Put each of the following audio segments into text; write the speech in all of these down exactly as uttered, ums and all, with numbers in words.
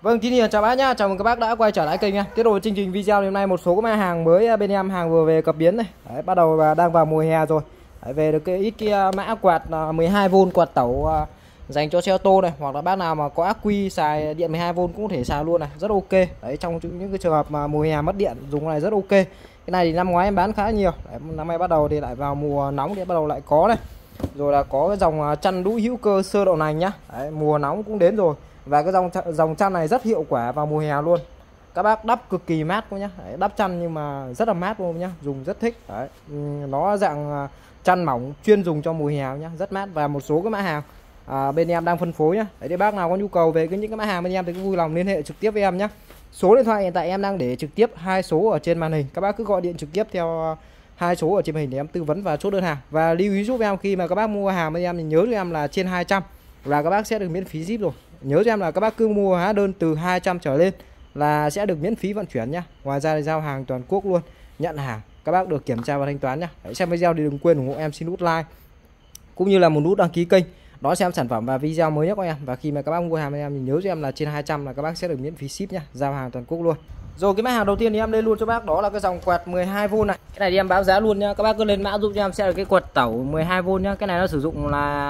Vâng, Tín Hiền chào bác nhá, chào mừng các bác đã quay trở lại kênh nha. Tiếp tục chương trình video hôm nay một số cái hàng mới bên em, hàng vừa về cập biến này. Đấy, bắt đầu và đang vào mùa hè rồi. Đấy, về được cái ít cái mã quạt mười hai vôn quạt tẩu dành cho xe ô tô này, hoặc là bác nào mà có ắc quy xài điện mười hai vôn cũng có thể xài luôn này, rất ok. Đấy, trong những cái trường hợp mà mùa hè mất điện dùng cái này rất ok. Cái này thì năm ngoái em bán khá nhiều. Đấy, năm nay bắt đầu thì lại vào mùa nóng thì bắt đầu lại có này. Rồi là có cái dòng chăn đũi hữu cơ sơ đậu nành nhá. Đấy, mùa nóng cũng đến rồi. Và cái dòng dòng chăn này rất hiệu quả vào mùa hè luôn. Các bác đắp cực kỳ mát luôn nhá. Đấy, đắp chăn nhưng mà rất là mát luôn nhá, dùng rất thích. Đấy, nó dạng chăn mỏng chuyên dùng cho mùa hè nhá, rất mát. Và một số cái mã hàng à, bên em đang phân phối nhá. Đấy, để bác nào có nhu cầu về cái những cái mã hàng bên em thì cứ vui lòng liên hệ trực tiếp với em nhá. Số điện thoại hiện tại em đang để trực tiếp hai số ở trên màn hình. Các bác cứ gọi điện trực tiếp theo hai số ở trên màn hình để em tư vấn và chốt đơn hàng. Và lưu ý giúp em khi mà các bác mua hàng bên em thì nhớ cho em là trên hai trăm là các bác sẽ được miễn phí ship rồi. Nhớ cho em là các bác cứ mua hóa đơn từ hai trăm trở lên là sẽ được miễn phí vận chuyển nhá. Ngoài ra thì giao hàng toàn quốc luôn, nhận hàng các bác được kiểm tra và thanh toán nhá. Đấy, xem video thì đừng quên ủng hộ em, xin nút like cũng như là một nút đăng ký kênh đón xem sản phẩm và video mới nhất của em. Và khi mà các bác mua hàng bên em thì nhớ cho em là trên hai trăm là các bác sẽ được miễn phí ship nhá, giao hàng toàn quốc luôn. Rồi cái mã hàng đầu tiên thì em lên luôn cho bác, đó là cái dòng quạt mười hai vôn này. Cái này thì em báo giá luôn nhá, các bác cứ lên mã giúp cho em sẽ là cái quạt tẩu mười hai vôn nhá. Cái này nó sử dụng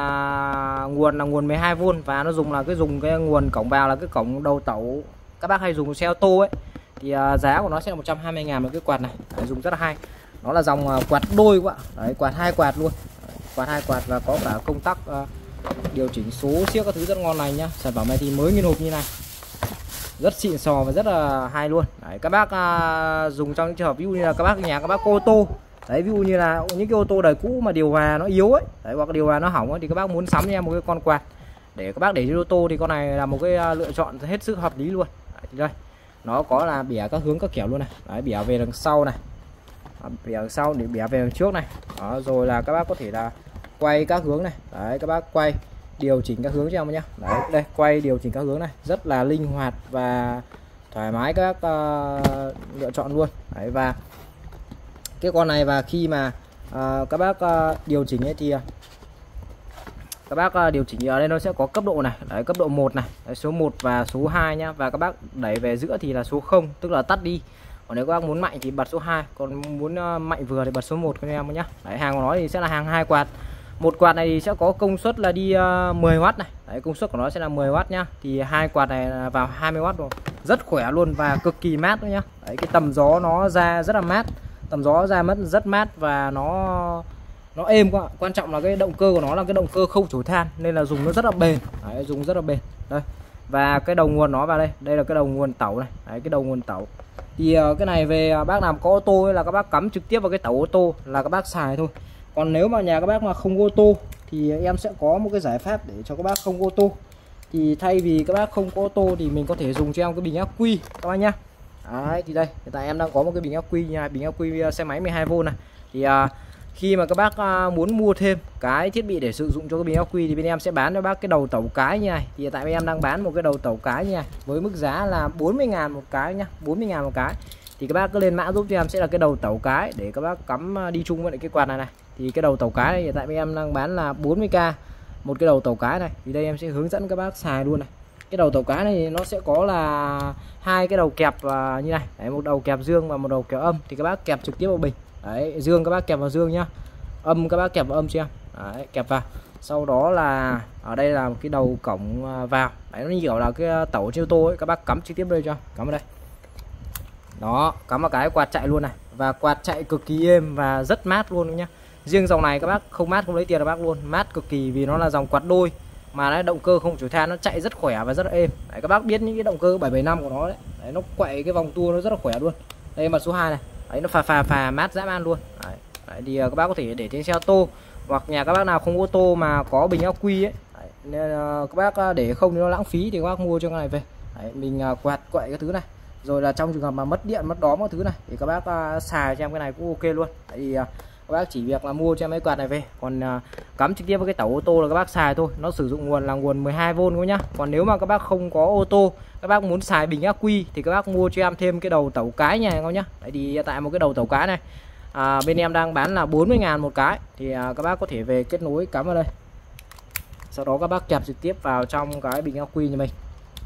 là nguồn là nguồn mười hai vôn và nó dùng là cái dùng cái nguồn cổng vào là cái cổng đầu tẩu các bác hay dùng xe ô tô ấy. Thì uh, giá của nó sẽ là một trăm hai mươi ngàn một cái quạt này. Đấy, dùng rất là hay. Nó là dòng uh, quạt đôi quá. Đấy, quạt hai quạt luôn. Đấy, quạt hai quạt và có cả công tắc uh, điều chỉnh số siếc các thứ rất ngon này nhá. Sản phẩm này thì mới nguyên hộp như này, rất xịn sò và rất là hay luôn. Đấy, các bác à, dùng trong những trường hợp ví dụ như là các bác nhà các bác có ô tô. Đấy, ví dụ như là những cái ô tô đời cũ mà điều hòa nó yếu ấy, đấy, hoặc điều hòa nó hỏng ấy, thì các bác muốn sắm cho em một cái con quạt để các bác để trên ô tô thì con này là một cái lựa chọn hết sức hợp lý luôn. Đấy, thì đây nó có là bỉa các hướng các kiểu luôn này. Đấy, bỉa về đằng sau này, bỉa đằng sau để bỉa về đằng trước này. Đó, rồi là các bác có thể là quay các hướng này. Đấy, các bác quay điều chỉnh các hướng cho em nhé. Đấy, đây quay điều chỉnh các hướng này rất là linh hoạt và thoải mái các uh, lựa chọn luôn. Đấy, và cái con này và khi mà uh, các bác uh, điều chỉnh ấy thì uh, các bác uh, điều chỉnh ở đây nó sẽ có cấp độ này. Đấy, cấp độ một này. Đấy, số một và số hai nhá. Và các bác đẩy về giữa thì là số không, tức là tắt đi. Còn nếu các bác muốn mạnh thì bật số hai, còn muốn uh, mạnh vừa thì bật số một các em nhé. Đấy, hàng của nó thì sẽ là hàng hai quạt. Một quạt này thì sẽ có công suất là đi uh, mười oát này. Đấy, công suất của nó sẽ là mười oát nhá. Thì hai quạt này là vào hai mươi oát rồi. Rất khỏe luôn và cực kỳ mát nữa nhá. Đấy, cái tầm gió nó ra rất là mát. Tầm gió ra mất rất mát và nó nó êm quá. Quan trọng là cái động cơ của nó là cái động cơ không chổi than nên là dùng nó rất là bền. Đấy, dùng rất là bền. Đây. Và cái đầu nguồn nó vào đây. Đây là cái đầu nguồn tẩu này. Đấy, cái đầu nguồn tẩu. Thì uh, cái này về uh, bác nào có ô tô ấy là các bác cắm trực tiếp vào cái tẩu ô tô là các bác xài thôi. Còn nếu mà nhà các bác mà không ô tô thì em sẽ có một cái giải pháp để cho các bác không ô tô. Thì thay vì các bác không có ô tô thì mình có thể dùng cho em cái bình ắc quy các bác nhá. Đấy, thì đây hiện tại em đang có một cái bình ắc quy nha, bình ắc quy xe máy mười hai vôn này. Thì à, khi mà các bác à, muốn mua thêm cái thiết bị để sử dụng cho cái bình ắc quy thì bên em sẽ bán cho bác cái đầu tẩu cái như này. Thì hiện tại bên em đang bán một cái đầu tẩu cái như này với mức giá là bốn mươi ngàn một cái nhá, bốn mươi ngàn một cái. Thì các bác cứ lên mã giúp cho em sẽ là cái đầu tẩu cái để các bác cắm đi chung với lại cái quạt này này. Thì cái đầu tẩu cái này hiện tại bên em đang bán là bốn mươi k một cái đầu tẩu cái này. Thì đây em sẽ hướng dẫn các bác xài luôn này. Cái đầu tẩu cái này nó sẽ có là hai cái đầu kẹp như này. Đấy, một đầu kẹp dương và một đầu kẹp âm. Thì các bác kẹp trực tiếp vào bình. Đấy, dương các bác kẹp vào dương nhá. Âm các bác kẹp vào âm cho em. Đấy, kẹp vào. Sau đó là ở đây là một cái đầu cổng vào. Đấy, nó như kiểu là cái tẩu trên ô tô ấy, các bác cắm trực tiếp đây cho. Cắm vào đây. Đó, cắm vào cái quạt chạy luôn này. Và quạt chạy cực kỳ êm và rất mát luôn nhá. Riêng dòng này các bác không mát không lấy tiền các bác luôn, mát cực kỳ vì nó là dòng quạt đôi mà đấy, động cơ không chổi than, nó chạy rất khỏe và rất là êm. Đấy, các bác biết những cái động cơ bảy bảy năm của nó đấy, đấy nó quậy cái vòng tua nó rất là khỏe luôn. Đây mặt số hai này, đấy nó phà phà phà mát dã man luôn. Đấy, đấy, thì các bác có thể để trên xe ô tô hoặc nhà các bác nào không ô tô mà có bình ắc quy ấy, đấy, nên các bác để không thì nó lãng phí thì các bác mua cho cái này về. Đấy, mình quạt quậy cái thứ này. Rồi là trong trường hợp mà mất điện mất đóm các thứ này thì các bác uh, xài cho em cái này cũng ok luôn. Tại vì uh, các bác chỉ việc là mua cho em cái quạt này về, còn uh, cắm trực tiếp với cái tẩu ô tô là các bác xài thôi. Nó sử dụng nguồn là nguồn mười hai vôn thôi nhá. Còn nếu mà các bác không có ô tô, các bác muốn xài bình ắc quy thì các bác mua cho em thêm cái đầu tẩu cái nha các nhá. Đấy, thì tại một cái đầu tẩu cái này à, bên em đang bán là bốn mươi ngàn một cái. Thì uh, các bác có thể về kết nối cắm vào đây. Sau đó các bác kẹp trực tiếp vào trong cái bình ắc quy như mình.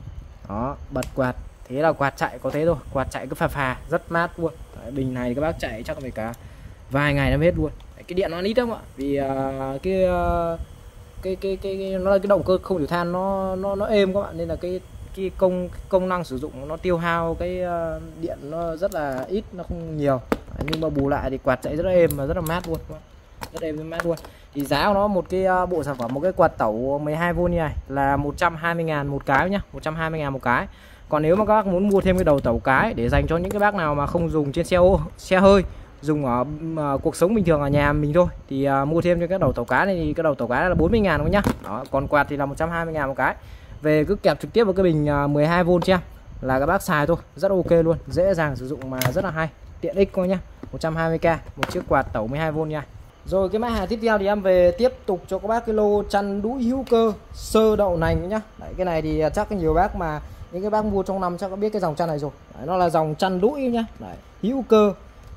Đó, bật quạt, thế là quạt chạy có thế thôi, quạt chạy cứ phà phà rất mát luôn. Đấy, bình này thì các bác chạy chắc phải cả vài ngày nó mới hết luôn. Đấy, cái điện nó ít lắm ạ, vì uh, cái, uh, cái, cái cái cái nó là cái động cơ không chịu than, nó nó nó êm các bạn, nên là cái cái công cái công năng sử dụng nó tiêu hao cái uh, điện nó rất là ít, nó không nhiều. Đấy, nhưng mà bù lại thì quạt chạy rất là êm và rất là mát luôn, rất êm và mát luôn. Thì giá của nó một cái uh, bộ sản phẩm, một cái quạt tẩu mười hai vôn như này là một trăm hai mươi ngàn một cái nhá, một trăm hai mươi ngàn một cái. Còn nếu mà các bác muốn mua thêm cái đầu tẩu cái để dành cho những cái bác nào mà không dùng trên xe ô, xe hơi, dùng ở uh, cuộc sống bình thường ở nhà mình thôi, thì uh, mua thêm cho cái đầu tẩu cá này, thì cái đầu tẩu cá là bốn mươi ngàn thôi nhá. Đó, còn quạt thì là một trăm hai mươi ngàn một cái. Về cứ kẹp trực tiếp vào cái bình uh, mười hai vôn cho em là các bác xài thôi, rất ok luôn, dễ dàng sử dụng mà rất là hay, tiện ích coi nhá. Một trăm hai mươi k một chiếc quạt tẩu mười hai vôn nha. Rồi cái mã hàng tiếp theo thì em về tiếp tục cho các bác cái lô chăn đũi hữu cơ sơ đậu nành nhá. Đấy, cái này thì chắc nhiều bác mà những cái bác mua trong năm chắc có biết cái dòng chăn này rồi. Đấy, nó là dòng chăn đũi nhá. Đấy, hữu cơ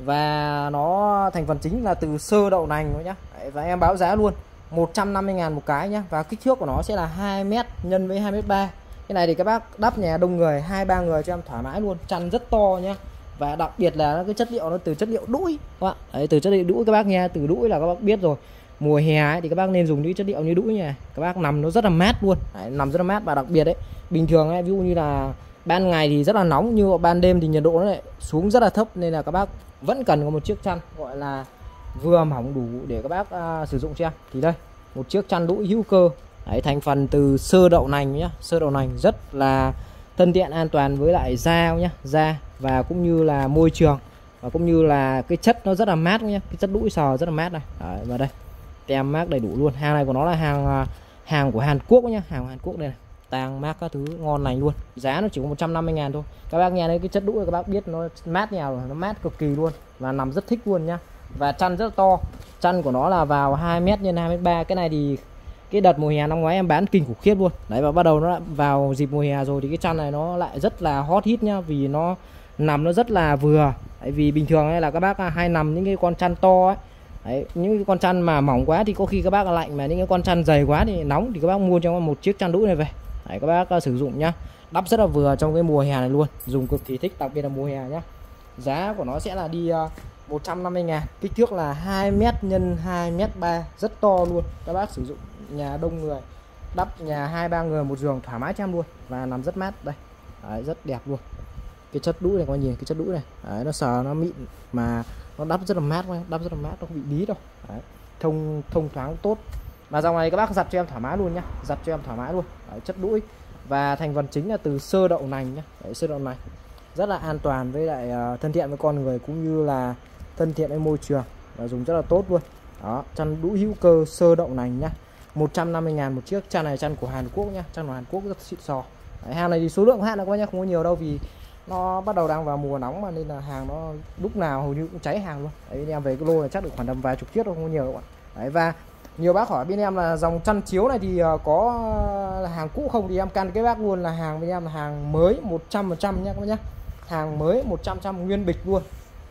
và nó thành phần chính là từ sơ đậu nành nhá. Đấy, và em báo giá luôn một trăm năm mươi ngàn một cái nhá. Và kích thước của nó sẽ là hai mét nhân với hai mét ba. Cái này thì các bác đắp nhà đông người, hai ba người cho em thoải mái luôn. Chăn rất to nhá. Và đặc biệt là cái chất liệu nó từ chất liệu đũi các bạn. Đấy, từ chất liệu đũi các bác nghe, từ đũi là các bác biết rồi. Mùa hè ấy, thì các bác nên dùng những chất liệu như đũi này, các bác nằm nó rất là mát luôn. Đấy, nằm rất là mát. Và đặc biệt đấy, bình thường ấy, ví dụ như là ban ngày thì rất là nóng, nhưng ban đêm thì nhiệt độ nó lại xuống rất là thấp, nên là các bác vẫn cần có một chiếc chăn gọi là vừa mỏng đủ để các bác uh, sử dụng cho em. Thì đây, một chiếc chăn đũi hữu cơ. Đấy, thành phần từ sơ đậu nành nhá, sơ đậu nành rất là thân thiện, an toàn với lại da nhá, da và cũng như là môi trường, và cũng như là cái chất nó rất là mát nhá, cái chất đũi sò rất là mát này. Đấy, và đây tem mác đầy đủ luôn. Hàng này của nó là hàng hàng của Hàn Quốc nhá, hàng của Hàn Quốc đây này, tang mác các thứ ngon lành luôn. Giá nó chỉ có một trăm năm mươi ngàn thôi. Các bác nghe đấy, cái chất đũi các bác biết nó mát nhào rồi, nó mát cực kỳ luôn và nằm rất thích luôn nhá. Và chăn rất to, chăn của nó là vào hai mét nhân hai mét ba. Cái này thì cái đợt mùa hè năm ngoái em bán kinh khủng khiếp luôn. Đấy, và bắt đầu nó vào dịp mùa hè rồi thì cái chăn này nó lại rất là hot hit nhá, vì nó nằm nó rất là vừa. Đấy, vì bình thường ấy là các bác hay nằm những cái con chăn to ấy. Đấy, những cái con chăn mà mỏng quá thì có khi các bác là lạnh, mà những cái con chăn dày quá thì nóng, thì các bác mua cho một chiếc chăn đũi này về. Đấy, các bác uh, sử dụng nhá, đắp rất là vừa trong cái mùa hè này luôn, dùng cực kỳ thích, đặc biệt là mùa hè nhá. Giá của nó sẽ là đi uh, một trăm năm mươi ngàn, kích thước là hai mét nhân hai mét ba, rất to luôn. Các bác sử dụng nhà đông người, đắp nhà hai ba người một giường thoải mái cho em luôn, và nằm rất mát đây. Đấy, rất đẹp luôn. Cái chất đũi này các bạn nhìn, cái chất đũi này. Đấy, nó sờ nó mịn mà nó đắp rất là mát, đắp rất là mát, nó không bị bí đâu. Đấy, thông thông thoáng tốt. Và dòng này các bác giặt cho em thoải mái luôn nhá, giặt cho em thoải mái luôn. Đấy, chất đũi và thành phần chính là từ sơ đậu nành nhá. Đấy, sơ đậu nành rất là an toàn với lại uh, thân thiện với con người, cũng như là thân thiện với môi trường, và dùng rất là tốt luôn. Đó, chăn đũi hữu cơ sơ đậu nành nhá, một trăm năm mươi ngàn một chiếc. Chăn này chăn của Hàn Quốc nhá, chăn của Hàn Quốc rất xịn sò. Đấy, hàng này thì số lượng của hạn là các bác nhá, không có nhiều đâu, vì nó bắt đầu đang vào mùa nóng mà, nên là hàng nó lúc nào hầu như cũng cháy hàng luôn. Đấy, em về cái lô này chắc được khoảng tầm vài chục chiếc thôi, không có nhiều các bạn. Đấy, và nhiều bác hỏi bên em là dòng chăn chiếu này thì có là hàng cũ không, thì em căn cái bác luôn là hàng bên em là hàng mới một trăm phần trăm nhá các bác nhá, hàng mới một trăm phần trăm nguyên bịch luôn,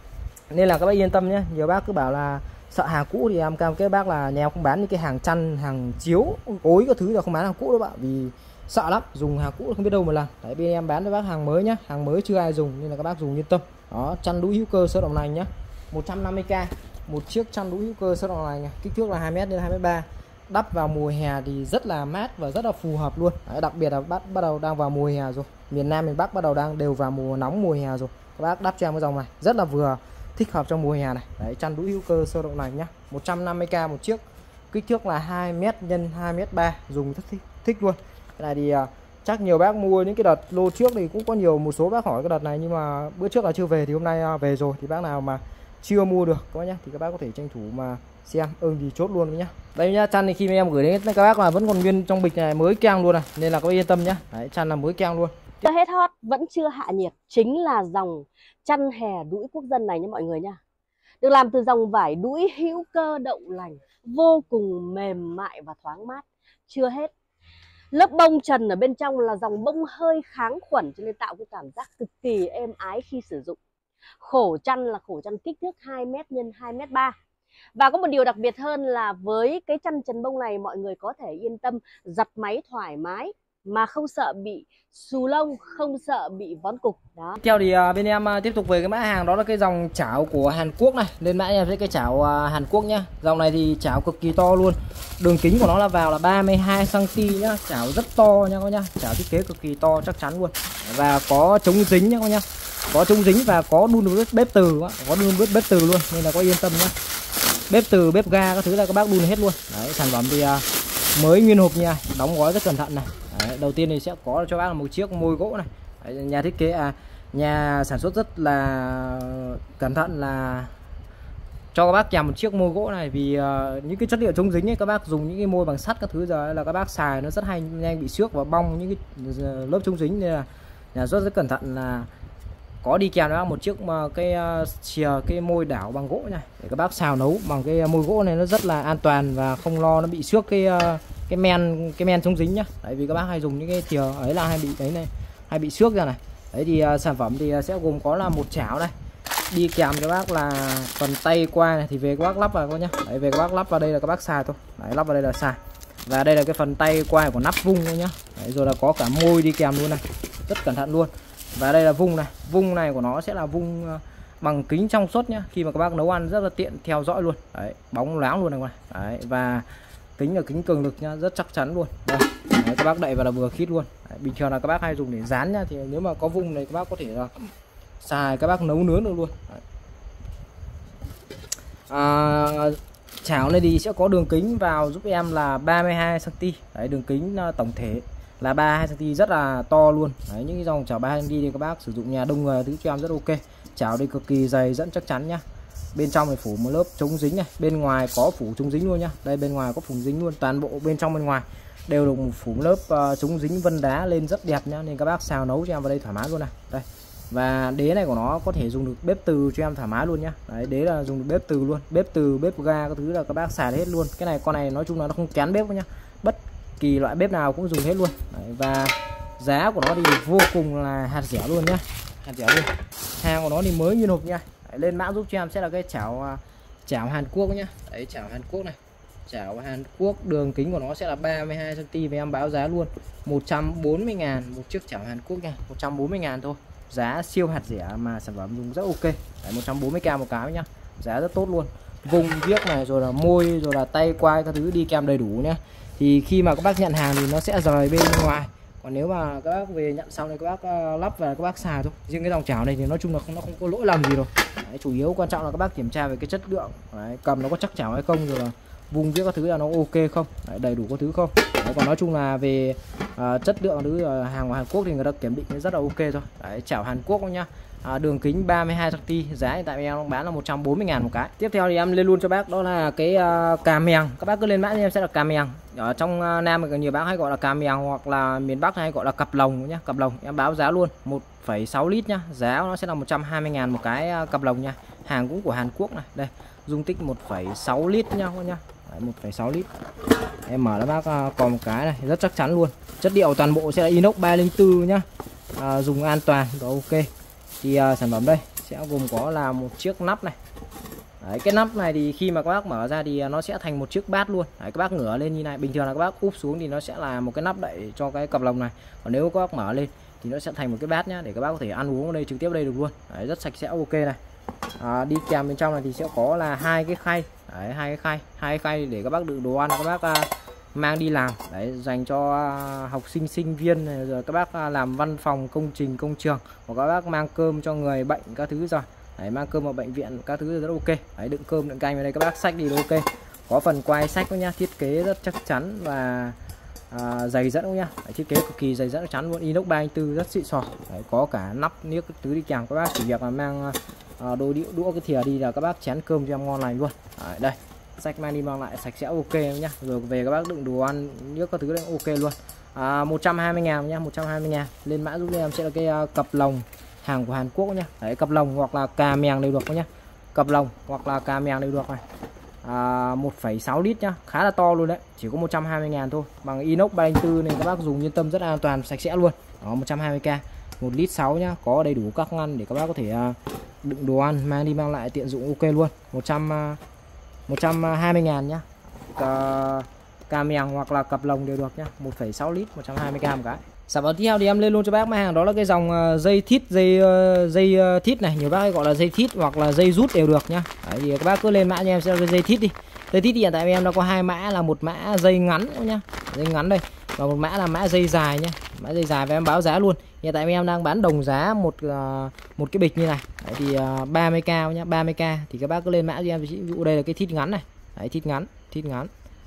nên là các bác yên tâm nhé. Nhiều bác cứ bảo là sợ hàng cũ thì em cam kết bác là nhà em không bán những cái hàng chăn, hàng chiếu, gối các thứ là không bán hàng cũ đâu bạn, vì sợ lắm, dùng hàng cũ không biết đâu một lần. Đấy, bên em bán cho bác hàng mới nhá, hàng mới chưa ai dùng, nên là các bác dùng yên tâm. Đó, chăn đũi hữu cơ sơ đậu nành nhá, một trăm năm mươi k một chiếc chăn đũi hữu cơ sơ đậu nành, kích thước là hai mét đến hai mét ba, đắp vào mùa hè thì rất là mát và rất là phù hợp luôn. Đấy, đặc biệt là bắt bắt đầu đang vào mùa hè rồi, miền Nam miền Bắc bắt đầu đang đều vào mùa nóng, mùa hè rồi, các bác đắp cho em cái dòng này rất là vừa, thích hợp trong mùa hè này. Đấy, chăn đũi hữu cơ sơ đậu nành nhá, một trăm năm mươi k một chiếc, kích thước là hai mét nhân hai mét ba, dùng rất thích, thích luôn. Cái này thì uh, chắc nhiều bác mua những cái đợt lô trước thì cũng có nhiều, một số bác hỏi cái đợt này, nhưng mà bữa trước là chưa về, thì hôm nay uh, về rồi, thì bác nào mà chưa mua được các bác nhá, thì các bác có thể tranh thủ mà xem, ưng thì chốt luôn nhá. Đây nhá, chăn thì khi mà em gửi đến các bác là vẫn còn nguyên trong bịch này, mới keng luôn này, nên là các bác yên tâm nhá. Đấy, chăn là mới keng luôn. Chưa hết hot, vẫn chưa hạ nhiệt, chính là dòng chăn hè đũi quốc dân này nha mọi người nha. Được làm từ dòng vải đũi hữu cơ đậu lành, vô cùng mềm mại và thoáng mát. Chưa hết, lớp bông trần ở bên trong là dòng bông hơi kháng khuẩn, cho nên tạo cái cảm giác cực kỳ êm ái khi sử dụng. Khổ chăn là khổ chăn kích thước hai mét nhân hai mét ba. Và có một điều đặc biệt hơn là với cái chăn trần bông này, mọi người có thể yên tâm giặt máy thoải mái, mà không sợ bị xù lông, không sợ bị vón cục đó. Tiếp theo thì uh, bên em uh, tiếp tục về cái mã hàng đó là cái dòng chảo của Hàn Quốc này. Lên mã em thấy cái chảo uh, Hàn Quốc nhá. Dòng này thì chảo cực kỳ to luôn. Đường kính của nó là vào là ba mươi hai xăng ti mét nhá. Chảo rất to nha các nhá. Chảo thiết kế cực kỳ to chắc chắn luôn. Và có chống dính nhá các nhá. Có chống dính và có đun bếp, bếp từ, có đun bếp, bếp từ luôn nên là có yên tâm nhá. Bếp từ, bếp ga các thứ là các bác đun hết luôn. Đấy, sản phẩm thì uh, mới nguyên hộp nha, đóng gói rất cẩn thận này. Đấy, đầu tiên thì sẽ có cho bác là một chiếc môi gỗ này. Đấy, nhà thiết kế à nhà sản xuất rất là cẩn thận là cho các bác kèm một chiếc môi gỗ này, vì uh, những cái chất liệu chống dính ấy, các bác dùng những cái môi bằng sắt các thứ giờ là các bác xài nó rất hay nhanh bị xước và bong những cái lớp chống dính, nên là nhà rất rất cẩn thận là có đi kèm đó một chiếc mà cái uh, chìa cái môi đảo bằng gỗ này để các bác xào nấu bằng cái môi gỗ này, nó rất là an toàn và không lo nó bị xước cái uh, cái men cái men chống dính nhá. Tại vì các bác hay dùng những cái thìa ấy là hay bị đấy này, hay bị xước ra này. Đấy thì uh, sản phẩm thì sẽ gồm có là một chảo này, đi kèm cho bác là phần tay qua này thì về các bác lắp vào nhá. Đấy, về các bác lắp vào đây là các bác xài thôi. Đấy, lắp vào đây là xài. Và đây là cái phần tay quai của nắp vung thôi nhá. Đấy, rồi là có cả môi đi kèm luôn này, rất cẩn thận luôn. Và đây là vung này, vung này của nó sẽ là vung bằng kính trong suốt nhá. Khi mà các bác nấu ăn rất là tiện theo dõi luôn. Đấy, bóng loáng luôn này. Đấy, và kính là kính cường lực nhá, rất chắc chắn luôn. Đây, đấy, các bác đậy vào là vừa khít luôn. Đấy, bình thường là các bác hay dùng để dán nhá, thì nếu mà có vung này các bác có thể là xài các bác nấu nướng được luôn. Đấy. À, chảo này thì sẽ có đường kính vào giúp em là ba mươi hai xăng ti mét. Đấy, đường kính tổng thể là ba mươi hai xăng ti mét, rất là to luôn. Đấy, những cái dòng chảo ba mươi hai xăng ti mét thì các bác sử dụng nhà đông người thứ cho em rất ok. Chảo đây cực kỳ dày dẫn chắc chắn nhá. Bên trong thì phủ một lớp chống dính này, bên ngoài có phủ chống dính luôn nhá. Đây bên ngoài có phủ dính luôn, toàn bộ bên trong bên ngoài đều được một phủ lớp uh, chống dính vân đá lên rất đẹp nhá, nên các bác xào nấu cho em vào đây thoải mái luôn này. Đây. Và đế này của nó có thể dùng được bếp từ cho em thoải mái luôn nhá. Đấy, đế là dùng được bếp từ luôn, bếp từ, bếp ga các thứ là các bác xài hết luôn. Cái này con này nói chung là nó không kén bếp nhá, bất kỳ loại bếp nào cũng dùng hết luôn. Đấy, và giá của nó thì vô cùng là hạt rẻ luôn nhá, hạt rẻ luôn. Hàng của nó thì mới nguyên hộp nha. Đấy, lên mã giúp cho em sẽ là cái chảo chảo Hàn Quốc nhá. Đấy, chảo Hàn Quốc này, chảo Hàn Quốc, đường kính của nó sẽ là ba mươi hai xăng ti mét, và em báo giá luôn một trăm bốn mươi ngàn một chiếc chảo Hàn Quốc nha, một trăm bốn mươi ngàn thôi. Giá siêu hạt rẻ mà sản phẩm dùng rất ok. Đấy, một trăm bốn mươi k một cái nhá, giá rất tốt luôn. Vùng viếc này rồi là môi rồi là tay quai các thứ đi kèm đầy đủ nhá. Thì khi mà các bác nhận hàng thì nó sẽ rời bên ngoài, còn nếu mà các bác về nhận xong thì các bác uh, lắp và các bác xài thôi. Riêng cái dòng chảo này thì nói chung là không, nó không có lỗi lầm gì đâu. Đấy, chủ yếu quan trọng là các bác kiểm tra về cái chất lượng. Đấy, cầm nó có chắc chảo hay không, rồi là vùng viết các thứ là nó ok không. Đấy, đầy đủ các thứ không. Đấy, còn nói chung là về uh, chất lượng thứ uh, hàng của Hàn Quốc thì người ta kiểm định rất là ok thôi. Đấy, chảo Hàn Quốc nhá. À, đường kính ba mươi hai xăng ti mét, giá hiện tại em bán là một trăm bốn mươi ngàn một cái. Tiếp theo thì em lên luôn cho bác đó là cái uh, cà mèng. Các bác cứ lên mã em sẽ là cà mèng. Ở trong uh, Nam thì nhiều bác hay gọi là cà mèng, hoặc là miền Bắc hay gọi là cặp lồng nhá. Cặp lồng em báo giá luôn một phẩy sáu lít nhá. Giá nó sẽ là một trăm hai mươi ngàn một cái uh, cặp lồng nha. Hàng cũng của Hàn Quốc này. Đây, dung tích một phẩy sáu lít nha các nhá. một phẩy sáu lít. Em mở cho bác uh, còn một cái này rất chắc chắn luôn. Chất liệu toàn bộ sẽ là inox ba không bốn nhá. Uh, dùng an toàn đó ok. Thì uh, sản phẩm đây sẽ gồm có là một chiếc nắp này. Đấy, cái nắp này thì khi mà các bác mở ra thì nó sẽ thành một chiếc bát luôn. Đấy, các bác ngửa lên như này, bình thường là các bác úp xuống thì nó sẽ là một cái nắp đậy cho cái cặp lồng này. Còn nếu các bác mở lên thì nó sẽ thành một cái bát nhá, để các bác có thể ăn uống ở đây trực tiếp ở đây được luôn. Đấy, rất sạch sẽ ok này. À, đi kèm bên trong này thì sẽ có là hai cái khay. Đấy, hai cái khay, hai cái khay để các bác đựng đồ ăn các bác uh, mang đi làm. Đấy, dành cho uh, học sinh sinh viên này, rồi các bác uh, làm văn phòng công trình công trường, hoặc các bác mang cơm cho người bệnh các thứ rồi. Đấy, mang cơm vào bệnh viện các thứ rất ok. Đấy, đựng cơm đựng canh vào đây các bác xách đi ok. Có phần quai sách nhá, thiết kế rất chắc chắn và à, dày dẫn nhá. Đấy, thiết kế cực kỳ dày dẫn chắc chắn luôn, inox ba không bốn rất xịn sò. Đấy, có cả nắp niếc các thứ đi kèm, các bác chỉ việc là mang à, đồ đĩa đũa cái thìa đi là các bác chén cơm cho em ngon lành luôn. Đấy, đây sách mang đi mang lại sạch sẽ ok nhá. Rồi về các bác đựng đồ ăn niếc các thứ đấy ok luôn. À, một trăm hai mươi ngàn nhá, một trăm hai mươi ngàn. Lên mã giúp em sẽ là cái uh, cặp lồng hàng của Hàn Quốc nhá. Đấy, cặp lồng hoặc là cà mèng đều được nhá. Cặp lồng hoặc là cà mèng đều được này. À, một phẩy sáu lít nhá, khá là to luôn đấy, chỉ có một trăm hai mươi ngàn thôi, bằng inox ba không bốn nên các bác dùng yên tâm rất an toàn sạch sẽ luôn. Đó, một trăm hai mươi k, một lít sáu nhá, có đầy đủ các ngăn để các bác có thể uh, đựng đồ ăn mang đi mang lại tiện dụng ok luôn. một trăm, uh, một trăm hai mươi ngàn nhá. Uh, cà mèng hoặc là cặp lồng đều được nhá. một phẩy sáu lít, một trăm hai mươi k một cái. Sản phẩm tiếp theo thì em lên luôn cho bác mã hàng đó là cái dòng dây thít, dây dây thít này, nhiều bác hay gọi là dây thít hoặc là dây rút đều được nhá. Đấy, thì các bác cứ lên mã cho em xem cái dây thít đi. Dây thít thì hiện tại em đã có hai mã, là một mã dây ngắn nhá, dây ngắn đây, và một mã là mã dây dài nhá. Mã dây dài và em báo giá luôn. Hiện tại em đang bán đồng giá một một cái bịch như này. Đấy, thì ba mươi k nhá, ba mươi k thì các bác cứ lên mã cho em. Ví dụ đây là cái thít ngắn này. Đấy, thít ngắn, thít ngắn.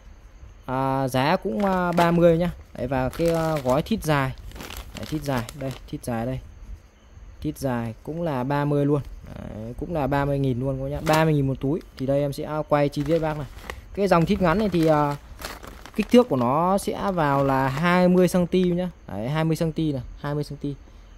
À, giá cũng ba mươi nhá. Đấy, và cái gói thít dài. Đấy, thít dài đây, thít dài đây. Thít dài cũng là ba mươi luôn. Đấy, cũng là ba mươi nghìn luôn cô nhá, ba mươi nghìn một túi. Thì đây em sẽ quay chi tiết bác này. Cái dòng thít ngắn này thì uh, kích thước của nó sẽ vào là hai mươi xăng ti mét nhá. Đấy, hai mươi xăng ti mét này, hai mươi xăng ti mét.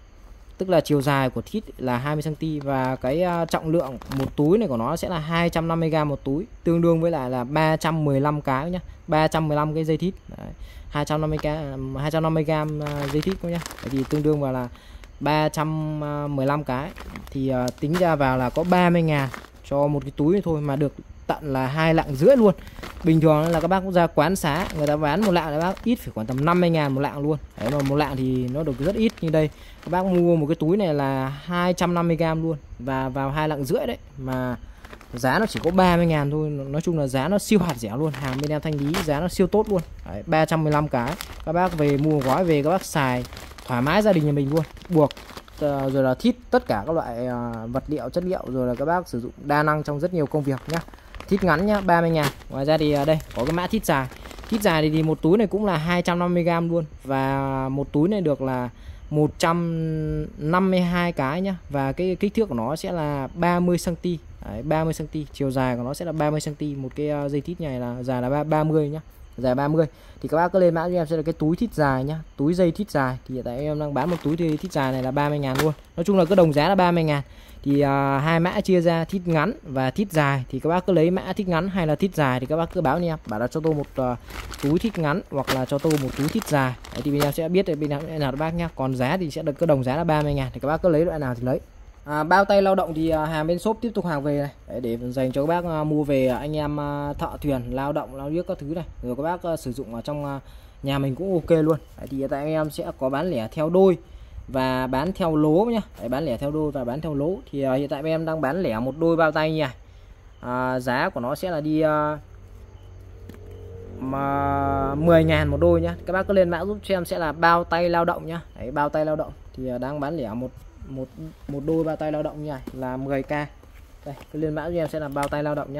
Tức là chiều dài của thít là hai mươi xăng ti mét và cái uh, trọng lượng một túi này của nó sẽ là hai trăm năm mươi gam một túi, tương đương với lại là ba trăm mười lăm cái nhá, ba trăm mười lăm cái dây thít. Đấy, hai trăm năm mươi cái, hai trăm năm mươi gam uh, dây thít nhá. Đấy, thì tương đương vào là ba trăm mười lăm cái thì uh, tính ra vào là có ba mươi ngàn cho một cái túi này thôi, mà được tận là hai lạng rưỡi luôn. Bình thường là các bác cũng ra quán xá người ta bán một lạng là bác ít phải khoảng tầm năm mươi ngàn một lạng luôn. Đấy, mà một lạng thì nó được rất ít. Như đây các bác mua một cái túi này là hai trăm năm mươi gam luôn và vào hai lạng rưỡi đấy, mà giá nó chỉ có ba mươi ngàn thôi. Nói chung là giá nó siêu hạt rẻ luôn, hàng bên em Thanh Lý giá nó siêu tốt luôn. Đấy, ba trăm mười lăm cái các bác về mua gói về các bác xài thoải mái gia đình nhà mình luôn. Buộc uh, rồi là thít tất cả các loại uh, vật liệu chất liệu, rồi là các bác sử dụng đa năng trong rất nhiều công việc nhá. Thít ngắn nhá, ba mươi ngàn. Ngoài ra thì uh, đây có cái mã thít dài. Thít dài thì, thì một túi này cũng là hai trăm năm mươi gam luôn, và một túi này được là một trăm năm mươi hai cái nhá, và cái kích thước của nó sẽ là ba mươi xăng ti mét. Đấy, ba mươi xăng ti mét, chiều dài của nó sẽ là ba mươi xăng ti mét. Một cái uh, dây thít này là dài là ba mươi nhá, dài ba mươi. Thì các bác cứ lên mã cho em sẽ là cái túi thít dài nhá, túi dây thít dài. Thì hiện tại em đang bán một túi thì thít dài này là ba mươi ngàn luôn. Nói chung là cứ đồng giá là ba mươi ngàn. Thì uh, hai mã chia ra thít ngắn và thít dài, thì các bác cứ lấy mã thít ngắn hay là thít dài thì các bác cứ báo cho em, bảo là cho tôi một uh, túi thít ngắn hoặc là cho tôi một túi thít dài. Đấy, thì bên em sẽ biết bên nào nào các bác nhá. Còn giá thì sẽ được cứ đồng giá là ba mươi ngàn, thì các bác cứ lấy loại nào thì lấy. À, bao tay lao động thì uh, hàng bên shop tiếp tục hàng về này. Đấy, để dành cho các bác uh, mua về anh em uh, thợ thuyền lao động lao điếc các thứ này, rồi các bác uh, sử dụng ở trong uh, nhà mình cũng ok luôn. Đấy, thì hiện tại anh em sẽ có bán lẻ theo đôi và bán theo lố nhá. Đấy, bán lẻ theo đôi và bán theo lố. Thì uh, hiện tại em đang bán lẻ một đôi bao tay nha. Uh, giá của nó sẽ là đi uh, mà mười ngàn một đôi nhá. Các bác cứ lên mã giúp cho em sẽ là bao tay lao động nhá. Đấy, bao tay lao động thì uh, đang bán lẻ một một một đôi bao tay lao động như này là mười k. Đây, cứ lên mã cho em sẽ là bao tay lao động nhá.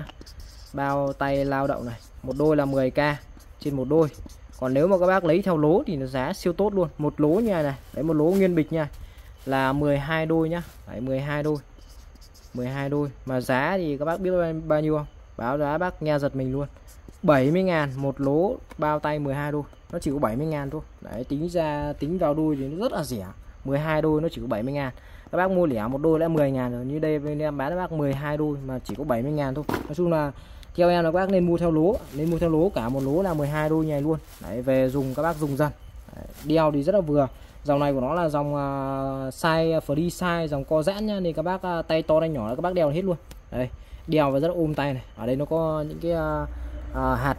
Bao tay lao động này, một đôi là mười k trên một đôi. Còn nếu mà các bác lấy theo lố thì nó giá siêu tốt luôn. Một lố như này này, đấy, một lố nguyên bịch nha, là mười hai đôi nhá. Đấy, mười hai đôi. mười hai đôi. Mà giá thì các bác biết bao nhiêu không? Báo giá bác nghe giật mình luôn. bảy mươi ngàn một lố bao tay mười hai đôi. Nó chỉ có bảy mươi ngàn thôi. Đấy, tính ra tính vào đôi thì nó rất là rẻ. mười hai đôi nó chỉ có bảy mươi ngàn. Các bác mua lẻ một đôi đã mười ngàn rồi. Như đây bên em bán các bác mười hai đôi mà chỉ có bảy mươi ngàn thôi. Nói chung là theo em là các bác nên mua theo lố, nên mua theo lố, cả một lố là mười hai đôi này luôn. Đấy, về dùng các bác dùng dần. Đấy, đeo thì rất là vừa. Dòng này của nó là dòng uh, size free size, dòng co giãn nhá, nên các bác uh, tay to tay nhỏ là các bác đeo hết luôn. Đây, đeo và rất là ôm tay này. Ở đây nó có những cái uh, uh, hạt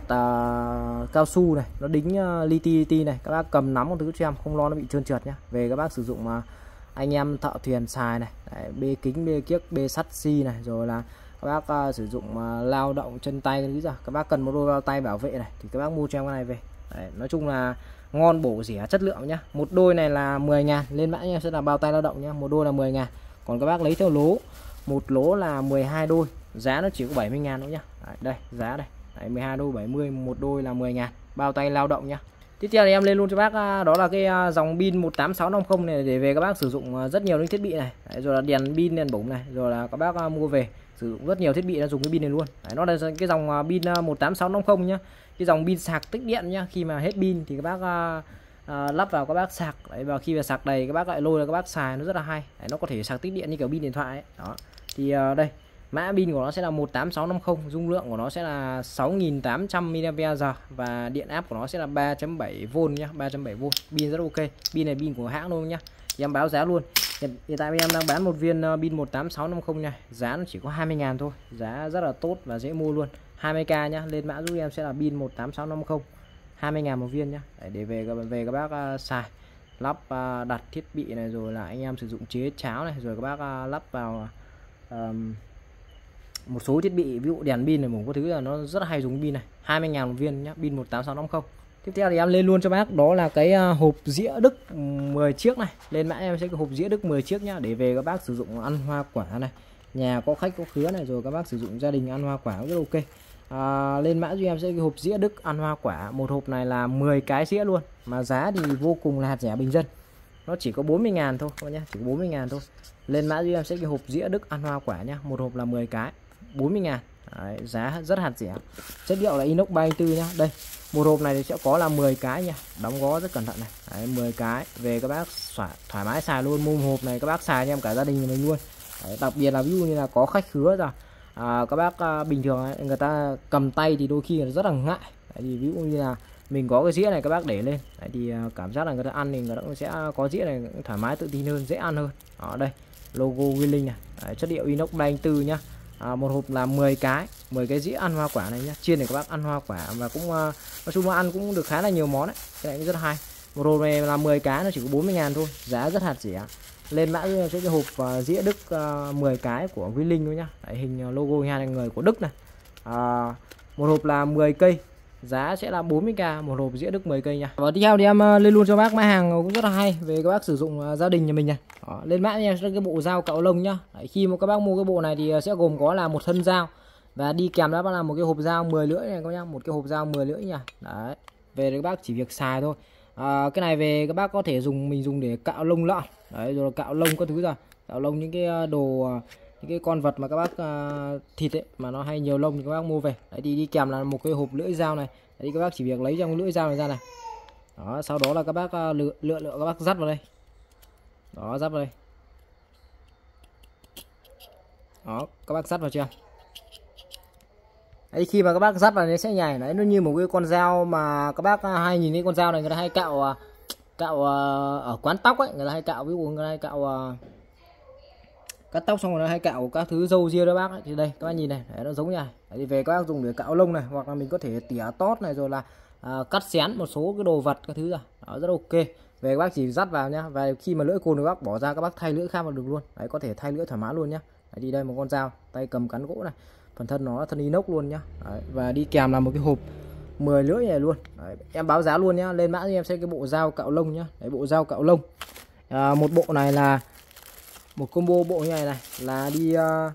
uh, cao su này, nó đính uh, li ti li ti này, các bác cầm nắm một thứ cho em không lo nó bị trơn trượt nhá. Về các bác sử dụng mà uh, anh em thợ thuyền xài này. Đấy, bê kính, bê kiếc, bê sắt xi này, rồi là các bác uh, sử dụng uh, lao động chân tay cái thứ ra, các bác cần một đôi bao tay bảo vệ này thì các bác mua cho em cái này về. Đấy, nói chung là ngon bổ rẻ chất lượng nhá. Một đôi này là mười ngàn, lên mã em sẽ là bao tay lao động nhá. Một đôi là mười ngàn. Còn các bác lấy theo lố, một lố là mười hai đôi, giá nó chỉ có bảy mươi ngàn thôi nhá. Đấy, đây giá đây. Đấy, mười hai đôi bảy mươi, một đôi là mười ngàn, bao tay lao động nhá. Tiếp theo thì em lên luôn cho bác đó là cái dòng pin một tám sáu năm không này, để về các bác sử dụng rất nhiều những thiết bị này. Đấy, rồi là đèn pin, đèn bổng này, rồi là các bác mua về sử dụng rất nhiều thiết bị, nó dùng cái pin này luôn. Đấy, nó là cái dòng pin một tám sáu năm không nhá. Cái dòng pin sạc tích điện nhá, khi mà hết pin thì các bác uh, uh, lắp vào các bác sạc. Đấy, và khi mà sạc đầy các bác lại lôi ra các bác xài, nó rất là hay. Đấy, nó có thể sạc tích điện như kiểu pin điện thoại ấy. Đó. Thì uh, đây mã pin của nó sẽ là một tám sáu năm không, dung lượng của nó sẽ là sáu nghìn tám trăm mi li am pe giờ và điện áp của nó sẽ là ba chấm bảy vôn nhá, ba chấm bảy vôn. Pin rất ok. Pin này pin của hãng luôn nhá. Thì em báo giá luôn. Hiện, hiện tại em đang bán một viên pin một tám sáu năm không nha. Giá nó chỉ có hai mươi ngàn thôi. Giá rất là tốt và dễ mua luôn. hai mươi k nhá. Lên mã giúp em sẽ là pin một tám sáu năm không. hai mươi ngàn một viên nhá. Đấy, để về về các bác uh, xài lắp uh, đặt thiết bị này, rồi là anh em sử dụng chế cháo này, rồi các bác uh, lắp vào um, một số thiết bị, ví dụ đèn pin này, một có thứ là nó rất là hay dùng pin này. Hai mươi ngàn một viên nhá, pin một tám sáu năm không. Tiếp theo thì em lên luôn cho bác đó là cái uh, hộp dĩa Đức mười chiếc này. Lên mã em sẽ cái hộp dĩa Đức mười chiếc nhá, để về các bác sử dụng ăn hoa quả này, nhà có khách có khứa này, rồi các bác sử dụng gia đình ăn hoa quả rất ok. À, lên mã cho em sẽ cái hộp dĩa Đức ăn hoa quả. Một hộp này là mười cái dĩa luôn, mà giá thì vô cùng là hạt rẻ bình dân, nó chỉ có bốn mươi ngàn thôi các nhá, chỉ có bốn mươi ngàn thôi. Lên mã cho em sẽ cái hộp dĩa Đức ăn hoa quả nhá, một hộp là mười cái, bốn mươi ngàn. Đấy, giá rất hạt rẻ. Chất liệu là inox ba tư nhá. Đây, một hộp này thì sẽ có là mười cái nha, đóng gói rất cẩn thận này. Đấy, mười cái về các bác thoải, thoải mái xài luôn. Một hộp này các bác xài cho em cả gia đình mình luôn. Đấy, đặc biệt là ví dụ như là có khách khứa rồi, à, các bác à, bình thường ấy, người ta cầm tay thì đôi khi là rất là ngại. Đấy, thì ví dụ như là mình có cái dĩa này các bác để lên. Đấy, thì à, cảm giác là người ta ăn thì người ta cũng sẽ có dĩa này thoải mái tự tin hơn, dễ ăn hơn. Ở đây logo Winling này. Đấy, chất liệu inox ba tư nhá. À, một hộp là mười cái, mười cái dĩa ăn hoa quả này nhá, chiên để các bác ăn hoa quả, và cũng uh, nói chung là ăn cũng được khá là nhiều món đấy, cái này cũng rất hay. Một hộp này là mười cái, nó chỉ có bốn mươi ngàn thôi, giá rất hạt rẻ. Lên mã cho cái hộp uh, dĩa Đức uh, mười cái của Winling thôi nhá. Đấy, hình logo hai người của Đức này. À, một hộp là mười cây, giá sẽ là bốn mươi k một hộp dĩa Đức mười cây nha. Và tiếp theo thì em uh, lên luôn cho bác mã hàng cũng rất là hay về các bác sử dụng uh, gia đình nhà mình này. Đó, lên mã em sẽ cái bộ dao cạo lông nhá. Đấy, khi mà các bác mua cái bộ này thì sẽ gồm có là một thân dao, và đi kèm đó là một cái hộp dao mười lưỡi này các nhá, một cái hộp dao mười lưỡi nha. Đấy, về các bác chỉ việc xài thôi. À, cái này về các bác có thể dùng, mình dùng để cạo lông lợn. Đấy, rồi cạo lông các thứ, rồi cạo lông những cái đồ, những cái con vật mà các bác uh, thịt ấy mà nó hay nhiều lông thì các bác mua về. Đấy, thì đi kèm là một cái hộp lưỡi dao này. Đấy, các bác chỉ việc lấy trong lưỡi dao này ra này. Đó, sau đó là các bác uh, lựa, lựa lựa các bác dắt vào đây. Đó, dắt vào đây. Đó, các bác dắt vào chưa? Đấy, khi mà các bác dắt vào nó sẽ nhảy, đấy, nó như một cái con dao mà các bác hay nhìn thấy con dao này người ta hay cạo cạo ở quán tóc ấy, người ta hay cạo, ví dụ người ta hay cạo cắt tóc xong rồi nó hay cạo các thứ râu ria đó bác ấy. Thì đây các bác nhìn này, đấy, nó giống như này. Đấy, thì về các bác dùng để cạo lông này, hoặc là mình có thể tỉa tót này, rồi là à, cắt xén một số cái đồ vật các thứ rồi. Đó, rất ok. Về các bác chỉ dắt vào nhá, và khi mà lưỡi cồn các bác bỏ ra, các bác thay lưỡi khác vào được luôn. Đấy, có thể thay lưỡi thoải mái luôn nhá. Đấy, đi đây một con dao, tay cầm cán gỗ này, phần thân nó là thân inox luôn nhá. Đấy, và đi kèm là một cái hộp mười lưỡi này luôn. Đấy, em báo giá luôn nhá. Lên mã thì em sẽ cái bộ dao cạo lông nhá. Đấy, bộ dao cạo lông à, một bộ này là một combo bộ như này này là đi uh,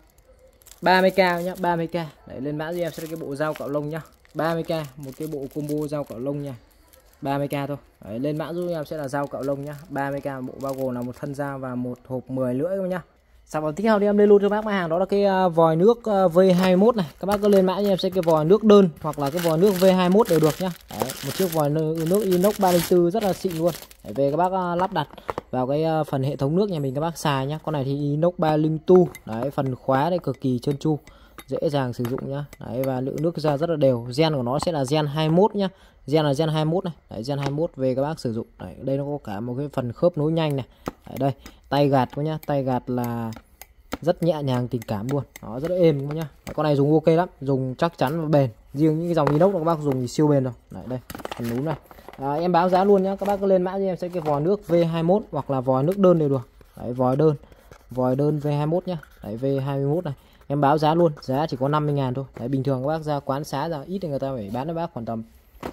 ba mươi k nhá, ba mươi k. Đấy, lên mã thì em sẽ cái bộ dao cạo lông nhá, ba mươi k, một cái bộ combo dao cạo lông nha, ba mươi k thôi. Đấy, lên mã giúp em sẽ là dao cạo lông nhá, ba mươi k bộ, bao gồm là một thân dao và một hộp mười lưỡi nhá. Sản phẩm tiếp theo thì em lên luôn cho bác mã hàng đó là cái uh, vòi nước uh, V hai mốt này. Các bác cứ lên mã cho em sẽ cái vòi nước đơn hoặc là cái vòi nước V hai mốt đều được nhá. Đấy, một chiếc vòi nước inox ba tư rất là xịn luôn. Để về các bác uh, lắp đặt vào cái uh, phần hệ thống nước nhà mình các bác xài nhá. Con này thì inox ba hai. Đấy, phần khóa đây cực kỳ trơn tru, dễ dàng sử dụng nhá. Đấy, và lượng nước ra rất là đều. Gen của nó sẽ là gen hai mốt nhá. Gen là gen hai mốt này. Đấy, gen hai mốt về các bác sử dụng. Đấy, đây nó có cả một cái phần khớp nối nhanh này. Đấy, đây, tay gạt quá nhá, tay gạt là rất nhẹ nhàng tình cảm luôn, nó rất là êm nhá. Con này dùng ok lắm, dùng chắc chắn và bền. Riêng những cái dòng inox các bác dùng thì siêu bền rồi. Đấy, đây phần núm này. À, em báo giá luôn nhá, các bác cứ lên mã cho em sẽ cái vòi nước V hai mốt hoặc là vòi nước đơn đều được. Đấy, vòi đơn, vòi đơn V hai mốt nhá. Đấy, V hai mốt này em báo giá luôn, giá chỉ có năm mươi ngàn thôi. Đấy, bình thường các bác ra quán xá ra ít thì người ta phải bán cho bác khoảng tầm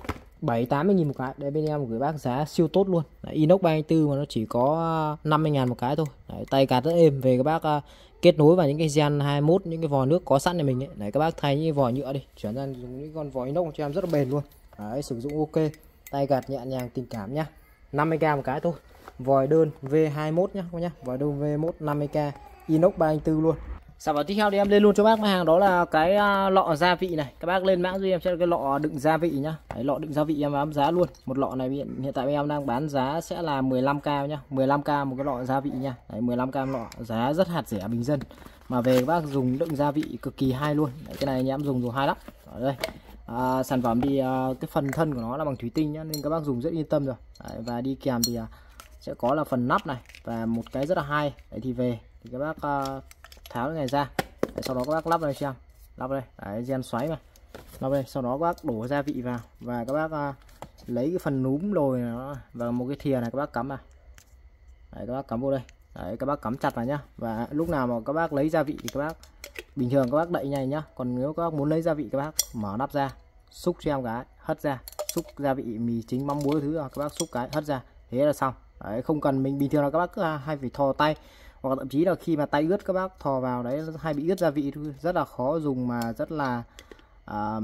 bảy tám mươi nghìn một cái. Đây bên em gửi bác giá siêu tốt luôn. Đấy, inox ba tư mà nó chỉ có năm mươi ngàn một cái thôi. Đấy, tay cạt rất êm. Về các bác uh, kết nối vào những cái gen hai mốt, những cái vòi nước có sẵn này mình ấy. Đấy, các bác thay những cái vòi nhựa đi, chuyển sang dùng những con vòi inox cho em rất là bền luôn. Đấy, sử dụng ok, tay gạt nhẹ nhàng tình cảm nhá. năm mươi k một cái thôi. Vòi đơn V hai mốt nhá, nhá. Vòi đơn V hai mốt năm mươi k, inox ba tư luôn. Sản phẩm tiếp theo thì em lên luôn cho bác hàng đó là cái uh, lọ gia vị này. Các bác lên mã giúp em sẽ là cái lọ đựng gia vị nhá. Đấy, lọ đựng gia vị em bám giá luôn. Một lọ này hiện, hiện tại em đang bán giá sẽ là mười lăm k nhá, mười lăm k một cái lọ gia vị nha. Đấy, mười lăm k lọ, giá rất hạt rẻ bình dân. Mà về các bác dùng đựng gia vị cực kỳ hay luôn. Đấy, cái này em dùng dùng hay lắm. Ở đây. À, sản phẩm thì uh, cái phần thân của nó là bằng thủy tinh nhá, nên các bác dùng rất yên tâm rồi. Đấy, và đi kèm thì uh, sẽ có là phần nắp này và một cái rất là hay. Đấy, thì về thì các bác uh, tháo cái này ra. Đấy, sau đó các bác lắp đây xem, lắp đây. Đấy, gen xoáy mà lắp đây, sau đó các bác đổ gia vị vào và các bác uh, lấy cái phần núm lồi nó và một cái thìa này các bác cắm vào. Đấy, các bác cắm vô đây. Đấy, các bác cắm chặt vào nhá. Và lúc nào mà các bác lấy gia vị thì các bác bình thường các bác đậy nhanh nhá. Còn nếu các bác muốn lấy gia vị các bác mở nắp ra, xúc cho em cái, hất ra, xúc gia vị mì chính mắm muối thứ các bác xúc cái hất ra, thế là xong. Đấy, không cần mình bình thường là các bác cứ hay phải thò tay, hoặc thậm chí là khi mà tay ướt các bác thò vào đấy hay bị ướt gia vị, rất là khó dùng mà rất là uh,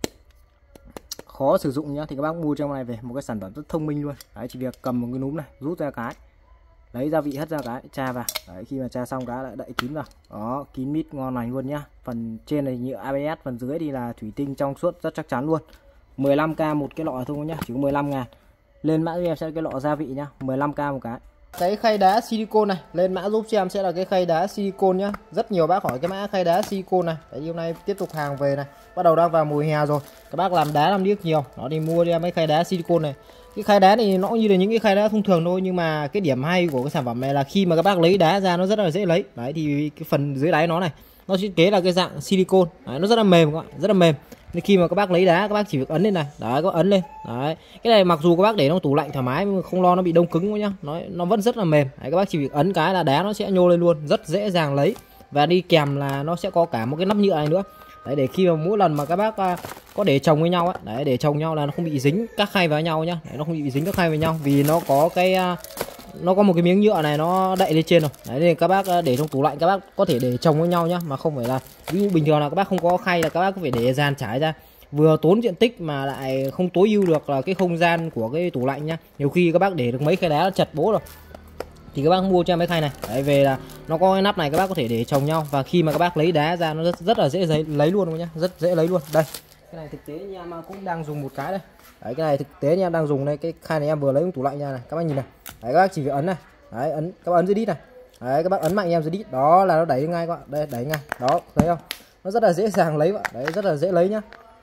khó sử dụng nhá. Thì các bác mua trong này về một cái sản phẩm rất thông minh luôn. Đấy, chỉ việc cầm một cái núm này rút ra cái, lấy gia vị hất ra cái, tra vào. Đấy, khi mà tra xong cái lại đậy kín vào. Đó, kín mít ngon lành luôn nhá. Phần trên này nhựa a bê ét, phần dưới thì là thủy tinh trong suốt rất chắc chắn luôn. mười lăm k một cái lọ thôi nhá, chỉ có mười lăm ngàn. Lên mã giúp em sẽ là cái lọ gia vị nhá, mười lăm k một cái. Cái khay đá silicone này, lên mã giúp cho em sẽ là cái khay đá silicone nhá. Rất nhiều bác hỏi cái mã khay đá silicone này. Đấy, hôm nay tiếp tục hàng về này. Bắt đầu đang vào mùa hè rồi. Các bác làm đá làm điếc nhiều, nó đi mua đi em cái khay đá silicone này. Cái khay đá này nó cũng như là những cái khay đá thông thường thôi, nhưng mà cái điểm hay của cái sản phẩm này là khi mà các bác lấy đá ra nó rất là dễ lấy. Đấy, thì cái phần dưới đáy nó này, nó thiết kế là cái dạng silicone. Đấy, nó rất là mềm các bạn, rất là mềm. Nên khi mà các bác lấy đá các bác chỉ việc ấn lên này, đấy, có ấn lên. Đấy, cái này mặc dù các bác để trong tủ lạnh thoải mái nhưng không lo nó bị đông cứng nhá, nó nó vẫn rất là mềm. Đấy, các bác chỉ việc ấn cái là đá nó sẽ nhô lên luôn, rất dễ dàng lấy. Và đi kèm là nó sẽ có cả một cái nắp nhựa này nữa. Đấy, để khi mà mỗi lần mà các bác uh, có để chồng với nhau ấy, đấy, để chồng nhau là nó không bị dính các khay vào nhau nhá. Đấy, nó không bị dính các khay vào nhau vì nó có cái uh, nó có một cái miếng nhựa này nó đậy lên trên rồi. Đấy, nên các bác uh, để trong tủ lạnh các bác có thể để chồng với nhau nhá, mà không phải là ví dụ bình thường là các bác không có khay là các bác có phải để dàn trải ra, vừa tốn diện tích mà lại không tối ưu được là cái không gian của cái tủ lạnh nhá. Nhiều khi các bác để được mấy khay đá nó chật bố rồi thì các bác mua cho mấy khay này. Đấy, về là nó có cái nắp này các bác có thể để chồng nhau, và khi mà các bác lấy đá ra nó rất, rất là dễ lấy, lấy luôn nhá, rất dễ lấy luôn. Đây, cái này thực tế như em cũng đang dùng một cái đây. Đấy, cái này thực tế như em đang dùng đây, cái khay này em vừa lấy trong tủ lạnh nha này, các bác nhìn này. Đấy, các bác chỉ việc ấn này, đấy, ấn các bác ấn dưới đít này. Đấy, các bác ấn mạnh em dưới đít, đó là nó đẩy ngay các bạn, đây đẩy ngay, đó thấy không, nó rất là dễ dàng lấy vậy. Đấy, rất là dễ lấy nhá.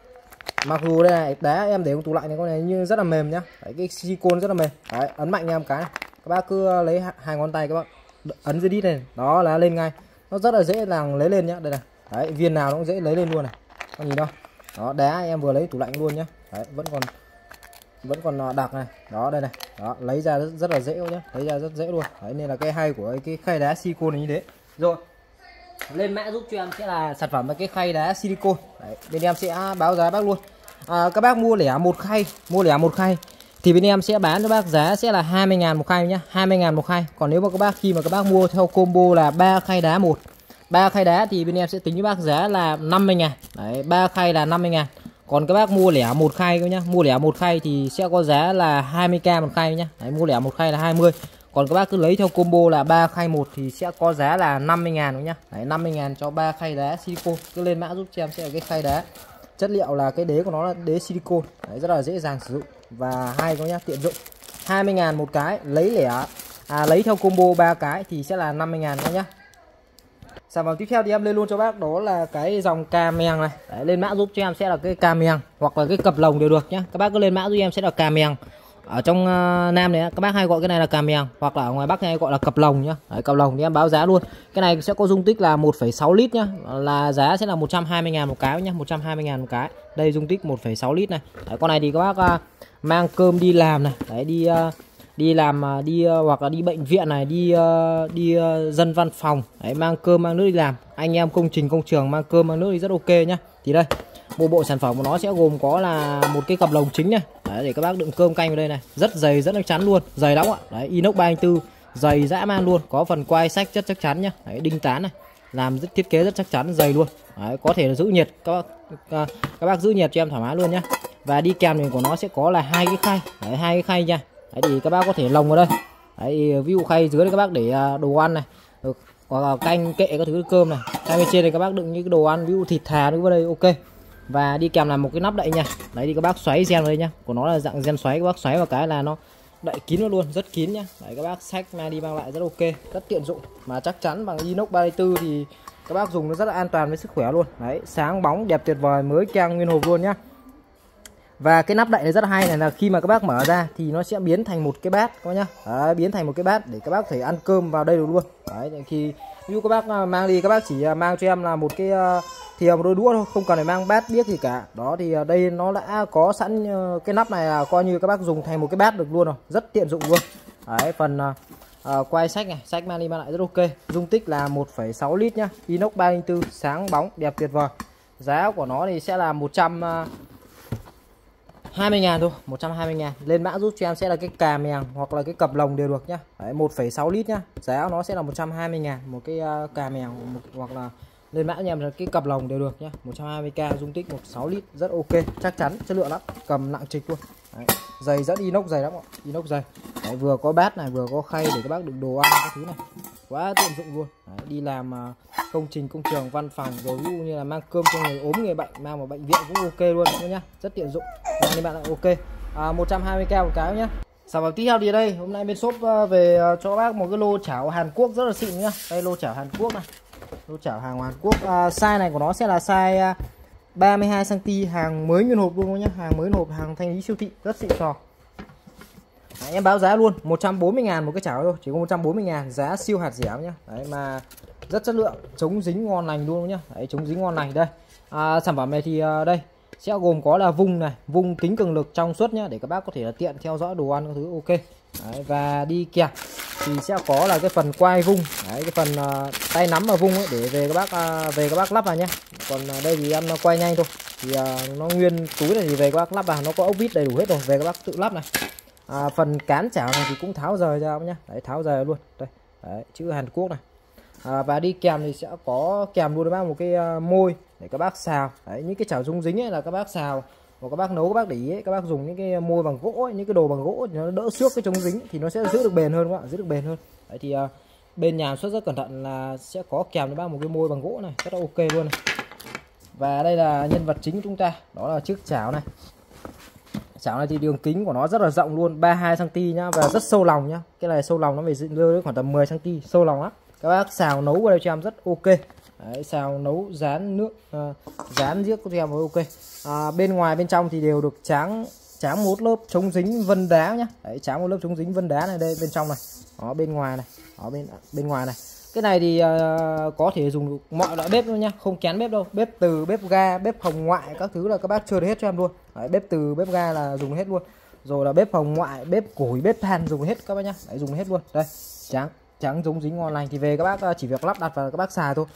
Mặc dù đây này đá em để trong tủ lạnh này con này nhưng rất là mềm nhá. Đấy, cái silicone rất là mềm. Đấy, ấn mạnh em cái này. Các bác cứ lấy hai ngón tay các bác ấn dưới đít này, đó là lên ngay, nó rất là dễ dàng lấy lên nhá. Đây này, đấy, viên nào nó cũng dễ lấy lên luôn này, con nhìn đâu, đó đá em vừa lấy tủ lạnh luôn nhá. Đấy, vẫn còn vẫn còn đặc này, đó đây này, đó lấy ra rất, rất là dễ nhá, lấy ra rất dễ luôn. Đấy, nên là cái hay của cái khay đá silicone này như thế. Rồi, lên mã giúp cho em sẽ là sản phẩm với cái khay đá silicone. Đấy, bên em sẽ báo giá bác luôn. À, các bác mua lẻ một khay, mua lẻ một khay thì bên em sẽ bán cho bác giá sẽ là hai mươi ngàn một khay nhá, hai mươi ngàn một khay. Còn nếu mà các bác khi mà các bác mua theo combo là ba khay đá một, ba khay đá thì bên em sẽ tính với bác giá là năm mươi ngàn. Đấy, ba khay là năm mươi ngàn. Còn các bác mua lẻ một khay nhá, mua lẻ một khay thì sẽ có giá là hai mươi k một khay nhá. Đấy, mua lẻ một khay là hai mươi. Còn các bác cứ lấy theo combo là ba khay một thì sẽ có giá là năm mươi ngàn nhá. Đấy, năm mươi ngàn cho ba khay đá silicone. Cứ lên mã giúp cho em sẽ là cái khay đá. Chất liệu là cái đế của nó là đế silicone. Đấy, rất là dễ dàng sử dụng và hay có nhá, tiện dụng. hai mươi ngàn một cái, lấy lẻ à, lấy theo combo ba cái thì sẽ là năm mươi ngàn nhá. Sản phẩm tiếp theo thì em lên luôn cho bác đó là cái dòng cà mèng này. Đấy, lên mã giúp cho em sẽ là cái cà mèng hoặc là cái cặp lồng đều được nhá. Các bác cứ lên mã giúp em sẽ là cà mèng. Ở trong uh, Nam này các bác hay gọi cái này là cà mèng, hoặc là ở ngoài Bắc hay gọi là cặp lồng nhá. Đấy, cặp lồng thì em báo giá luôn. Cái này sẽ có dung tích là một phẩy sáu lít nhá. Là giá sẽ là một trăm hai mươi ngàn một cái nhá, một trăm hai mươi ngàn một cái. Đây dung tích một phẩy sáu lít này. Đấy, con này thì các bác uh, mang cơm đi làm này. Đấy, đi uh, đi làm đi uh, hoặc là đi bệnh viện này, đi uh, đi uh, dân văn phòng. Đấy, mang cơm mang nước đi làm. Anh em công trình công trường mang cơm mang nước thì rất ok nhá. Thì đây, một bộ sản phẩm của nó sẽ gồm có là một cái cặp lồng chính này. Đấy, để các bác đựng cơm canh vào đây này, rất dày rất chắc chắn luôn, dày lắm ạ. Đấy, inox ba tư, dày dã man luôn, có phần quai sách rất chắc chắn nhá. Đấy, đinh tán này, làm rất thiết kế rất chắc chắn, dày luôn. Đấy, có thể là giữ nhiệt, các bác các bác giữ nhiệt cho em thoải mái luôn nhá. Và đi kèm này của nó sẽ có là hai cái khay, đấy, hai cái khay nha. Đấy, thì các bác có thể lồng vào đây. Đấy, ví dụ khay dưới đây các bác để đồ ăn này, hoặc là canh kệ các thứ cơm này. Khay bên trên này các bác đựng những cái đồ ăn, ví dụ thịt thà nữa vào đây, ok. Và đi kèm là một cái nắp đậy nha. Đấy, thì các bác xoáy gen vào đây nhá. Của nó là dạng gen xoáy, các bác xoáy vào cái là nó đậy kín nó luôn, rất kín nhá. Đấy, các bác xách mang đi mang lại rất ok, rất tiện dụng mà chắc chắn bằng inox ba tư thì các bác dùng nó rất là an toàn với sức khỏe luôn. Đấy, sáng bóng đẹp tuyệt vời, mới keng nguyên hộp luôn nhá. Và cái nắp đậy này rất là hay này, là khi mà các bác mở ra thì nó sẽ biến thành một cái bát các bác nhá. Đấy, biến thành một cái bát để các bác có thể ăn cơm vào đây được luôn. Đấy, khi ví dụ các bác mang đi, các bác chỉ mang cho em là một cái thìa một đôi đũa thôi, không cần phải mang bát điếc gì cả. Đó thì đây nó đã có sẵn cái nắp này, là coi như các bác dùng thành một cái bát được luôn rồi, rất tiện dụng luôn. Đấy, phần uh, quay sách này, sách mang đi mang lại rất ok. Dung tích là một phẩy sáu lít nhá, inox ba không bốn, sáng bóng đẹp tuyệt vời. Giá của nó thì sẽ là một trăm hai mươi ngàn thôi, một trăm hai mươi ngàn. Lên mã giúp cho em sẽ là cái cà mèng hoặc là cái cặp lồng đều được nhá. Đấy, một phẩy sáu lít nhá. Giá nó sẽ là một trăm hai mươi ngàn một cái uh, cà mèng một, hoặc là lên mã cho em là cái cặp lồng đều được nhá. một trăm hai mươi k, dung tích một phẩy sáu lít, rất ok, chắc chắn, chất lượng lắm, cầm nặng trịch luôn. Đấy, dày rất inox dày lắm ạ, inox dày. Đấy, vừa có bát này, vừa có khay để các bác đựng đồ ăn các thứ này, quá tiện dụng luôn. Đấy, đi làm uh, công trình công trường văn phòng rồi, ví dụ như là mang cơm cho người ốm người bệnh, mang vào bệnh viện cũng ok luôn nhá, rất tiện dụng. Mang đi bạn lại ok. À, một trăm hai mươi k một cái nhá. Sản phẩm tiếp theo thì đây, hôm nay bên shop uh, về uh, cho các bác một cái lô chảo Hàn Quốc rất là xịn nhá. Đây lô chảo Hàn Quốc này, lô chảo hàng Hàn Quốc. Uh, size này của nó sẽ là size uh, ba mươi hai xăng ti mét, hàng mới nguyên hộp luôn nhá, hàng mới hộp, hàng thanh lý siêu thị, rất xịn sò. Đấy, em báo giá luôn một trăm bốn mươi ngàn một cái chảo thôi, chỉ có một trăm bốn mươi ngàn, giá siêu hạt rẻ nhá. Đấy, mà rất chất lượng, chống dính ngon lành luôn nhá. Đấy, chống dính ngon lành đây. À, sản phẩm này thì uh, đây sẽ gồm có là vung này, vung kính cường lực trong suốt nhá, để các bác có thể là tiện theo dõi đồ ăn các thứ ok. Đấy, và đi kèm thì sẽ có là cái phần quai vung. Đấy, cái phần uh, tay nắm và vung ấy, để về các bác uh, về các bác lắp vào nhé. Còn uh, đây thì em quay nhanh thôi, thì uh, nó nguyên túi này thì về các bác lắp vào, nó có ốc vít đầy đủ hết rồi, về các bác tự lắp này. À, phần cán chảo này thì cũng tháo rời ra nhá. Đấy, tháo rời luôn đây. Đấy, chữ Hàn Quốc này. À, và đi kèm thì sẽ có kèm luôn với một cái uh, môi để các bác xào. Đấy, những cái chảo rung dính ấy là các bác xào và các bác nấu, các bác để ý ấy, các bác dùng những cái môi bằng gỗ ấy, những cái đồ bằng gỗ thì nó đỡ xước cái chống dính, thì nó sẽ giữ được bền hơn các bạn, giữ được bền hơn. Đấy, thì uh, bên nhà xuất rất cẩn thận là sẽ có kèm với bác một cái môi bằng gỗ này, rất là ok luôn này. Và đây là nhân vật chính của chúng ta, đó là chiếc chảo này. Chảo này thì đường kính của nó rất là rộng luôn, ba mươi hai xăng ti mét nhá, và rất sâu lòng nhá. Cái này sâu lòng nó phải rơi khoảng tầm mười xăng ti mét, sâu lòng lắm. Các bác xào nấu vào đây cho em rất ok. Đấy, xào nấu rán nước, uh, rán giết cho em ok. À, bên ngoài bên trong thì đều được tráng tráng một lớp chống dính vân đá nhá. Đấy, tráng một lớp chống dính vân đá này, đây bên trong này, đó bên ngoài này, đó bên bên ngoài này. Cái này thì uh, có thể dùng được mọi loại bếp luôn nhá, không kén bếp đâu. Bếp từ, bếp ga, bếp hồng ngoại các thứ là các bác chơi được hết cho em luôn. Đấy, bếp từ, bếp ga là dùng hết luôn. Rồi là bếp hồng ngoại, bếp củi, bếp than dùng hết các bác nhá. Đấy, dùng hết luôn. Đây, trắng trắng chống dính ngon lành, thì về các bác chỉ việc lắp đặt và các bác xài thôi.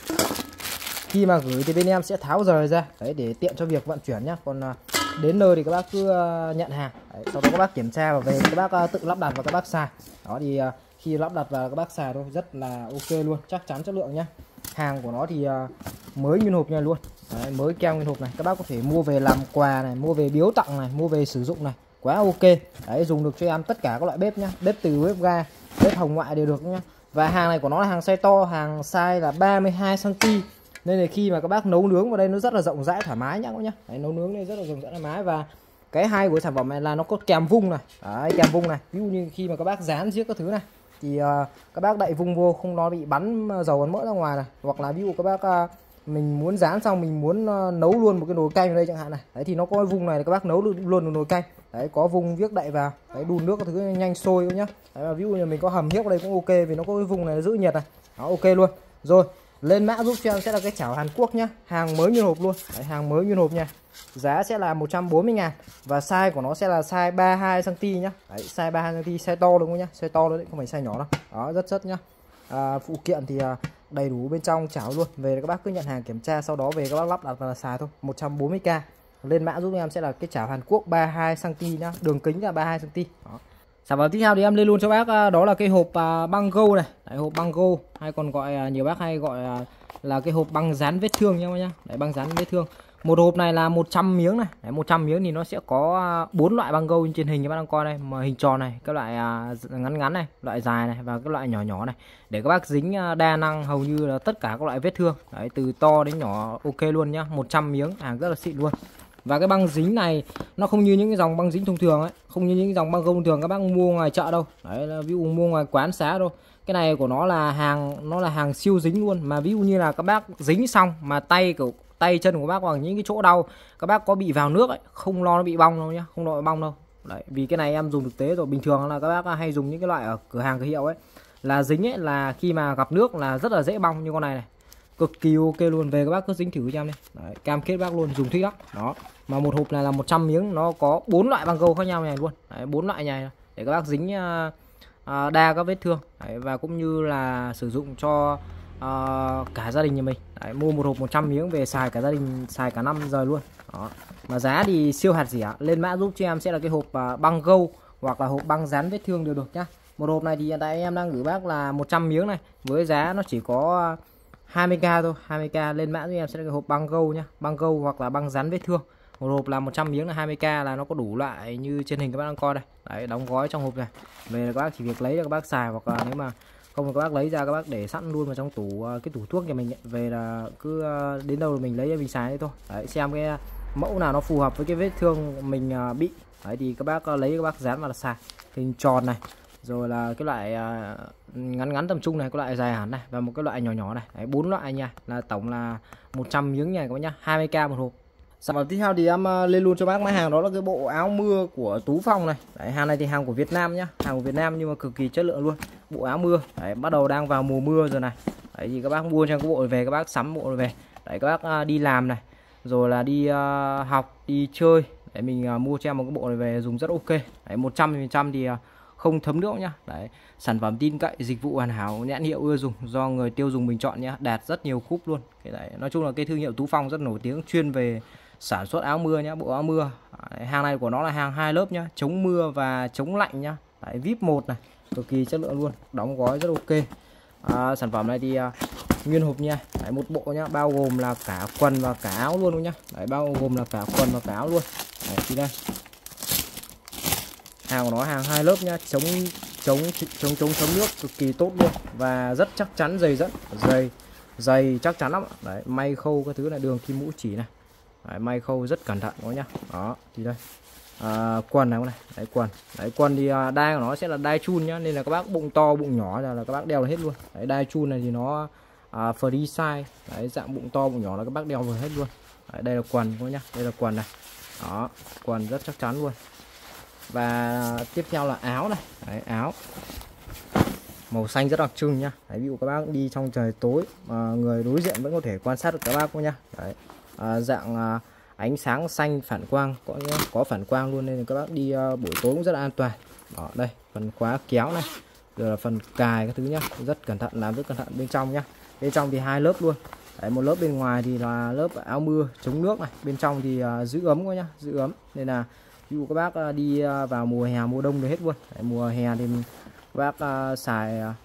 Khi mà gửi thì bên em sẽ tháo rời ra, đấy, để tiện cho việc vận chuyển nhá. Còn uh, đến nơi thì các bác cứ uh, nhận hàng, đấy, sau đó các bác kiểm tra và về các bác uh, tự lắp đặt và các bác xài. Đó thì uh, khi lắp đặt và các bác xài thôi, rất là ok luôn, chắc chắn chất lượng nhá. Hàng của nó thì uh, mới nguyên hộp nha luôn. Đấy, mới keo nguyên hộp này, các bác có thể mua về làm quà này, mua về biếu tặng này, mua về sử dụng này, quá ok. Đấy, dùng được cho em tất cả các loại bếp nhá, bếp từ, bếp ga, bếp hồng ngoại đều được nhá. Và hàng này của nó là hàng size to, hàng size là ba mươi hai xăng ti mét, nên là khi mà các bác nấu nướng vào đây nó rất là rộng rãi thoải mái nhá các nhá. Đấy, nấu nướng đây rất là rộng rãi thoải mái. Và cái hay của sản phẩm này là nó có kèm vung này. Đấy, kèm vung này, ví dụ như khi mà các bác rán giết các thứ này thì uh, các bác đậy vung vô không nó bị bắn dầu bắn mỡ ra ngoài này, hoặc là ví dụ các bác uh, mình muốn rán xong mình muốn uh, nấu luôn một cái nồi canh ở đây chẳng hạn này, đấy thì nó có vung này, các bác nấu luôn một nồi canh. Đấy, có vung viết đậy vào, đấy, đun nước các thứ nhanh sôi nhá. Đấy, và ví dụ như mình có hầm hiếc ở đây cũng ok, vì nó có cái vung này giữ nhiệt này, đó ok luôn. Rồi lên mã giúp cho em sẽ là cái chảo Hàn Quốc nhá, hàng mới nguyên hộp luôn. Đấy, hàng mới nguyên hộp nha. Giá sẽ là một trăm bốn mươi ngàn và size của nó sẽ là size ba mươi hai xăng ti mét nhá. Đấy, size ba mươi hai xăng ti mét, size to đúng không nhá, size to đấy, không phải size nhỏ đâu. Đó, rất chất nhá. À, phụ kiện thì à, đầy đủ bên trong chảo luôn. Về các bác cứ nhận hàng kiểm tra, sau đó về các bác lắp đặt và xài thôi. một trăm bốn mươi k. Lên mã giúp em sẽ là cái chảo Hàn Quốc ba mươi hai xăng ti mét nhá, đường kính là ba mươi hai xăng ti mét. Đó. Sản phẩm tiếp theo thì em lên luôn cho bác, đó là cái hộp uh, băng gâu này. Đấy, hộp băng gâu hay còn gọi uh, nhiều bác hay gọi uh, là cái hộp băng dán vết thương nha nhá. Đấy, băng dán vết thương. Một hộp này là một trăm miếng này. Đấy, một trăm miếng thì nó sẽ có bốn loại băng gâu trên hình các bác đang coi đây, mà hình tròn này, các loại uh, ngắn ngắn này, loại dài này và các loại nhỏ nhỏ này, để các bác dính uh, đa năng hầu như là tất cả các loại vết thương. Đấy, từ to đến nhỏ ok luôn nhá. một trăm miếng, hàng rất là xịn luôn. Và cái băng dính này nó không như những cái dòng băng dính thông thường ấy, không như những dòng băng gâu thông thường các bác mua ngoài chợ đâu. Đấy, là ví dụ mua ngoài quán xá đâu. Cái này của nó là hàng nó là hàng siêu dính luôn, mà ví dụ như là các bác dính xong mà tay của tay chân của bác hoặc những cái chỗ đau các bác có bị vào nước ấy, không lo nó bị bong đâu nhá, không lo bị bong đâu. Đấy, vì cái này em dùng thực tế rồi, bình thường là các bác hay dùng những cái loại ở cửa hàng cửa hiệu ấy, là dính ấy là khi mà gặp nước là rất là dễ bong, như con này này. cực kỳ ok luôn. Về các bác cứ dính thử cho em đi. Đấy, cam kết bác luôn, dùng thích lắm. Đó. Mà một hộp này là một trăm miếng, nó có bốn loại băng gâu khác nhau này luôn. Đấy, bốn loại này để các bác dính uh, uh, đa các vết thương. Đấy, và cũng như là sử dụng cho uh, cả gia đình nhà mình. Đấy, mua một hộp một trăm miếng về xài cả gia đình, xài cả năm rồi luôn. Đó. Mà giá thì siêu hạt rẻ. Lên mã giúp cho em sẽ là cái hộp uh, băng gâu hoặc là hộp băng dán vết thương đều được nhá. Một hộp này thì hiện tại em đang gửi bác là một trăm miếng này, với giá nó chỉ có hai mươi k thôi, hai mươi k. Lên mã giúp em sẽ là cái hộp băng gâu nhá, băng gâu hoặc là băng dán vết thương. Một hộp là một trăm miếng là hai mươi k, là nó có đủ loại như trên hình các bác đang coi đây. Đấy, đóng gói trong hộp này. Về là các bác chỉ việc lấy ra các bác xài, hoặc là nếu mà không thì các bác lấy ra các bác để sẵn luôn vào trong tủ, cái tủ thuốc nhà mình ấy. Về là cứ đến đâu mình lấy ra mình xài đấy thôi. Đấy, xem cái mẫu nào nó phù hợp với cái vết thương mình bị. Đấy thì các bác lấy các bác dán vào là xài. Hình tròn này, rồi là cái loại uh, ngắn ngắn tầm trung này, có loại dài hẳn này, và một cái loại nhỏ nhỏ này. Đấy, bốn loại nha, là tổng là một trăm miếng nha các bác nhá, hai mươi k một hộp. Sản phẩm tiếp theo thì em uh, lên luôn cho bác máy hàng, đó là cái bộ áo mưa của Tú Phong này. Đấy, hàng này thì hàng của Việt Nam nhá, hàng của Việt Nam nhưng mà cực kỳ chất lượng luôn. Bộ áo mưa, đấy, bắt đầu đang vào mùa mưa rồi này. Đấy thì các bác mua cho cái bộ này về, các bác sắm bộ này về. Đấy, các bác uh, đi làm này, rồi là đi uh, học, đi chơi. Đấy, mình uh, mua cho em một cái bộ này về dùng rất ok. Đấy, một trăm phần trăm thì uh, không thấm nước nhá. Đấy, sản phẩm tin cậy, dịch vụ hoàn hảo, nhãn hiệu ưa dùng, do người tiêu dùng bình chọn nhá, đạt rất nhiều cúp luôn. Cái đấy, nói chung là cái thương hiệu Tú Phong rất nổi tiếng, chuyên về sản xuất áo mưa nhá, bộ áo mưa. Đấy, hàng này của nó là hàng hai lớp nhá, chống mưa và chống lạnh nhá. Đấy, vê i pê một này, cực kỳ chất lượng luôn, đóng gói rất ok. À, sản phẩm này thì uh, nguyên hộp nha. Đấy, một bộ nhá, bao gồm là cả quần và cả áo luôn, luôn nhá. Đấy, bao gồm là cả quần và cả áo luôn. Đấy, thì đây, hàng của nó hàng hai lớp nhá, chống chống chống chống chống nước cực kỳ tốt luôn, và rất chắc chắn, dày rất dày dày chắc chắn lắm. Đấy, may khâu cái thứ này, đường kim mũ chỉ này. Đấy, may khâu rất cẩn thận đó nhá. Đó thì đây, à, quần này, này đấy, quần đấy, quần thì à, đai của nó sẽ là đai chun nhá, nên là các bác bụng to bụng nhỏ là, là các bác đeo hết luôn. Đấy, đai chun này thì nó à, free size. Đấy, dạng bụng to bụng nhỏ là các bác đeo vừa hết luôn. Đấy, đây là quần thôi nhá, đây là quần này. Đó, quần rất chắc chắn luôn. Và tiếp theo là áo này. Đấy, áo màu xanh rất đặc trưng nhá. Đấy, ví dụ các bác đi trong trời tối mà người đối diện vẫn có thể quan sát được các bác nhá. Đấy, à, dạng à, ánh sáng xanh phản quang, có có phản quang luôn, nên là các bác đi à, buổi tối cũng rất là an toàn. Đó, đây phần khóa kéo này, rồi là phần cài các thứ nhá, rất cẩn thận, làm rất cẩn thận bên trong nhá. Bên trong thì hai lớp luôn. Đấy, một lớp bên ngoài thì là lớp áo mưa chống nước này, bên trong thì à, giữ ấm quá nhá, giữ ấm, nên là ví dụ các bác đi vào mùa hè mùa đông được hết luôn. Đấy, mùa hè thì các bác uh, xài uh,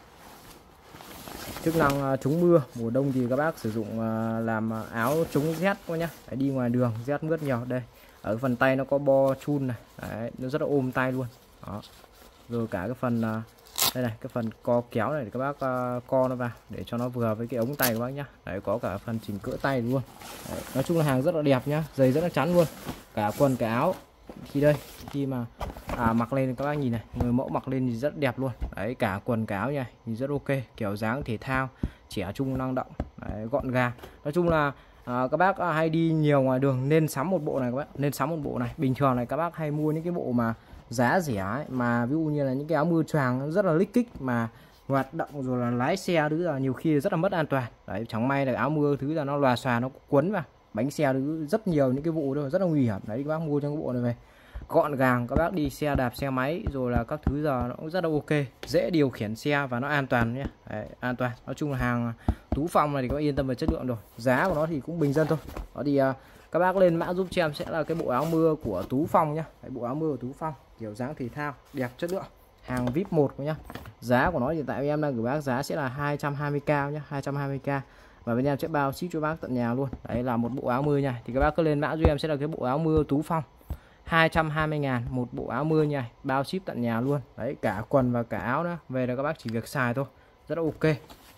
chức năng uh, chống mưa, mùa đông thì các bác sử dụng uh, làm uh, áo chống rét quá nhá. Đấy, đi ngoài đường rét mướt nhiều. Đây, ở phần tay nó có bo chun này. Đấy, nó rất là ôm tay luôn. Đó, rồi cả cái phần uh, đây này, cái phần co kéo này để các bác uh, co nó vào để cho nó vừa với cái ống tay của bác nhá. Đấy, có cả phần chỉnh cỡ tay luôn. Đấy, nói chung là hàng rất là đẹp nhá, giày rất là chắn luôn, cả quần cả áo. Thì đây, khi mà à, mặc lên các bác nhìn này, người mẫu mặc lên thì rất đẹp luôn. Đấy, cả quần cả áo nha, thì rất ok, kiểu dáng thể thao, trẻ trung năng động. Đấy, gọn gàng. Nói chung là à, các bác hay đi nhiều ngoài đường nên sắm một bộ này các bác, nên sắm một bộ này. Bình thường này các bác hay mua những cái bộ mà giá rẻ ấy, mà ví dụ như là những cái áo mưa choàng rất là lích kích, mà hoạt động rồi là lái xe thứ là nhiều khi rất là mất an toàn. Đấy, chẳng may là áo mưa thứ là nó lòa xòa, nó quấn vào bánh xe thứ, rất nhiều những cái vụ đó rất là nguy hiểm. Đấy, các bác mua trong cái bộ này về gọn gàng, các bác đi xe đạp xe máy rồi là các thứ giờ nó cũng rất là ok, dễ điều khiển xe và nó an toàn nhé. Đấy, an toàn. Nói chung là hàng Tú Phong này thì có yên tâm về chất lượng rồi, giá của nó thì cũng bình dân thôi. Đó thì uh, các bác lên mã giúp cho em sẽ là cái bộ áo mưa của Tú Phong nhá. Đấy, bộ áo mưa của Tú Phong kiểu dáng thể thao, đẹp chất lượng, hàng vê i pê một nhá. Giá của nó hiện tại em đang gửi bác giá sẽ là hai trăm hai mươi k nhá, hai trăm hai mươi k, và bên em sẽ bao ship cho bác tận nhà luôn. Đấy là một bộ áo mưa nha. Thì các bác cứ lên mã giúp em sẽ là cái bộ áo mưa Tú Phong, hai trăm hai mươi ngàn một bộ áo mưa nha, bao ship tận nhà luôn. Đấy, cả quần và cả áo nữa, về là các bác chỉ việc xài thôi, rất là ok,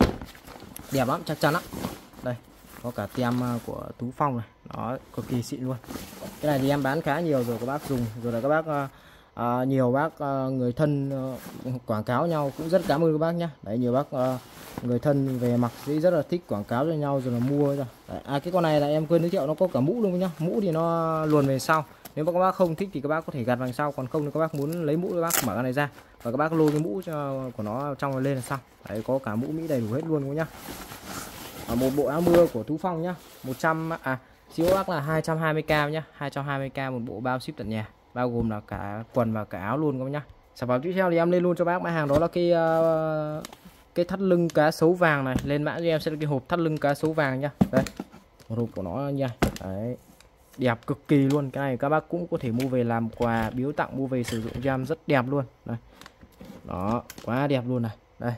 đẹp lắm, chắc chắn lắm. Đây, có cả tem của Tú Phong này, đó, cực kỳ xịn luôn. Cái này thì em bán khá nhiều rồi, các bác dùng rồi là các bác uh, nhiều bác uh, người thân uh, quảng cáo nhau, cũng rất cảm ơn các bác nhá. Đấy, nhiều bác uh, người thân về mặc thì rất là thích quảng cáo cho nhau rồi là mua rồi. Đấy, à cái con này là em quên giới thiệu, nó có cả mũ luôn nhá, mũ thì nó luồn về sau. Nếu mà các bác không thích thì các bác có thể gạt vào sau, còn không thì các bác muốn lấy mũ các bác mở cái này ra và các bác lôi cái mũ cho, của nó trong lên là xong. Đấy, có cả mũ Mỹ đầy đủ hết luôn nhá. À, một bộ áo mưa của Tú Phong nhá, một trăm à siêu bác là hai trăm hai mươi k nhá, hai trăm hai mươi k một bộ bao ship tận nhà, bao gồm là cả quần và cả áo luôn các bác nhá. Sản phẩm tiếp theo thì em lên luôn cho bác mã hàng đó là cái uh, cái thắt lưng cá sấu vàng này. Lên mã cho em sẽ là cái hộp thắt lưng cá sấu vàng nhá. Đây, một hộp của nó nha. Đấy, đẹp cực kỳ luôn. Cái này các bác cũng có thể mua về làm quà biếu tặng, mua về sử dụng cho em, rất đẹp luôn. Đây, đó, quá đẹp luôn này. Đây,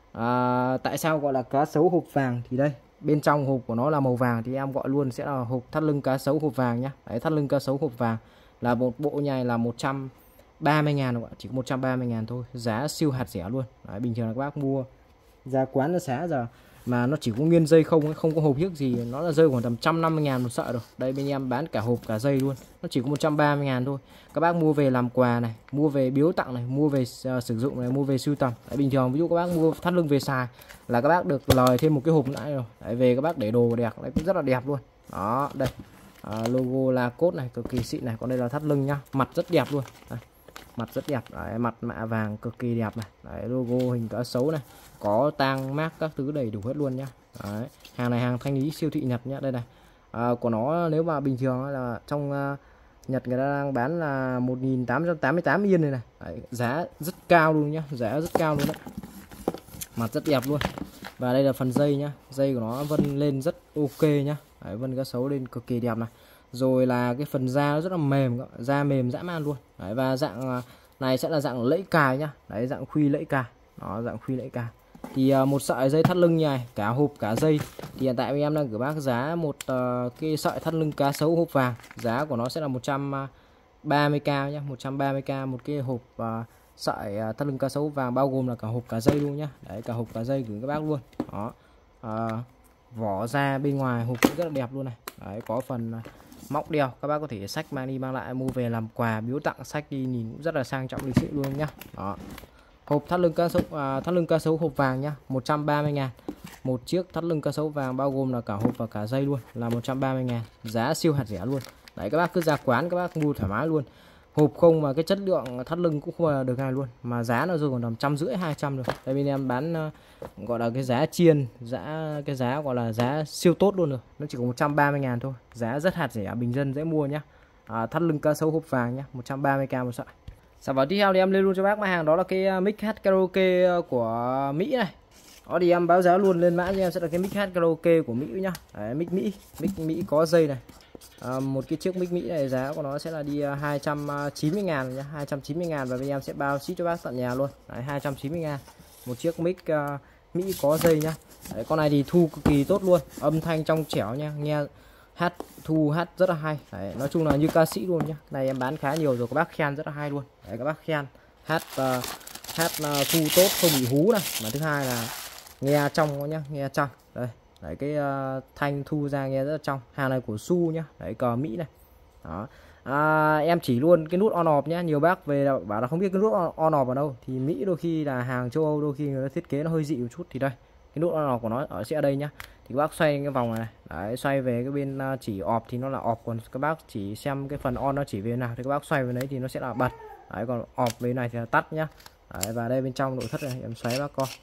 à, tại sao gọi là cá sấu hộp vàng thì đây, bên trong hộp của nó là màu vàng thì em gọi luôn sẽ là hộp thắt lưng cá sấu hộp vàng nhá. Đấy, thắt lưng cá sấu hộp vàng là một bộ nhài là một trăm ba mươi ngàn, chỉ có một trăm ba mươi ngàn thôi, giá siêu hạt rẻ luôn. Đấy, bình thường là các bác mua ra quán nó xá giờ mà nó chỉ có nguyên dây không, không có hộp hiếc gì, nó là rơi khoảng tầm một trăm năm mươi ngàn một sợi rồi. Đây bên em bán cả hộp cả dây luôn, nó chỉ có một trăm ba mươi ngàn thôi. Các bác mua về làm quà này, mua về biếu tặng này, mua về uh, sử dụng này, mua về sưu tầm. Đấy, bình thường ví dụ các bác mua thắt lưng về xài là các bác được lời thêm một cái hộp nữa rồi. Đấy, về các bác để đồ đẹp, đấy cũng rất là đẹp luôn. Đó, đây à, logo là cốt này, cực kỳ xịn này. Còn đây là thắt lưng nhá, mặt rất đẹp luôn. Đây, mặt rất đẹp. Đấy, mặt mạ vàng cực kỳ đẹp này. Đấy, logo hình cá sấu này, có tang mác các thứ đầy đủ hết luôn nhá. Đấy, hàng này hàng thanh lý siêu thị Nhật nhá. Đây này, à, của nó nếu mà bình thường là trong uh, Nhật người ta đang bán là một nghìn tám trăm tám mươi tám yên này này. Đấy, giá rất cao luôn nhá, giá rất cao luôn đấy. Mặt rất đẹp luôn. Và đây là phần dây nhá, dây của nó vân lên rất ok nhá. Đấy, vân cá sấu lên cực kỳ đẹp này. Rồi là cái phần da nó rất là mềm, da mềm dã man luôn. Đấy, và dạng này sẽ là dạng lẫy cài nhá. Đấy, dạng khuy lẫy cài. Đó, dạng khuy lẫy cài. Thì uh, một sợi dây thắt lưng như này, cả hộp cả dây thì hiện tại em đang gửi bác giá một uh, cái sợi thắt lưng cá sấu hộp vàng, giá của nó sẽ là một trăm ba mươi k nhá, một trăm ba mươi k một cái hộp uh, sợi uh, thắt lưng cá sấu vàng, bao gồm là cả hộp cả dây luôn nhá. Đấy, cả hộp cả dây gửi các bác luôn. Đó, uh, vỏ da bên ngoài hộp cũng rất là đẹp luôn này. Đấy, có phần uh, móc đeo, các bác có thể xách mang đi mang lại, mua về làm quà biếu tặng, xách đi nhìn cũng rất là sang trọng lịch sự luôn nhá. Đó, hộp thắt lưng cá sấu à, thắt lưng cá sấu hộp vàng nhá, một trăm ba mươi ngàn một chiếc thắt lưng cá sấu vàng, bao gồm là cả hộp và cả dây luôn, là một trăm ba mươi ngàn, giá siêu hạt rẻ luôn. Đấy, các bác cứ ra quán các bác mua thoải mái luôn. Hộp không mà cái chất lượng thắt lưng cũng không là được này luôn, mà giá nó rồi còn tầm trăm rưỡi hai trăm rồi. Đây bên em bán uh, gọi là cái giá chiên, giá cái giá gọi là giá siêu tốt luôn rồi, nó chỉ có một trăm ba mươi ngàn thôi, giá rất hạt rẻ, bình dân dễ mua nhá. À, thắt lưng cá sấu hộp vàng nhá, một trăm ba mươi k một sợi. Sản phẩm tiếp theo thì em lên luôn cho bác mã hàng đó là cái mic hát karaoke của Mỹ này. Đó thì em báo giá luôn, lên mã cho em sẽ là cái mic hát karaoke của Mỹ nhá. Đấy, mic Mỹ, mic Mỹ có dây này. À, một cái chiếc mic Mỹ này giá của nó sẽ là đi hai trăm chín mươi ngàn nhá, hai trăm chín mươi ngàn, và bên em sẽ bao ship cho bác tận nhà luôn. Đấy, hai trăm chín mươi ngàn một chiếc mic uh, Mỹ có dây nhá. Đấy, con này thì thu cực kỳ tốt luôn, âm thanh trong trẻo nha, nghe hát thu hát rất là hay. Đấy, nói chung là như ca sĩ luôn nhá. Này em bán khá nhiều rồi, các bác khen rất là hay luôn. Đấy, các bác khen hát uh, hát uh, thu tốt, không bị hú này, mà thứ hai là nghe trong nhá, nghe trong. Đây, đấy cái uh, thanh thu ra nghe rất là trong. Hàng này của Su nhá, đấy cờ Mỹ này. Đó. À, em chỉ luôn cái nút on off nhá. Nhiều bác về bảo là không biết cái nút on off ở đâu, thì Mỹ đôi khi là hàng châu Âu đôi khi người ta thiết kế nó hơi dị một chút, thì đây cái nút on off của nó ở sẽ ở đây nhá. Thì các bác xoay cái vòng này, đấy, xoay về cái bên chỉ off thì nó là off, còn các bác chỉ xem cái phần on nó chỉ về nào thì các bác xoay về đấy thì nó sẽ là bật. Đấy, còn off về này thì là tắt nhá. Đấy, và đây bên trong nội thất này em xoáy bác con.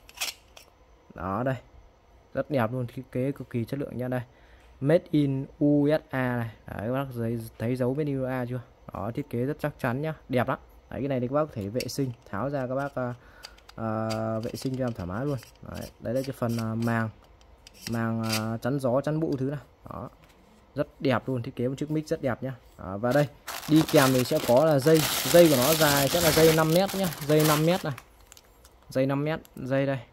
Đó, đây rất đẹp luôn, thiết kế cực kỳ chất lượng nha. Đây made in u ét a này. Đấy, các bác thấy, thấy dấu made in u ét a chưa? Đó, thiết kế rất chắc chắn nhá, đẹp lắm. Đấy, cái này thì các bác có thể vệ sinh, tháo ra các bác uh, uh, vệ sinh cho em thoải mái luôn. Đấy, đấy là cái phần uh, màng màng uh, chắn gió chắn bụi thứ này. Đó, rất đẹp luôn, thiết kế một chiếc mic rất đẹp nhá. Đó, và đây đi kèm thì sẽ có là dây, dây của nó dài sẽ là dây năm mét nhá, dây năm mét này, dây năm mét, dây đây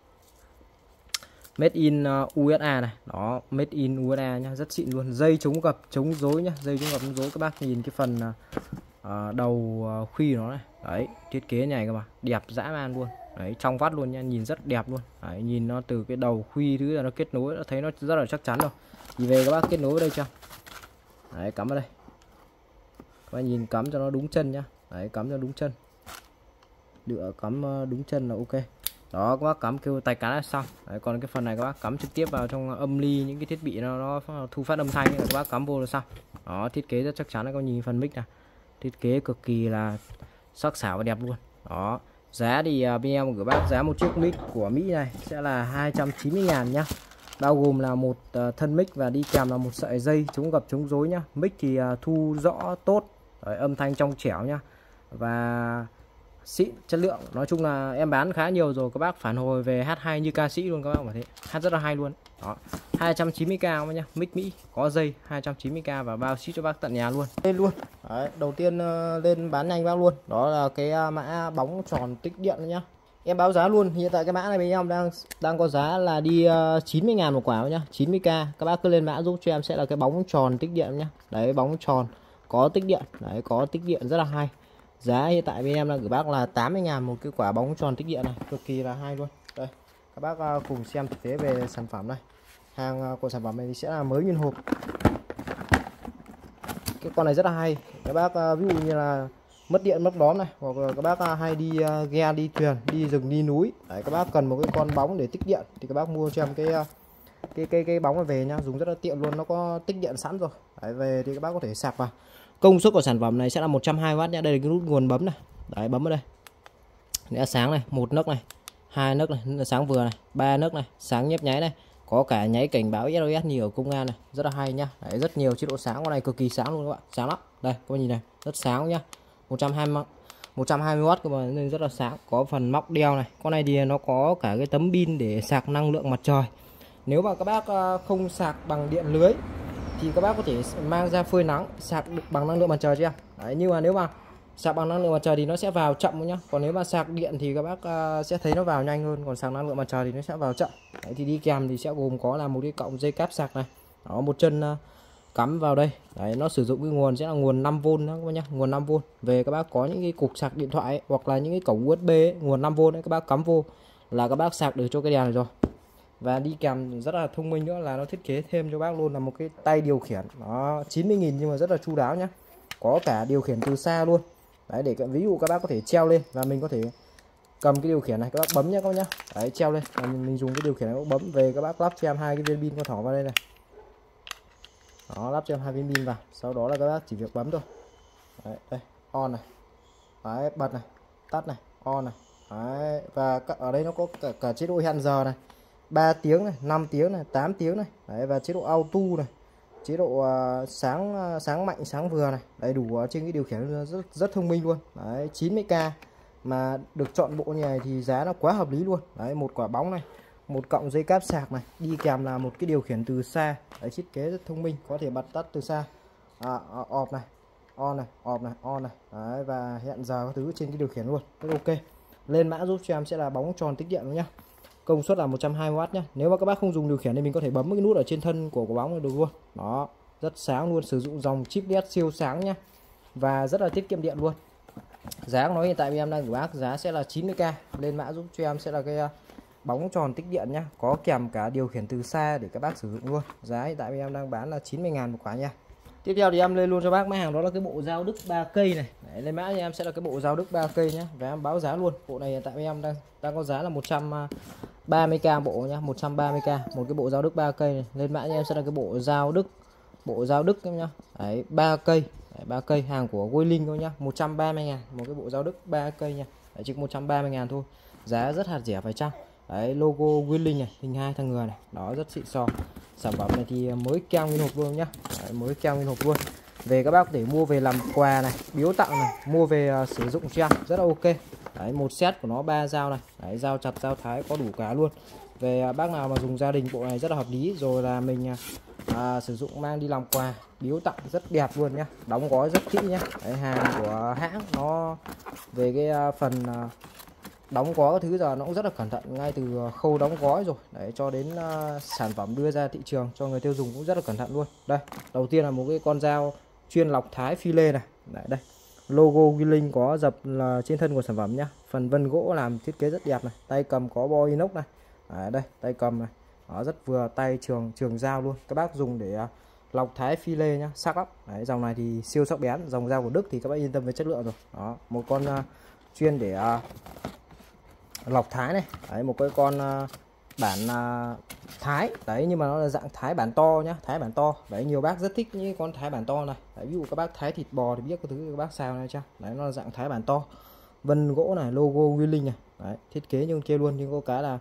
made in uh, u ét a này. Đó, made in u ét a nhá, rất xịn luôn. Dây chống gập chống rối nhá, dây chống gập chống rối. Các bác nhìn cái phần uh, đầu uh, khuy nó này. Đấy, thiết kế này các bạn, đẹp dã man luôn. Đấy, trong vắt luôn nha, nhìn rất đẹp luôn. Đấy, nhìn nó từ cái đầu khuy thứ là nó kết nối, nó thấy nó rất là chắc chắn rồi. Thì về các bác kết nối ở đây cho. Đấy, cắm ở đây. Các bác nhìn cắm cho nó đúng chân nhá. Đấy, cắm cho đúng chân. Đựa cắm đúng chân là ok. Đó, các bác cắm kêu tay cá là xong. Đấy, còn cái phần này các bác cắm trực tiếp vào trong âm ly, những cái thiết bị nó, nó thu phát âm thanh ấy, các bác cắm vô là xong. Đó, thiết kế rất chắc chắn. Các bác nhìn phần mic này, thiết kế cực kỳ là sắc sảo và đẹp luôn. Đó, giá thì uh, bên em gửi bác giá một chiếc mic của Mỹ này sẽ là hai trăm chín mươi ngàn nhá. bao gồm là một uh, thân mic và đi kèm là một sợi dây chống gập chống rối nhá. Mic thì uh, thu rõ tốt, đấy, âm thanh trong trẻo nhá, và xịn, chất lượng. Nói chung là em bán khá nhiều rồi, các bác phản hồi về hát hay như ca sĩ luôn, các bác bảo thế, hát rất là hay luôn. Đó, hai trăm chín mươi k các bác nhá, mic Mỹ có dây hai trăm chín mươi k và bao ship cho bác tận nhà luôn. Lên luôn. Đấy, đầu tiên uh, lên bán nhanh bác luôn. Đó là cái uh, mã bóng tròn tích điện nhá. Em báo giá luôn, hiện tại cái mã này bên em đang đang có giá là đi uh, chín mươi ngàn một quả nhá, chín mươi k. Các bác cứ lên mã giúp cho em sẽ là cái bóng tròn tích điện nhá. Đấy, bóng tròn có tích điện, đấy, có tích điện rất là hay. Giá hiện tại bên em đang gửi bác là tám mươi ngàn một cái quả bóng tròn tích điện này, cực kỳ là hay luôn. Đây, các bác uh, cùng xem thực tế về sản phẩm này. Hàng uh, của sản phẩm này thì sẽ là mới nguyên hộp. Cái con này rất là hay. Các bác uh, ví dụ như là mất điện mất đóm này, hoặc là các bác uh, hay đi uh, ghe đi thuyền, đi rừng đi núi, đấy, các bác cần một cái con bóng để tích điện thì các bác mua cho em cái uh, cái cái cái bóng này về nhá, dùng rất là tiện luôn, nó có tích điện sẵn rồi. Đấy, về thì các bác có thể sạc vào. Công suất của sản phẩm này sẽ là một trăm hai mươi oát nhá. Đây là cái nút nguồn bấm này. Đấy, bấm ở đây. Để sáng này, một nấc này, hai nấc này, sáng vừa này, ba nấc này, sáng nhấp nháy này. Có cả nháy cảnh báo ét o ét như ở công an này, rất là hay nhá. Đấy, rất nhiều chế độ sáng, con này cực kỳ sáng luôn các bạn, sáng lắm. Đây, các bạn nhìn này, rất sáng nhá. một trăm hai mươi oát các bạn, nên rất là sáng. Có phần móc đeo này. Con này thì nó có cả cái tấm pin để sạc năng lượng mặt trời. Nếu mà các bác không sạc bằng điện lưới thì các bác có thể mang ra phơi nắng sạc được bằng năng lượng mặt trời chưa? Đấy, nhưng mà nếu mà sạc bằng năng lượng mặt trời thì nó sẽ vào chậm nhá. Còn nếu mà sạc điện thì các bác uh, sẽ thấy nó vào nhanh hơn. Còn sạc năng lượng mặt trời thì nó sẽ vào chậm. Đấy, thì đi kèm thì sẽ gồm có là một cái cọng dây cáp sạc này. Đó, một chân uh, cắm vào đây. Đấy, nó sử dụng cái nguồn sẽ là nguồn năm vôn đó các bác nhá, nguồn năm vôn. Về các bác có những cái cục sạc điện thoại ấy, hoặc là những cái cổng u ét bê ấy, nguồn năm vôn ấy, các bác cắm vô là các bác sạc được cho cái đèn này rồi. Và đi kèm rất là thông minh nữa là nó thiết kế thêm cho bác luôn là một cái tay điều khiển. Nó chín mươi nghìn nhưng mà rất là chu đáo nhá. Có cả điều khiển từ xa luôn. Đấy, để ví dụ các bác có thể treo lên và mình có thể cầm cái điều khiển này, các bác bấm nhá các bác nhá. Đấy, treo lên và mình, mình dùng cái điều khiển này bấm về, các bác lắp cho em hai cái viên pin con thỏ vào đây này. Đó, lắp cho em hai viên pin vào. Sau đó là các bác chỉ việc bấm thôi. Đấy, đây, on này. Đấy, bật này, tắt này, on này. Đấy, và ở đây nó có cả, cả chế độ hẹn giờ này, ba tiếng này, năm tiếng này, tám tiếng này. Đấy, và chế độ auto này, chế độ uh, sáng uh, sáng mạnh, sáng vừa này. Đầy đủ uh, trên cái điều khiển rất rất thông minh luôn. Đấy, chín mươi k mà được chọn bộ như này thì giá nó quá hợp lý luôn. Đấy, một quả bóng này, một cọng dây cáp sạc này, đi kèm là một cái điều khiển từ xa. Đấy, thiết kế rất thông minh, có thể bật tắt từ xa. À, off này, on này, off này, on này. Đấy, và hẹn giờ các thứ trên cái điều khiển luôn, rất ok. Lên mã giúp cho em sẽ là bóng tròn tích điện nhá. Công suất là một trăm hai mươi oát nhá. Nếu mà các bác không dùng điều khiển thì mình có thể bấm cái nút ở trên thân của quả bóng này được luôn. Đó, rất sáng luôn, sử dụng dòng chip led siêu sáng nhá. Và rất là tiết kiệm điện luôn. Giá của nó hiện tại em đang gửi bác giá sẽ là chín mươi k. Lên mã giúp cho em sẽ là cái bóng tròn tích điện nhá, có kèm cả điều khiển từ xa để các bác sử dụng luôn. Giá hiện tại em đang bán là chín mươi ngàn một quả nha. Tiếp theo thì em lên luôn cho bác mấy hàng đó là cái bộ dao Đức ba cây này. Đấy, lên mã thì em sẽ là cái bộ dao Đức ba cây nhá. Và em báo giá luôn. Bộ này hiện tại em đang đang có giá là một trăm ba mươi k bộ nhá, một trăm ba mươi k một cái bộ dao Đức ba cây này. Lên mã thì em sẽ là cái bộ dao Đức, bộ dao Đức em nhá. Đấy, ba cây. Đấy, ba cây hàng của Guilin thôi nhá, một trăm ba mươi ngàn một cái bộ dao Đức ba cây nha. Đấy, chỉ một trăm ba mươi ngàn thôi. Giá rất hạt rẻ phải chăng. Đấy, logo Guilin này, hình hai thằng người này. Đó, rất xịn sò. Sản phẩm này thì mới keo nguyên hộp luôn nhá. Đấy, mới keo nguyên hộp luôn. Về các bác có thể mua về làm quà này, biếu tặng này, mua về uh, sử dụng cho em rất là ok. Đấy, một set của nó ba dao này. Đấy, dao chặt, dao thái có đủ cả luôn. Về uh, bác nào mà dùng gia đình bộ này rất là hợp lý, rồi là mình uh, sử dụng mang đi làm quà, biếu tặng rất đẹp luôn nhá. Đóng gói rất kỹ nhá. Đấy, hàng của hãng nó về cái uh, phần uh, đóng gói các thứ giờ nó cũng rất là cẩn thận, ngay từ khâu đóng gói rồi đấy cho đến uh, sản phẩm đưa ra thị trường cho người tiêu dùng cũng rất là cẩn thận luôn. Đây, đầu tiên là một cái con dao chuyên lọc thái phi lê này. Đấy, đây logo Guilin có dập là trên thân của sản phẩm nhá. Phần vân gỗ làm thiết kế rất đẹp này. Tay cầm có bo inox này. Đấy, đây tay cầm này, nó rất vừa tay, trường trường dao luôn. Các bác dùng để uh, lọc thái phi lê nhá, sắc lắm. Đấy, dòng này thì siêu sắc bén, dòng dao của Đức thì các bác yên tâm về chất lượng rồi. Đó, một con uh, chuyên để uh, lọc thái này. Đấy, một cái con uh, bản uh, thái đấy, nhưng mà nó là dạng thái bản to nhá, thái bản to. Đấy, nhiều bác rất thích những con thái bản to này. Đấy, ví dụ các bác thái thịt bò thì biết cái thứ các bác sao này chưa. Đấy, nó là dạng thái bản to, vân gỗ này, logo Guilin này. Đấy, thiết kế như kia luôn, nhưng có cái là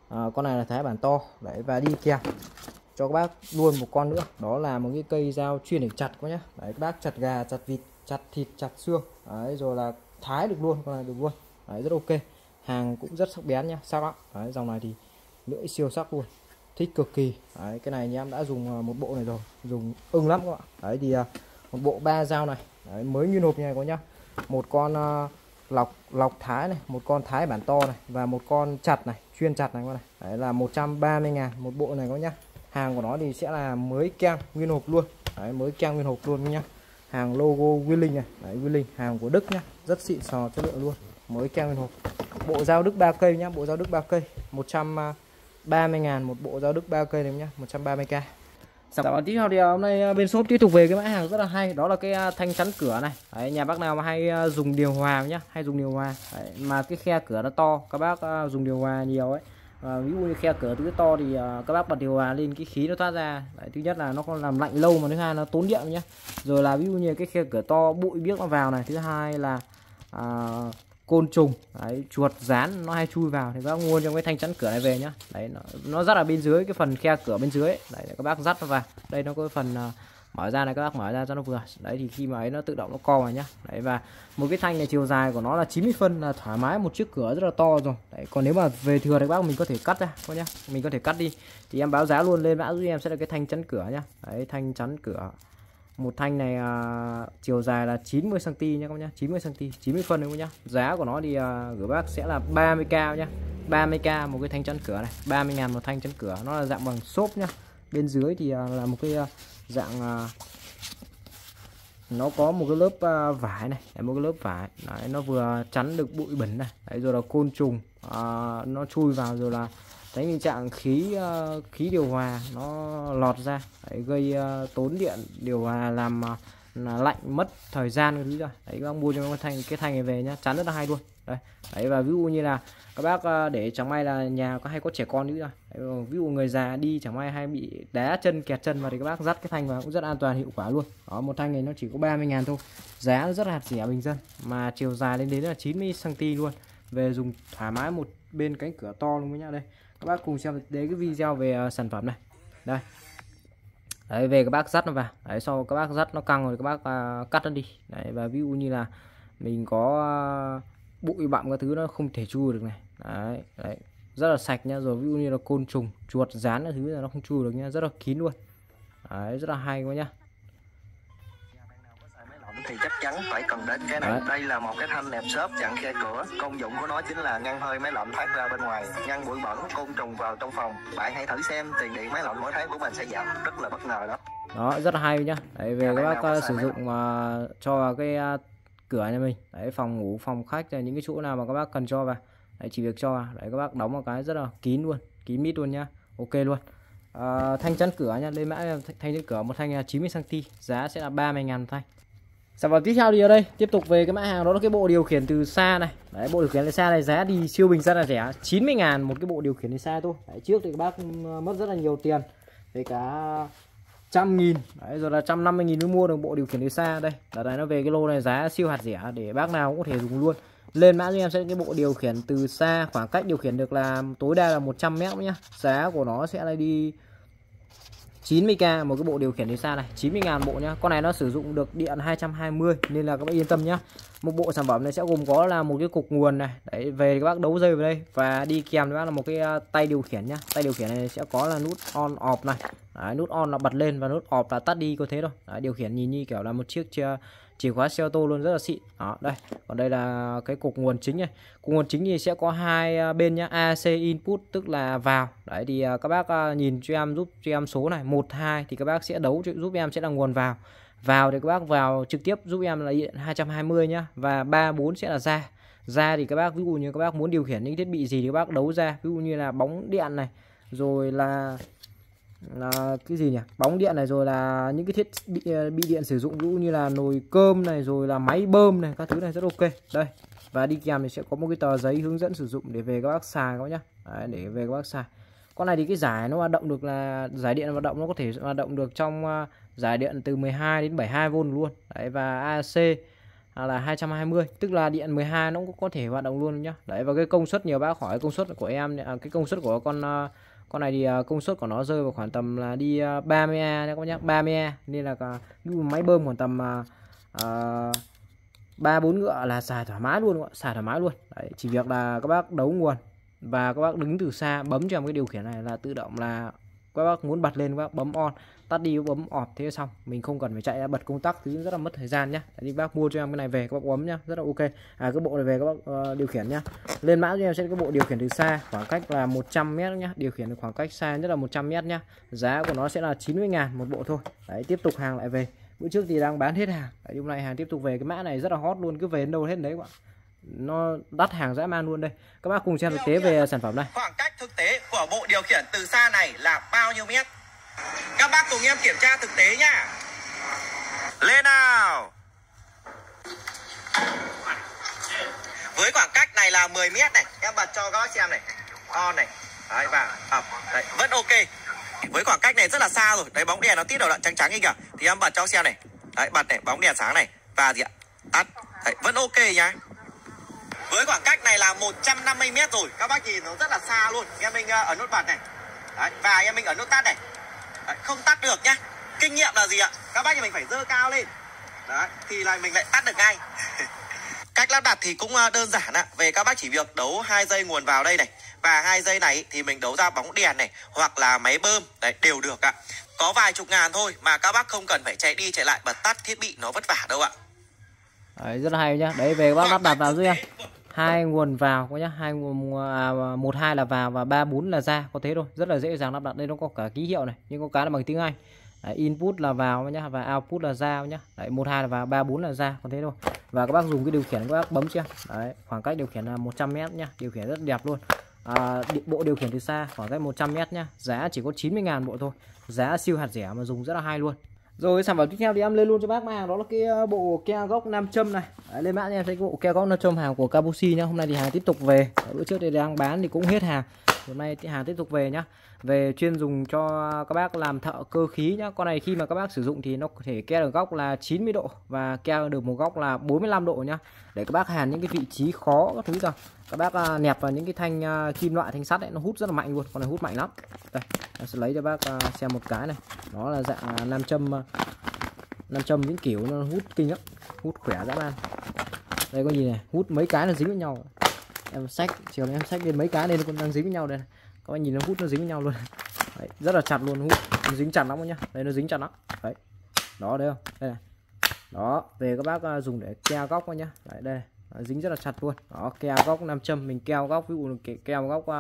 À, con này là thái bản to đấy, và đi kèm cho các bác luôn một con nữa, đó là một cái cây dao chuyên để chặt các nhá. Đấy, các bác chặt gà, chặt vịt, chặt thịt, chặt xương đấy, rồi là thái được luôn, con này được luôn đấy, rất ok. Hàng cũng rất sắc bén nhá, sắc lắm đấy, dòng này thì lưỡi siêu sắc luôn, thích cực kỳ đấy. Cái này anh em đã dùng một bộ này rồi, dùng ưng lắm các bạn đấy. Thì một bộ ba dao này đấy, mới nguyên hộp như này có nhá. Một con uh, lọc lọc thái này, một con thái bản to này, và một con chặt này, chuyên chặt này con này đấy, là một trăm ba mươi ngàn một bộ này có nhá. Hàng của nó thì sẽ là mới keng nguyên hộp luôn đấy, mới keng nguyên hộp luôn nhá. Hàng logo Winling này đấy, Winling hàng của Đức nhá, rất xịn sò chất lượng luôn, mới keng nguyên hộp. Bộ dao Đức ba cây nhá, bộ dao Đức ba cây một trăm ba mươi ngàn một bộ dao Đức ba cây này nhá, một trăm ba mươi k. Sản phẩm tiếp theo thì hôm nay bên shop tiếp tục về cái mã hàng rất là hay, đó là cái thanh chắn cửa này đấy. Nhà bác nào mà hay dùng điều hòa nhá, hay dùng điều hòa đấy, mà cái khe cửa nó to, các bác dùng điều hòa nhiều ấy, à, ví dụ như khe cửa thứ to thì uh, các bác bật điều hòa lên, cái khí nó thoát ra đấy, thứ nhất là nó còn làm lạnh lâu, mà thứ hai nó tốn điện nhá. Rồi là ví dụ như cái khe cửa to bụi biếc nó vào này, thứ hai là uh, côn trùng đấy, chuột rán nó hay chui vào, thì các bác mua trong cái thanh chắn cửa này về nhá. Đấy, nó, nó rất là bên dưới cái phần khe cửa bên dưới ấy. Đấy, các bác dắt nó vào đây, nó có cái phần uh, mở ra này, các bác mở ra cho nó vừa đấy, thì khi mà ấy nó tự động nó co vào nhá. Đấy, và một cái thanh này chiều dài của nó là chín mươi phân, là thoải mái một chiếc cửa rất là to rồi đấy. Còn nếu mà về thừa thì các bác mình có thể cắt ra coi nhá, mình có thể cắt đi, thì em báo giá luôn lên mã giúp em sẽ là cái thanh chắn cửa nhá. Đấy, thanh chắn cửa một thanh này à, chiều dài là chín mươi xăng ti mét nhá các bác nhá, chín mươi xăng ti mét, chín mươi phân đấy các bác nhá. Giá của nó thì à, gửi bác sẽ là ba mươi k nhá, ba mươi k một cái thanh chắn cửa này, ba mươi ngàn một thanh chắn cửa. Nó là dạng bằng xốp nhá. Bên dưới thì à, là một cái à, dạng à, nó có một cái lớp à, vải này, một cái lớp vải đấy, nó vừa chắn được bụi bẩn này đấy, rồi là côn trùng à, nó chui vào, rồi là tránh tình trạng khí uh, khí điều hòa nó lọt ra đấy, gây uh, tốn điện điều hòa, làm uh, là lạnh mất thời gian cái thứ rồi đấy. Các bác mua cho cái thanh cái thanh này về nhá, chắn rất là hay luôn đấy. Đấy, và ví dụ như là các bác uh, để chẳng may là nhà có hay có trẻ con nữa rồi đấy, ví dụ người già đi chẳng may hay bị đá chân kẹt chân vào thì các bác dắt cái thanh vào cũng rất an toàn, hiệu quả luôn. Đó, một thanh này nó chỉ có ba mươi ngàn thôi, giá nó rất là hạt rẻ bình dân, mà chiều dài lên đến là chín mươi xăng ti mét luôn, về dùng thoải mái một bên cánh cửa to luôn với nhá. Đây các bác cùng xem đấy cái video về uh, sản phẩm này đây đấy, về các bác dắt nó vào đấy, sau các bác dắt nó căng rồi các bác uh, cắt nó đi đấy. Và ví dụ như là mình có uh, bụi bặm các thứ nó không thể chui được này đấy, đấy rất là sạch nhá. Rồi ví dụ như là côn trùng chuột rán các thứ là nó không chui được nhá, rất là kín luôn đấy, rất là hay quá nhá. Thì chắc chắn phải cần đến cái này. Đấy. Đây là một cái thanh nẹp xốp chặn khe cửa. Công dụng của nó chính là ngăn hơi máy lạnh thoát ra bên ngoài, ngăn bụi bẩn côn trùng vào trong phòng. Bạn hãy thử xem tiền điện máy lạnh mỗi tháng của mình sẽ giảm rất là bất ngờ đó. Đó, rất là hay nhá. Đấy, về các bác uh, sử dụng uh, cho vào cái uh, cửa nhà mình đấy, phòng ngủ, phòng khách, những cái chỗ nào mà các bác cần cho vào đấy, chỉ việc cho vào đấy, các bác đóng một cái rất là kín luôn, kín mít luôn nhá, ok luôn. Uh, thanh chắn cửa nha, lên mã thanh chắn cửa một thanh chín mươi xăng ti mét, giá sẽ là ba mươi ngàn một thanh. Sản phẩm tiếp theo thì ở đây tiếp tục về cái mã hàng, đó là cái bộ điều khiển từ xa này. Đấy, bộ điều khiển từ xa này giá thì siêu bình rất là rẻ, chín mươi ngàn một cái bộ điều khiển từ xa thôi. Đấy, trước thì các bác mất rất là nhiều tiền, về cả trăm nghìn đấy, rồi là trăm năm mươi nghìn mới mua được bộ điều khiển từ xa. Đây đợt này nó về cái lô này giá siêu hạt rẻ, để bác nào cũng có thể dùng luôn. Lên mã cho em sẽ cái bộ điều khiển từ xa, khoảng cách điều khiển được là tối đa là một trăm mét nhá. Giá của nó sẽ là đi chín mươi k một cái bộ điều khiển từ xa này, chín mươi ngàn bộ nhá. Con này nó sử dụng được điện hai trăm hai mươi nên là các bác yên tâm nhá. Một bộ sản phẩm này sẽ gồm có là một cái cục nguồn này, đấy về các bác đấu dây vào đây, và đi kèm với bác là một cái tay điều khiển nhá. Tay điều khiển này sẽ có là nút on off này. Đấy, nút on là bật lên và nút off là tắt đi, có thế thôi. Đấy, điều khiển nhìn như kiểu là một chiếc chìa khóa xe ô tô luôn, rất là xịn. Đó, đây. Còn đây là cái cục nguồn chính này. Cục nguồn chính thì sẽ có hai bên nhá, a xê input tức là vào. Đấy thì các bác nhìn cho em, giúp cho em số này một hai thì các bác sẽ đấu giúp em sẽ là nguồn vào. Vào thì các bác vào trực tiếp giúp em là điện hai trăm hai mươi nhá, và ba bốn sẽ là ra. Ra thì các bác ví dụ như các bác muốn điều khiển những thiết bị gì thì các bác đấu ra, ví dụ như là bóng điện này, rồi là là cái gì nhỉ, bóng điện này, rồi là những cái thiết bị, bị điện sử dụng, ví dụ như là nồi cơm này, rồi là máy bơm này, các thứ này rất ok. Đây, và đi kèm thì sẽ có một cái tờ giấy hướng dẫn sử dụng để về các bác xài các bác nhá. Đấy, để về các bác xài. Con này thì cái giải nó hoạt động được là giải điện hoạt động, nó có thể hoạt động được trong uh, giải điện từ mười hai đến bảy mươi hai vôn luôn. Đấy, và a xê là hai trăm hai mươi, tức là điện mười hai nó cũng có thể hoạt động luôn nhá. Đấy, và cái công suất nhiều bác hỏi công suất của em, à, cái công suất của con con này thì công suất của nó rơi vào khoảng tầm là đi ba mươi a nha các bác nhá, ba mươi a, nên là máy bơm khoảng tầm ba bốn ngựa là xài thoải mái luôn, xài thoải mái luôn. Đấy, chỉ việc là các bác đấu nguồn và các bác đứng từ xa bấm cho em cái điều khiển này là tự động là các bác muốn bật lên các bác bấm on, tắt đi bấm off, thế xong mình không cần phải chạy ra bật công tắc thứ rất là mất thời gian nhá. Đi bác mua cho em cái này về các bác bấm nhá, rất là ok. À, cái bộ này về các bác uh, điều khiển nhá. Lên mã cho em sẽ cái bộ điều khiển từ xa, khoảng cách là một trăm mét nhá, điều khiển khoảng cách xa nhất là một trăm mét nhá. Giá của nó sẽ là chín mươi ngàn một bộ thôi. Đấy, tiếp tục hàng lại về. Bữa trước thì đang bán hết hàng. Đấy, hôm nay hàng tiếp tục về, cái mã này rất là hot luôn, cứ về đến đâu hết đấy các bạn. Nó đắt hàng dã man luôn đây. Các bác cùng xem thực tế về sản phẩm này. Khoảng cách thực tế của bộ điều khiển từ xa này là bao nhiêu mét? Các bác cùng em kiểm tra thực tế nhá. Lên nào. Với khoảng cách này là mười mét này, em bật cho các bác xem này. On này. Đấy, và ẩm. Đấy, vẫn ok. Với khoảng cách này rất là xa rồi. Đấy, bóng đèn nó tít đầu đoạn trắng trắng như kìa. Thì em bật cho xem này. Đấy, bật này, bóng đèn sáng này. Và gì ạ? Tắt. Đấy, vẫn ok nhá. Với khoảng cách này là một trăm năm mươi mét rồi. Các bác nhìn nó rất là xa luôn. Em mình ở nút bật này. Đấy, và em mình ở nút tắt này. Đấy, không tắt được nhá. Kinh nghiệm là gì ạ? Các bác thì mình phải dơ cao lên. Đấy, thì là mình lại tắt được ngay. Cách lắp đặt thì cũng đơn giản ạ. Về các bác chỉ việc đấu hai dây nguồn vào đây này. Và hai dây này thì mình đấu ra bóng đèn này hoặc là máy bơm. Đấy, đều được ạ. Có vài chục ngàn thôi mà các bác không cần phải chạy đi chạy lại bật tắt thiết bị nó vất vả đâu ạ. Đấy, rất là hay nhá. Đấy, về các bác lắp đặt vào dưới em. Hai nguồn vào có nhá, hai nguồn à, một hai là vào và ba bốn là ra, có thế thôi, rất là dễ dàng lắp đặt. Đây nó có cả ký hiệu này, nhưng có cái là bằng tiếng Anh. Đấy, input là vào nhá và output là ra nhá. Đấy, một hai là vào, ba bốn là ra, có thế thôi. Và các bác dùng cái điều khiển các bác bấm chưa? Đấy, khoảng cách điều khiển là một trăm mét nhá, điều khiển rất đẹp luôn. À, bộ điều khiển từ xa khoảng cách một trăm mét nhá, giá chỉ có chín mươi ngàn bộ thôi, giá siêu hạt rẻ mà dùng rất là hay luôn. Rồi sản phẩm tiếp theo thì em lên luôn cho bác mã hàng, đó là cái bộ ke góc nam châm này. Đấy, lên mã em thấy cái bộ ke góc nam châm hàng của Kabushi nhá. Hôm nay thì hàng tiếp tục về. Đấy, bữa trước thì đang bán thì cũng hết hàng. Hôm nay thì hàng tiếp tục về nhá. Về chuyên dùng cho các bác làm thợ cơ khí nhá. Con này khi mà các bác sử dụng thì nó có thể ke được góc là chín mươi độ và ke được một góc là bốn mươi lăm độ nhá. Để các bác hàn những cái vị trí khó các thứ rồi. Các bác nẹp vào những cái thanh kim loại, thanh sắt ấy, nó hút rất là mạnh luôn. Con này hút mạnh lắm. Đây, em sẽ lấy cho bác xem một cái này. Đó là dạng nam châm nam châm những kiểu nó hút kinh lắm, hút khỏe dã man. Đây có nhìn này, hút mấy cái nó dính với nhau. Em xách chiều em xách lên mấy cái đây nó còn đang dính với nhau đây này. Các bạn nhìn nó hút nó dính với nhau luôn. Đấy, rất là chặt luôn, hút nó dính chặt lắm nhá. Đây nó dính chặt lắm. Đấy. Đó đây không? Đây này. Đó, về các bác dùng để keo góc nhá. Đấy đây. Nó dính rất là chặt luôn. Đó, keo góc nam châm mình keo góc, ví dụ keo góc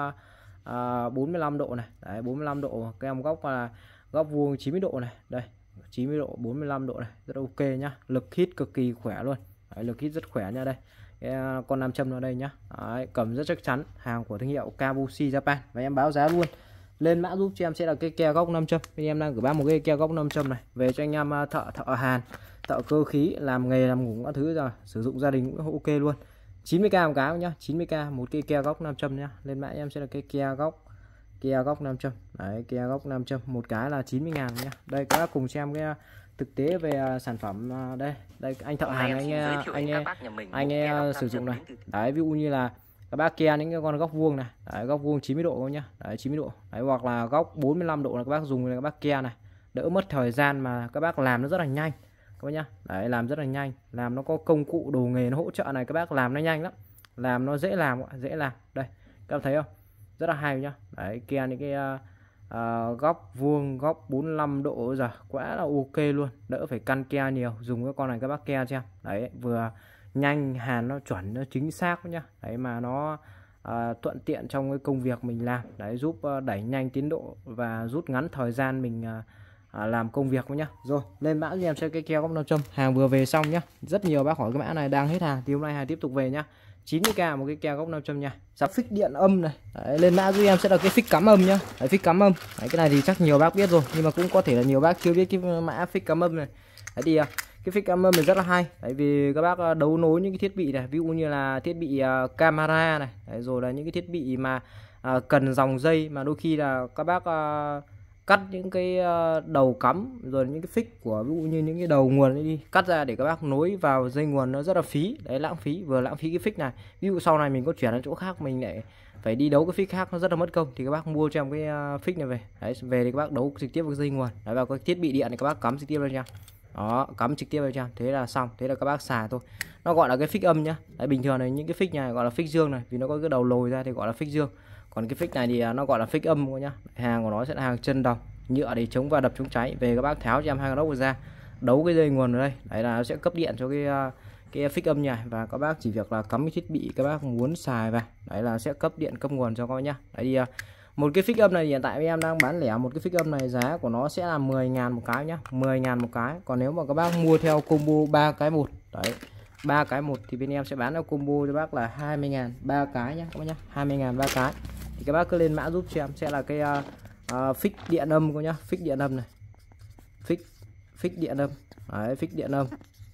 à, bốn mươi lăm độ này. Đấy, bốn mươi lăm độ, keo góc là góc vuông chín mươi độ này. Đây, chín mươi độ, bốn mươi lăm độ này, rất ok nhá. Lực hít cực kỳ khỏe luôn. Đấy, lực hít rất khỏe nha. Đây cái con nam châm ở đây nhá. Đấy, cầm rất chắc chắn, hàng của thương hiệu Kabushi Japan. Và em báo giá luôn. Lên mã giúp cho em sẽ là cái ke góc nam châm. Bên em đang gửi bác một cái ke góc nam châm này về cho anh em thợ thợ hàn, thợ cơ khí, làm nghề làm ngủ các thứ rồi, sử dụng gia đình cũng ok luôn. chín mươi k một cái nhá, chín mươi k một cái ke góc nam châm nhá. Lên mã em sẽ là cái ke góc ke góc nam châm. Đấy, ke góc nam châm một cái là chín mươi ngàn nhá. Đây các bác cùng xem cái thực tế về uh, sản phẩm uh, đây. Đây anh thợ hàn anh nghe anh nghe anh nghe sử dụng này. Đấy, ví dụ như là các bác ke những cái con góc vuông này. Đấy, góc vuông chín mươi độ nhá. Đấy, chín mươi độ. Đấy, hoặc là góc bốn mươi lăm độ là các bác dùng là các bác ke này. Đỡ mất thời gian mà các bác làm nó rất là nhanh. Các bác nhá. Đấy, làm rất là nhanh, làm nó có công cụ đồ nghề nó hỗ trợ này, các bác làm nó nhanh lắm. Làm nó dễ làm, dễ làm. Đây, các bác thấy không? Rất là hay nhá. Đấy, ke những cái uh, uh, góc vuông, góc bốn mươi lăm độ giờ quá là ok luôn, đỡ phải căn ke nhiều. Dùng cái con này các bác ke xem. Đấy, vừa nhanh, hàn nó chuẩn, nó chính xác nhá. Đấy mà nó uh, thuận tiện trong cái công việc mình làm. Đấy, giúp uh, đẩy nhanh tiến độ và rút ngắn thời gian mình uh, À, làm công việc nhá. Rồi lên mã cho em sẽ cái keo góc nam châm, hàng vừa về xong nhá. Rất nhiều bác hỏi cái mã này đang hết hàng thì hôm nay hàng tiếp tục về nhá. chín mươi k một cái keo góc nam châm nha. Sắp phích điện âm này. Đấy, lên mã giúp em sẽ là cái phích cắm âm nhá. Đấy, phích cắm âm. Đấy, cái này thì chắc nhiều bác biết rồi, nhưng mà cũng có thể là nhiều bác chưa biết cái mã phích cắm âm này. Đấy thì cái phích cắm âm này rất là hay. Đấy, vì các bác đấu nối những cái thiết bị này, ví dụ như là thiết bị uh, camera này. Đấy, rồi là những cái thiết bị mà uh, cần dòng dây mà đôi khi là các bác uh, cắt những cái đầu cắm rồi những cái phích của ví dụ như những cái đầu nguồn ấy đi, cắt ra để các bác nối vào dây nguồn nó rất là phí đấy, lãng phí, vừa lãng phí cái phích này, ví dụ sau này mình có chuyển đến chỗ khác mình lại phải đi đấu cái phích khác nó rất là mất công, thì các bác mua cho em cái phích này về đấy, về thì các bác đấu trực tiếp với dây nguồn đấy, vào cái thiết bị điện này các bác cắm trực tiếp vào nha, đó cắm trực tiếp vào cho, thế là xong, thế là các bác xài thôi, nó gọi là cái phích âm nhá đấy, bình thường này những cái phích này gọi là phích dương này, vì nó có cái đầu lồi ra thì gọi là phích dương, còn cái phích này thì nó gọi là phích âm nhá, hàng của nó sẽ là hàng chân đồng nhựa để chống va đập chống cháy, về các bác tháo cho em hai con ốc ra đấu cái dây nguồn ở đây đấy là nó sẽ cấp điện cho cái cái phích âm này, và các bác chỉ việc là cắm cái thiết bị các bác muốn xài vào đấy là sẽ cấp điện cấp nguồn cho các bác nhá. Đấy thì một cái phích âm này hiện tại em đang bán lẻ một cái phích âm này giá của nó sẽ là mười ngàn một cái nhá, mười ngàn một cái, còn nếu mà các bác mua theo combo ba cái một đấy, ba cái một thì bên em sẽ bán theo combo cho bác là hai mươi ngàn ba cái nhá các bác nhá, hai mươi ngàn ba cái, thì các bác cứ lên mã giúp cho em sẽ là cái uh, uh, phích điện âm cô nhá, phích điện âm này, phích phích điện âm đấy, phích điện âm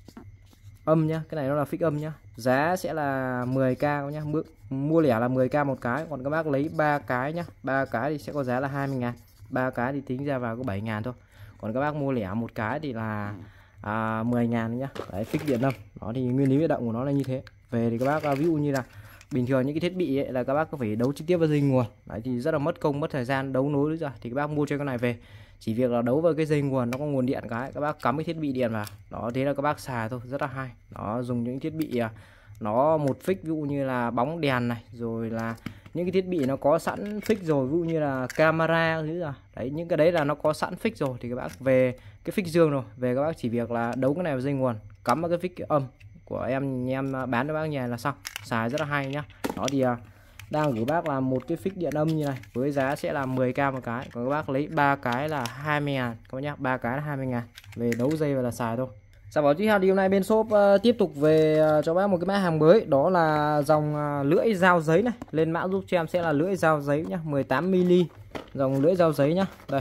âm nhá, cái này nó là phích âm nhá, giá sẽ là mười k nhá, mua lẻ là mười k một cái, còn các bác lấy ba cái nhá, ba cái thì sẽ có giá là hai mươi ngàn, ba cái thì tính ra vào có bảy ngàn thôi, còn các bác mua lẻ một cái thì là à, mười ngàn nhá, đấy phích điện âm, đó thì nguyên lý hoạt động của nó là như thế. Về thì các bác ví dụ như là bình thường những cái thiết bị ấy, là các bác có phải đấu trực tiếp với dây nguồn đấy, thì rất là mất công mất thời gian đấu nối rồi, thì các bác mua cho cái này về chỉ việc là đấu vào cái dây nguồn, nó có nguồn điện cái các bác cắm cái thiết bị điện vào đó, thế là các bác xài thôi, rất là hay. Nó dùng những thiết bị nó một phích, ví dụ như là bóng đèn này, rồi là những cái thiết bị nó có sẵn phích rồi, ví dụ như là camera thứ rồi đấy, những cái đấy là nó có sẵn phích rồi, thì các bác về cái phích dương rồi, về các bác chỉ việc là đấu cái này vào dây nguồn, cắm vào cái phích âm của em em bán cho bác nhà là xong, xài rất là hay nhá. Đó thì đang gửi bác là một cái phích điện âm như này với giá sẽ là mười k một cái, còn các bác lấy ba cái là hai mươi ngàn các bác nhá, ba cái là hai mươi ngàn, về đấu dây và là xài thôi. Sản phẩm tiếp theo thì hôm nay bên shop uh, tiếp tục về uh, cho bác một cái mã hàng mới, đó là dòng uh, lưỡi dao giấy này, lên mã giúp cho em sẽ là lưỡi dao giấy nhá, mười tám mi li, dòng lưỡi dao giấy nhá. Đây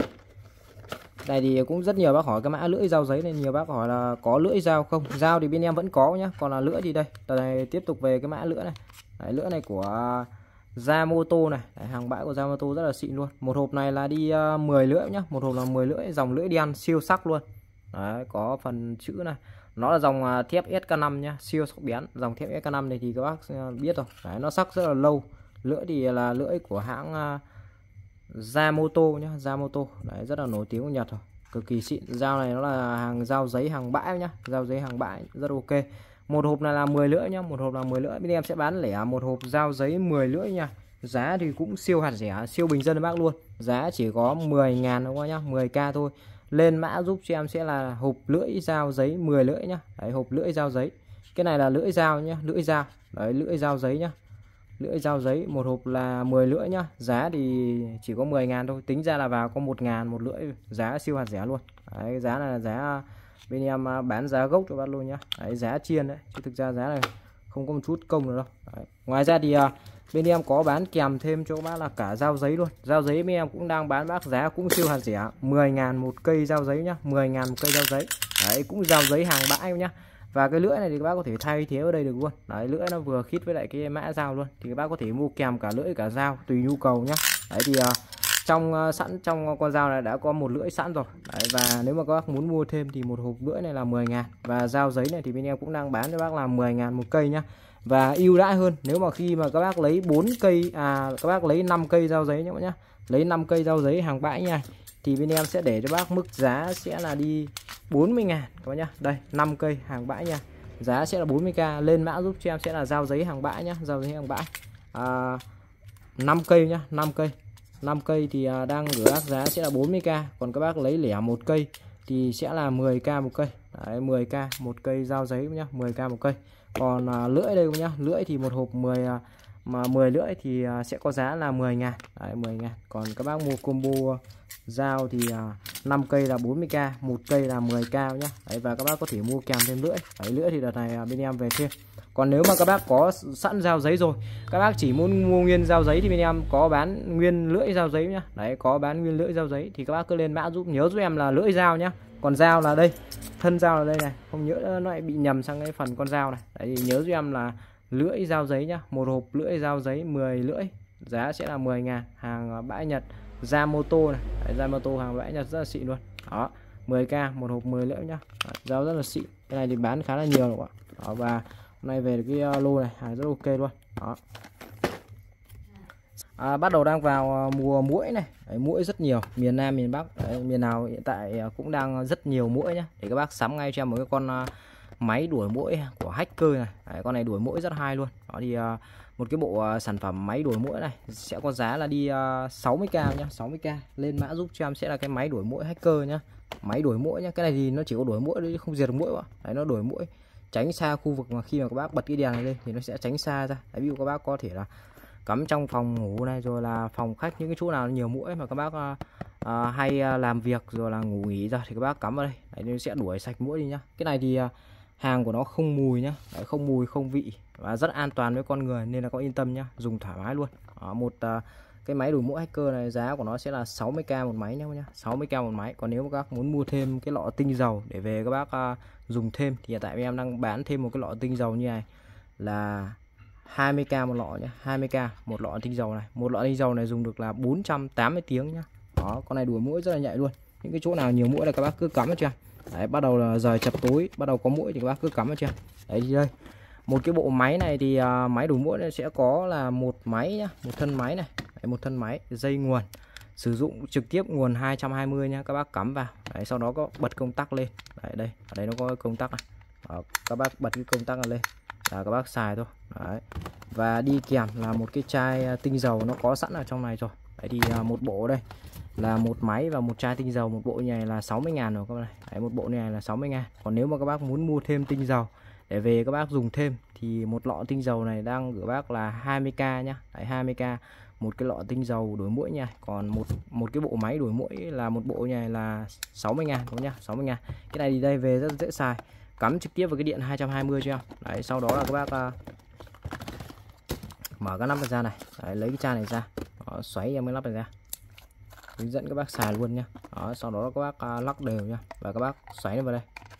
đây thì cũng rất nhiều bác hỏi cái mã lưỡi dao giấy này, nhiều bác hỏi là có lưỡi dao không, dao thì bên em vẫn có nhá, còn là lưỡi thì đây, đây tiếp tục về cái mã lưỡi này. Đấy, lưỡi này của Yamato này, đấy, hàng bãi của Yamato rất là xịn luôn, một hộp này là đi uh, mười lưỡi nhá, một hộp là mười lưỡi, dòng lưỡi đen siêu sắc luôn. Đấy, có phần chữ này, nó là dòng uh, thép S K năm nhá, siêu sắc bén, dòng thép S K năm này thì các bác uh, biết rồi, đấy, nó sắc rất là lâu. Lưỡi thì là lưỡi của hãng uh, Yamato nhá, Yamato đấy, rất là nổi tiếng của Nhật rồi, cực kỳ xịn. Dao này nó là hàng dao giấy hàng bãi nhá, dao giấy hàng bãi rất ok. Một hộp này là mười lưỡi nhá, một hộp là mười lưỡi, bên em sẽ bán lẻ một hộp dao giấy mười lưỡi nha. Giá thì cũng siêu hạt rẻ, siêu bình dân bác luôn. Giá chỉ có mười ngàn đúng không nhá, mười k thôi. Lên mã giúp cho em sẽ là hộp lưỡi dao giấy mười lưỡi nhá. Đấy, hộp lưỡi dao giấy. Cái này là lưỡi dao nhá, lưỡi dao. Đấy, lưỡi dao giấy nhá. Lưỡi dao giấy một hộp là mười lưỡi nhá. Giá thì chỉ có mười ngàn thôi, tính ra là vào có một ngàn một lưỡi, giá siêu hạt rẻ luôn. Đấy, giá này là giá bên em bán giá gốc cho bác luôn nhá. Đấy, giá chiên đấy, chứ thực ra giá này không có một chút công nữa đâu. Đấy. Ngoài ra thì uh, bên em có bán kèm thêm cho các bác là cả dao giấy luôn. Dao giấy bên em cũng đang bán bác giá cũng siêu hạt rẻ, mười ngàn một cây dao giấy nhá, mười ngàn một cây dao giấy. Đấy, cũng dao giấy hàng bãi nhá. Và cái lưỡi này thì các bác có thể thay thế ở đây được luôn. Đấy, lưỡi nó vừa khít với lại cái mã dao luôn, thì các bác có thể mua kèm cả lưỡi cả dao tùy nhu cầu nhá. Đấy thì uh, trong uh, sẵn trong con dao này đã có một lưỡi sẵn rồi. Đấy, và nếu mà các bác muốn mua thêm thì một hộp lưỡi này là mười ngàn, và dao giấy này thì bên em cũng đang bán cho bác là mười ngàn một cây nhá. Và ưu đãi hơn, nếu mà khi mà các bác lấy bốn cây à các bác lấy năm cây dao giấy nhá nhá. Lấy năm cây dao giấy hàng bãi nha, thì bên em sẽ để cho bác mức giá sẽ là đi bốn mươi ngàn các bác nhá. Đây, năm cây hàng bãi nha. Giá sẽ là bốn mươi k, lên mã giúp cho em sẽ là dao giấy hàng bãi nhá, dao giấy hàng bãi. À, năm cây nhá, năm cây. năm cây thì đang gửi bác giá sẽ là bốn mươi k, còn các bác lấy lẻ một cây thì sẽ là mười k một cây. Đấy, mười k một cây dao giấy nhá, mười k một cây. Còn à, lưỡi đây nhá, lưỡi thì một hộp mười mà mười lưỡi thì à, sẽ có giá là mười ngàn. Đấy, mười ngàn. Còn các bác mua combo dao thì à, năm cây là bốn mươi k, một cây là mười k nhá. Đấy, và các bác có thể mua kèm thêm lưỡi. Đấy, lưỡi thì đợt này à, bên em về thêm. Còn nếu mà các bác có sẵn dao giấy rồi, các bác chỉ muốn mua nguyên dao giấy thì bên em có bán nguyên lưỡi dao giấy nhá. Đấy, có bán nguyên lưỡi dao giấy thì các bác cứ lên mã giúp, nhớ giúp em là lưỡi dao nhá. Còn dao là đây, thân dao là đây này, không nhớ nó lại bị nhầm sang cái phần con dao này. Đấy, thì nhớ giúp em là lưỡi dao giấy nhá, một hộp lưỡi dao giấy mười lưỡi, giá sẽ là mười ngàn, hàng bãi Nhật Yamato này. Đấy, Yamato hàng vẽ Nhật rất là xịn luôn. Đó, mười k một hộp mười lưỡi nhá. Giá rất là xịn. Cái này thì bán khá là nhiều rồi ạ. Đó, và hôm nay về được cái lô này hàng rất ok luôn. Đó. À, bắt đầu đang vào mùa muỗi này. Đấy, muỗi rất nhiều, miền Nam miền Bắc. Đấy, miền nào hiện tại cũng đang rất nhiều muỗi nhá. Để các bác sắm ngay cho em một cái con máy đuổi muỗi của Hacker này. Đấy, con này đuổi muỗi rất hay luôn. Đó thì một cái bộ sản phẩm máy đuổi muỗi này sẽ có giá là đi sáu mươi k nhá, sáu mươi k. Lên mã giúp cho em sẽ là cái máy đuổi muỗi Hacker nhá. Máy đuổi muỗi nhá. Cái này thì nó chỉ có đuổi muỗi thôi, không diệt được muỗi ạ. Đấy, nó đuổi muỗi, tránh xa khu vực mà khi mà các bác bật cái đèn này lên thì nó sẽ tránh xa ra. Đấy, ví dụ các bác có thể là cắm trong phòng ngủ này, rồi là phòng khách, những cái chỗ nào nhiều muỗi mà các bác à, hay làm việc rồi là ngủ nghỉ ra thì các bác cắm vào đây. Đấy, nó sẽ đuổi sạch muỗi đi nhá. Cái này thì hàng của nó không mùi nhá. Đấy, không mùi không vị và rất an toàn với con người nên là có yên tâm nhá, dùng thoải mái luôn. Đó, một uh, cái máy đuổi muỗi Hacker này giá của nó sẽ là sáu mươi k một máy nhá nhá, sáu mươi k một máy. Còn nếu mà các bác muốn mua thêm cái lọ tinh dầu để về các bác uh, dùng thêm thì hiện tại em đang bán thêm một cái lọ tinh dầu như này là hai mươi k một lọ nhá, hai mươi k một lọ tinh dầu này. Một lọ tinh dầu này dùng được là bốn trăm tám mươi tiếng nhá. Đó, con này đuổi muỗi rất là nhạy luôn. Những cái chỗ nào nhiều muỗi là các bác cứ cắm vào chưa. Đấy, bắt đầu là giờ chập tối bắt đầu có muỗi thì các bác cứ cắm vào chưa. Đấy thì đây, một cái bộ máy này thì uh, máy đuổi muỗi sẽ có là một máy nhá, một thân máy này. Đấy, một thân máy dây nguồn sử dụng trực tiếp nguồn hai trăm hai mươi nhá, các bác cắm vào. Đấy, sau đó có bật công tắc lên. Đấy, đây ở đây nó có công tắc này. Đó, các bác bật cái công tắc này lên là các bác xài thôi. Đấy, và đi kèm là một cái chai tinh dầu nó có sẵn ở trong này rồi. Đấy thì uh, một bộ đây là một máy và một chai tinh dầu, một bộ như này là sáu mươi ngàn rồi các bạn. Đấy, một bộ này là sáu mươi ngàn. Còn nếu mà các bác muốn mua thêm tinh dầu để về các bác dùng thêm thì một lọ tinh dầu này đang gửi bác là hai mươi k nhá. Đấy, hai mươi k một cái lọ tinh dầu đuổi muỗi nha. Còn một một cái bộ máy đuổi muỗi là một bộ như này là sáu mươi ngàn đúng nhá, sáu mươi ngàn. Cái này thì đây về rất dễ xài, cắm trực tiếp vào cái điện hai trăm hai mươi cho em. Đấy, sau đó là các bác uh, mở cái nắp ra này. Đấy, lấy cái chai này ra. Đó, xoáy em cái nắp này ra, hướng dẫn các bác xài luôn nha. Đó, sau đó các bác uh, lắc đều nha và các bác xoáy vào đây.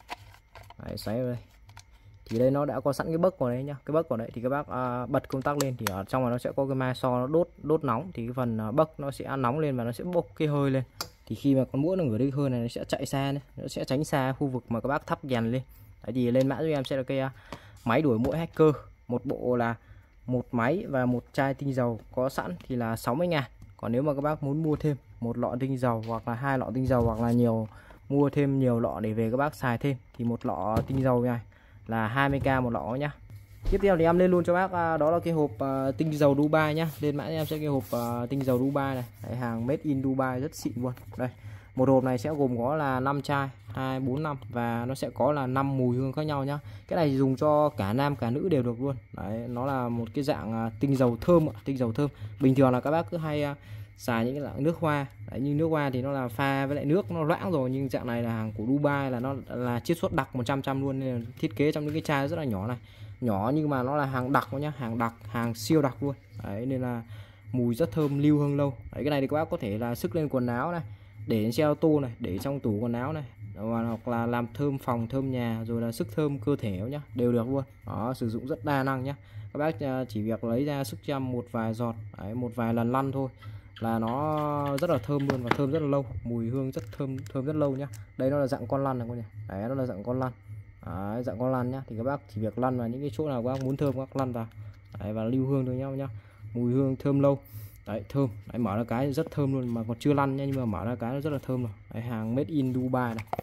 Đấy, xoáy vào đây thì đây nó đã có sẵn cái bấc vào đấy nhá. Cái bấc vào đấy thì các bác uh, bật công tắc lên thì ở trong này nó sẽ có cái mai so nó đốt đốt nóng thì cái phần uh, bấc nó sẽ nóng lên và nó sẽ bốc cái hơi lên. Thì khi mà con muỗi nó ngửi cái hơi này nó sẽ chạy xa này, nó sẽ tránh xa khu vực mà các bác thắp đèn lên. Đấy thì lên mã cho em sẽ là cái uh, máy đuổi muỗi Hacker. Một bộ là một máy và một chai tinh dầu có sẵn thì là sáu mươi ngàn. Còn nếu mà các bác muốn mua thêm một lọ tinh dầu hoặc là hai lọ tinh dầu hoặc là nhiều, mua thêm nhiều lọ để về các bác xài thêm thì một lọ tinh dầu này là hai mươi k một lọ nhá. Tiếp theo thì em lên luôn cho bác đó là cái hộp uh, tinh dầu Dubai nhá. Lên mã em sẽ cái hộp uh, tinh dầu Dubai này. Đấy, hàng made in Dubai rất xịn luôn. Đây, một hộp này sẽ gồm có là năm chai, hai, bốn, năm và nó sẽ có là năm mùi hương khác nhau nhá. Cái này dùng cho cả nam cả nữ đều được luôn. Đấy, nó là một cái dạng uh, tinh dầu thơm, tinh dầu thơm. Bình thường là các bác cứ hay uh, xài những cái dạng nước hoa. Đấy, như nước hoa thì nó là pha với lại nước nó loãng rồi, nhưng dạng này là hàng của Dubai là nó là chiết xuất đặc một trăm trăm luôn nên là thiết kế trong những cái chai rất là nhỏ này. Nhỏ nhưng mà nó là hàng đặc nhá, hàng đặc, hàng siêu đặc luôn. Đấy, nên là mùi rất thơm, lưu hương lâu. Đấy, cái này thì các bác có thể là sức lên quần áo này, để trên xe ô tô này, để trong tủ quần áo này, hoặc là làm thơm phòng, thơm nhà, rồi là sức thơm cơ thể nhá, đều được luôn. Đó, sử dụng rất đa năng nhá. Các bác chỉ việc lấy ra sức cho một vài giọt, đấy, một vài lần lăn thôi là nó rất là thơm luôn và thơm rất là lâu, mùi hương rất thơm, thơm rất lâu nhá. Đây nó là dạng con lăn này các nhỉ. Đấy, nó là dạng con lăn. Đấy, dạng con lăn nhá, thì các bác chỉ việc lăn vào những cái chỗ nào các bác muốn thơm các bác lăn vào. Đấy, và lưu hương thôi nhau nhá, mùi hương thơm lâu. Đấy, thơm. Đấy, mở ra cái rất thơm luôn, mà còn chưa lăn nha, nhưng mà mở ra cái nó rất là thơm rồi. Đấy, hàng made in Dubai này,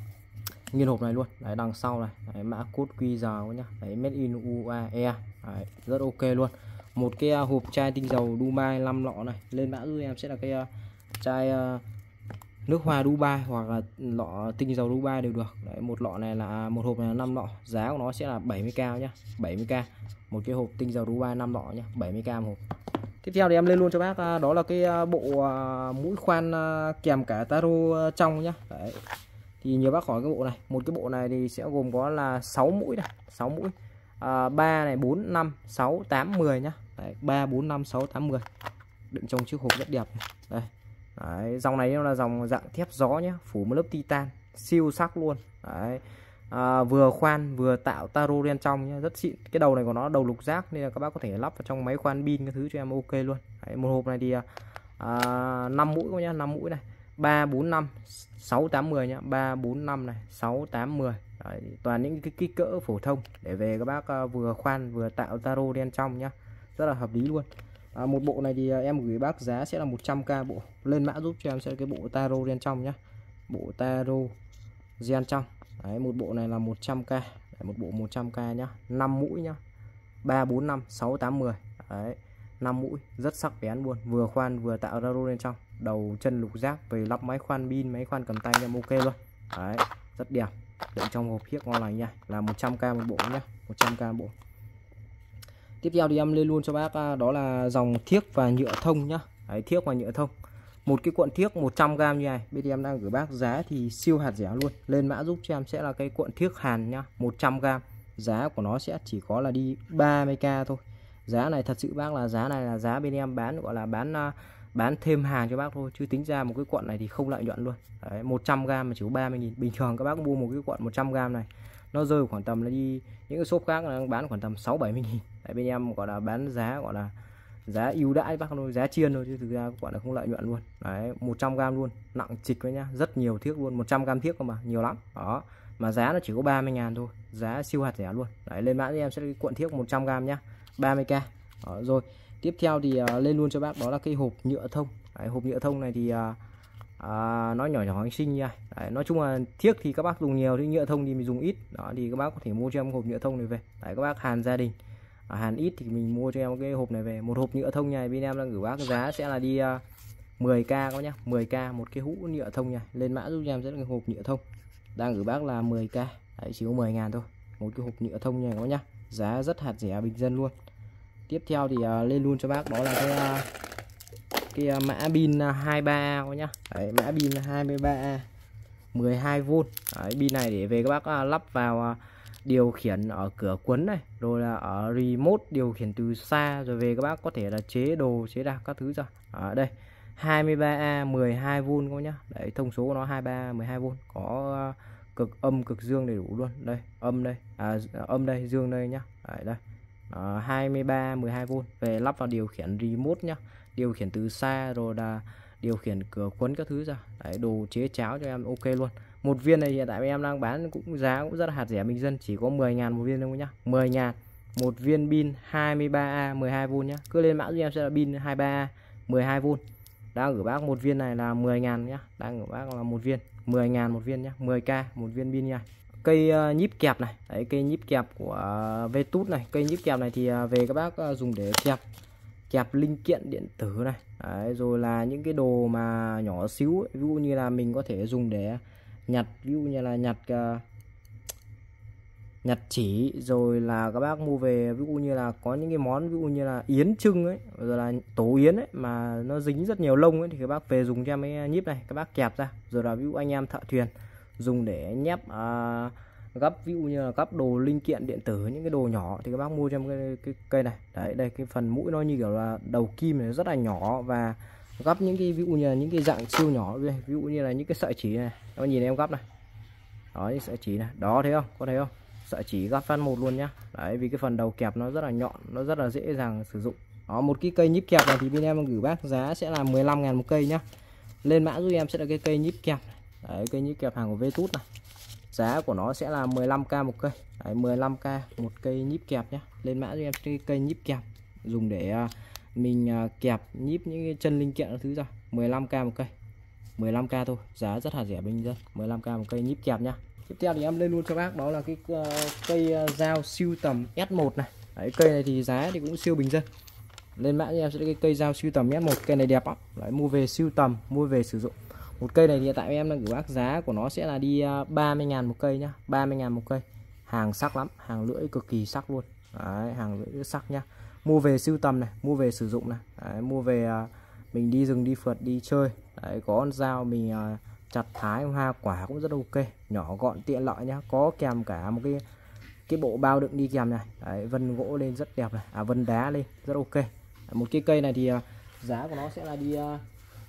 nguyên hộp này luôn. Đấy, đằng sau này, đấy, mã code quy rờ nhá. Đấy, made in u a e. Đấy, rất ok luôn. Một cái uh, hộp chai tinh dầu Dubai năm lọ này. Lên mã giúp em sẽ là cái uh, chai uh, nước hoa Dubai hoặc là lọ tinh dầu Dubai đều được. Đấy, một lọ này là một hộp này là năm lọ, giá của nó sẽ là bảy mươi k nhá, bảy mươi k. Một cái hộp tinh dầu Dubai năm lọ nhá, bảy mươi k một hộp. Tiếp theo thì em lên luôn cho bác uh, đó là cái uh, bộ uh, mũi khoan uh, kèm cả taro uh, trong nhá. Đấy. Thì nhiều bác hỏi cái bộ này, một cái bộ này thì sẽ gồm có là sáu mũi này, sáu mũi. À, ba này, bốn, năm, sáu, tám, mười nhá. Đấy, ba, bốn, năm, sáu, tám, mười. Đựng trong chiếc hộp rất đẹp này. Đây. Đấy, dòng này nó là dòng dạng thép gió nhá, phủ một lớp titan, siêu sắc luôn. Đấy. À, vừa khoan vừa tạo taro bên trong nhá, rất xịn. Cái đầu này của nó đầu lục giác nên là các bác có thể lắp vào trong máy khoan pin cái thứ cho em ok luôn. Đấy, một hộp này thì à, năm mũi nhá, năm mũi này, ba bốn năm sáu tám mười nhá, ba bốn năm này, sáu tám mười. Đấy, toàn những cái kích cỡ phổ thông để về các bác uh, vừa khoan vừa tạo taro đen trong nhá, rất là hợp lý luôn. À, một bộ này thì uh, em gửi bác giá sẽ là một trăm k bộ. Lên mã giúp cho em sẽ cái bộ taro đen trong nhá, bộ taro gen trong. Đấy, một bộ này là một trăm k. Đấy, một bộ một trăm k nhá, năm mũi nhá, ba bốn năm sáu tám mười. Đấy, năm mũi rất sắc bén luôn, vừa khoan vừa tạo taro đen trong, đầu chân lục giác, về lắp máy khoan pin, máy khoan cầm tay em ok luôn. Đấy, rất đẹp, đựng trong hộp hiếc ngon lành nha, là một trăm k một bộ nhá, một trăm k bộ. Tiếp theo thì em lên luôn cho bác đó là dòng thiếc và nhựa thông nhá. Đấy, thiếc và nhựa thông, một cái cuộn thiếc một trăm gram như này, bên em đang gửi bác giá thì siêu hạt rẻ luôn. Lên mã giúp cho em sẽ là cái cuộn thiếc hàn nhá, một trăm gram, giá của nó sẽ chỉ có là đi ba mươi k thôi. Giá này thật sự bác là giá này là giá bên em bán gọi là bán bán thêm hàng cho bác thôi, chứ tính ra một cái cuộn này thì không lợi nhuận luôn. Đấy, một trăm gram mà chỉ có ba mươi nghìn. Bình thường các bác mua một cái cuộn một trăm gram này nó rơi khoảng tầm là đi những cái shop khác là bán khoảng tầm sáu bảy mươi nghìn. Tại bên em gọi là bán giá gọi là giá ưu đãi bác thôi, giá chiên thôi, chứ thực ra cuộn là không lợi nhuận luôn. Đấy, một trăm gram luôn, nặng trịch với nhá, rất nhiều thiếc luôn, một trăm gram thiếc cơ mà, nhiều lắm. Đó, mà giá nó chỉ có ba mươi ngàn thôi, giá siêu hạt rẻ luôn. Đấy, lên mã cho em sẽ cái cuộn thiếc một trăm gram nhá, ba mươi k. Đó, rồi tiếp theo thì uh, lên luôn cho bác đó là cái hộp nhựa thông. Đấy, hộp nhựa thông này thì uh, uh, nó nhỏ nhỏ xinh xinh nha. Đấy, nói chung là thiếc thì các bác dùng nhiều, thì nhựa thông thì mình dùng ít. Đó, thì các bác có thể mua cho em hộp nhựa thông này về. Đấy, các bác hàn gia đình, à, hàn ít thì mình mua cho em cái hộp này về. Một hộp nhựa thông này bên em đang gửi bác giá sẽ là đi uh, mười k các nhá, mười k một cái hũ nhựa thông nha. Lên mã giúp em sẽ là cái hộp nhựa thông, đang gửi bác là mười k. Đấy, chỉ có mười ngàn thôi, một cái hộp nhựa thông này các nhá, giá rất hạt rẻ bình dân luôn. Tiếp theo thì uh, lên luôn cho bác đó là cái uh, cái uh, mã pin uh, hai mươi ba A các nhá. Đấy, mã pin hai mươi ba A mười hai vôn. Đấy, pin này để về các bác uh, lắp vào uh, điều khiển ở cửa cuốn này, rồi là ở remote điều khiển từ xa, rồi về các bác có thể là chế đồ chế đạc các thứ ra. Ở đây hai mươi ba A mười hai vôn các nhá. Đấy, thông số của nó hai mươi ba mười hai vôn, có uh, cực âm cực dương đầy đủ luôn. Đây âm đây, à, âm đây, dương đây nhá. Đấy, đây uh, hai mươi ba mười hai vôn, về lắp vào điều khiển remote nhá, điều khiển từ xa, rồi là điều khiển cửa cuốn các thứ ra. Đấy, đồ chế cháo cho em ok luôn. Một viên này hiện tại em đang bán cũng giá cũng rất là hạt rẻ bình dân, chỉ có mười ngàn một viên thôi nhá, mười ngàn một viên pin hai mươi ba A mười hai vôn nhá. Cứ lên mã giúp em sẽ là pin hai mươi ba A mười hai vôn, đang gửi bác một viên này là mười ngàn nhá, đang gửi bác là một viên mười ngàn một viên nhá, mười k một viên pin nha. Cây uh, nhíp kẹp này, đấy, cây nhíp kẹp của uh, Vetut này. Cây nhíp kẹp này thì uh, về các bác uh, dùng để kẹp kẹp linh kiện điện tử này. Đấy, rồi là những cái đồ mà nhỏ xíu ấy. Ví dụ như là mình có thể dùng để nhặt, ví dụ như là nhặt uh, nhặt chỉ, rồi là các bác mua về ví dụ như là có những cái món ví dụ như là yến trưng ấy, rồi là tổ yến ấy mà nó dính rất nhiều lông ấy, thì các bác về dùng cho em cái nhíp này, các bác kẹp ra. Rồi là ví dụ anh em thợ thuyền dùng để nhép uh, gấp, ví dụ như là gấp đồ linh kiện điện tử, những cái đồ nhỏ thì các bác mua cho em cái, cái cây này. Đấy, đây cái phần mũi nó như kiểu là đầu kim này, rất là nhỏ, và gấp những cái ví dụ như là những cái dạng siêu nhỏ, ví dụ như là những cái sợi chỉ này, các bác nhìn em gấp này, đó, những sợi chỉ này, đó, thấy không, có thấy không, sợi chỉ gấp phát một luôn nhá. Đấy, vì cái phần đầu kẹp nó rất là nhọn, nó rất là dễ dàng sử dụng. Đó, một cái cây nhíp kẹp này thì bên em gửi bác giá sẽ là mười lăm ngàn một cây nhá. Lên mã giúp em sẽ là cái cây nhíp kẹp này. Đấy, cây nhíp kẹp hàng của Vetut này, giá của nó sẽ là mười lăm k một cây. Đấy, mười lăm k một cây nhíp kẹp nhá. Lên mã giúp em cái cây nhíp kẹp dùng để uh, mình uh, kẹp nhíp những cái chân linh kiện thứ ra, mười lăm k một cây, mười lăm k thôi, giá rất là rẻ bình dân, mười lăm k một cây nhíp kẹp nhá. Tiếp theo thì em lên luôn cho bác đó là cái uh, cây uh, dao siêu tầm S một này. Đấy, cây này thì giá thì cũng siêu bình dân. Lên mã em sẽ cái cây dao siêu tầm S một, cây này đẹp lắm. Đấy, mua về siêu tầm, mua về sử dụng. Một cây này thì hiện tại em đang gửi bác giá của nó sẽ là đi uh, ba mươi ngàn một cây nhá, ba mươi ngàn một cây. Hàng sắc lắm, hàng lưỡi cực kỳ sắc luôn. Đấy, hàng lưỡi rất sắc nhá. Mua về siêu tầm này, mua về sử dụng này. Đấy, mua về uh, mình đi rừng đi phượt đi chơi. Đấy, có con dao mình uh, chặt thái hoa quả cũng rất ok, nhỏ gọn tiện lợi nhá, có kèm cả một cái cái bộ bao đựng đi kèm này. Đấy, vân gỗ lên rất đẹp này, à vân đá lên rất ok. Đấy, một cái cây này thì uh, giá của nó sẽ là đi uh,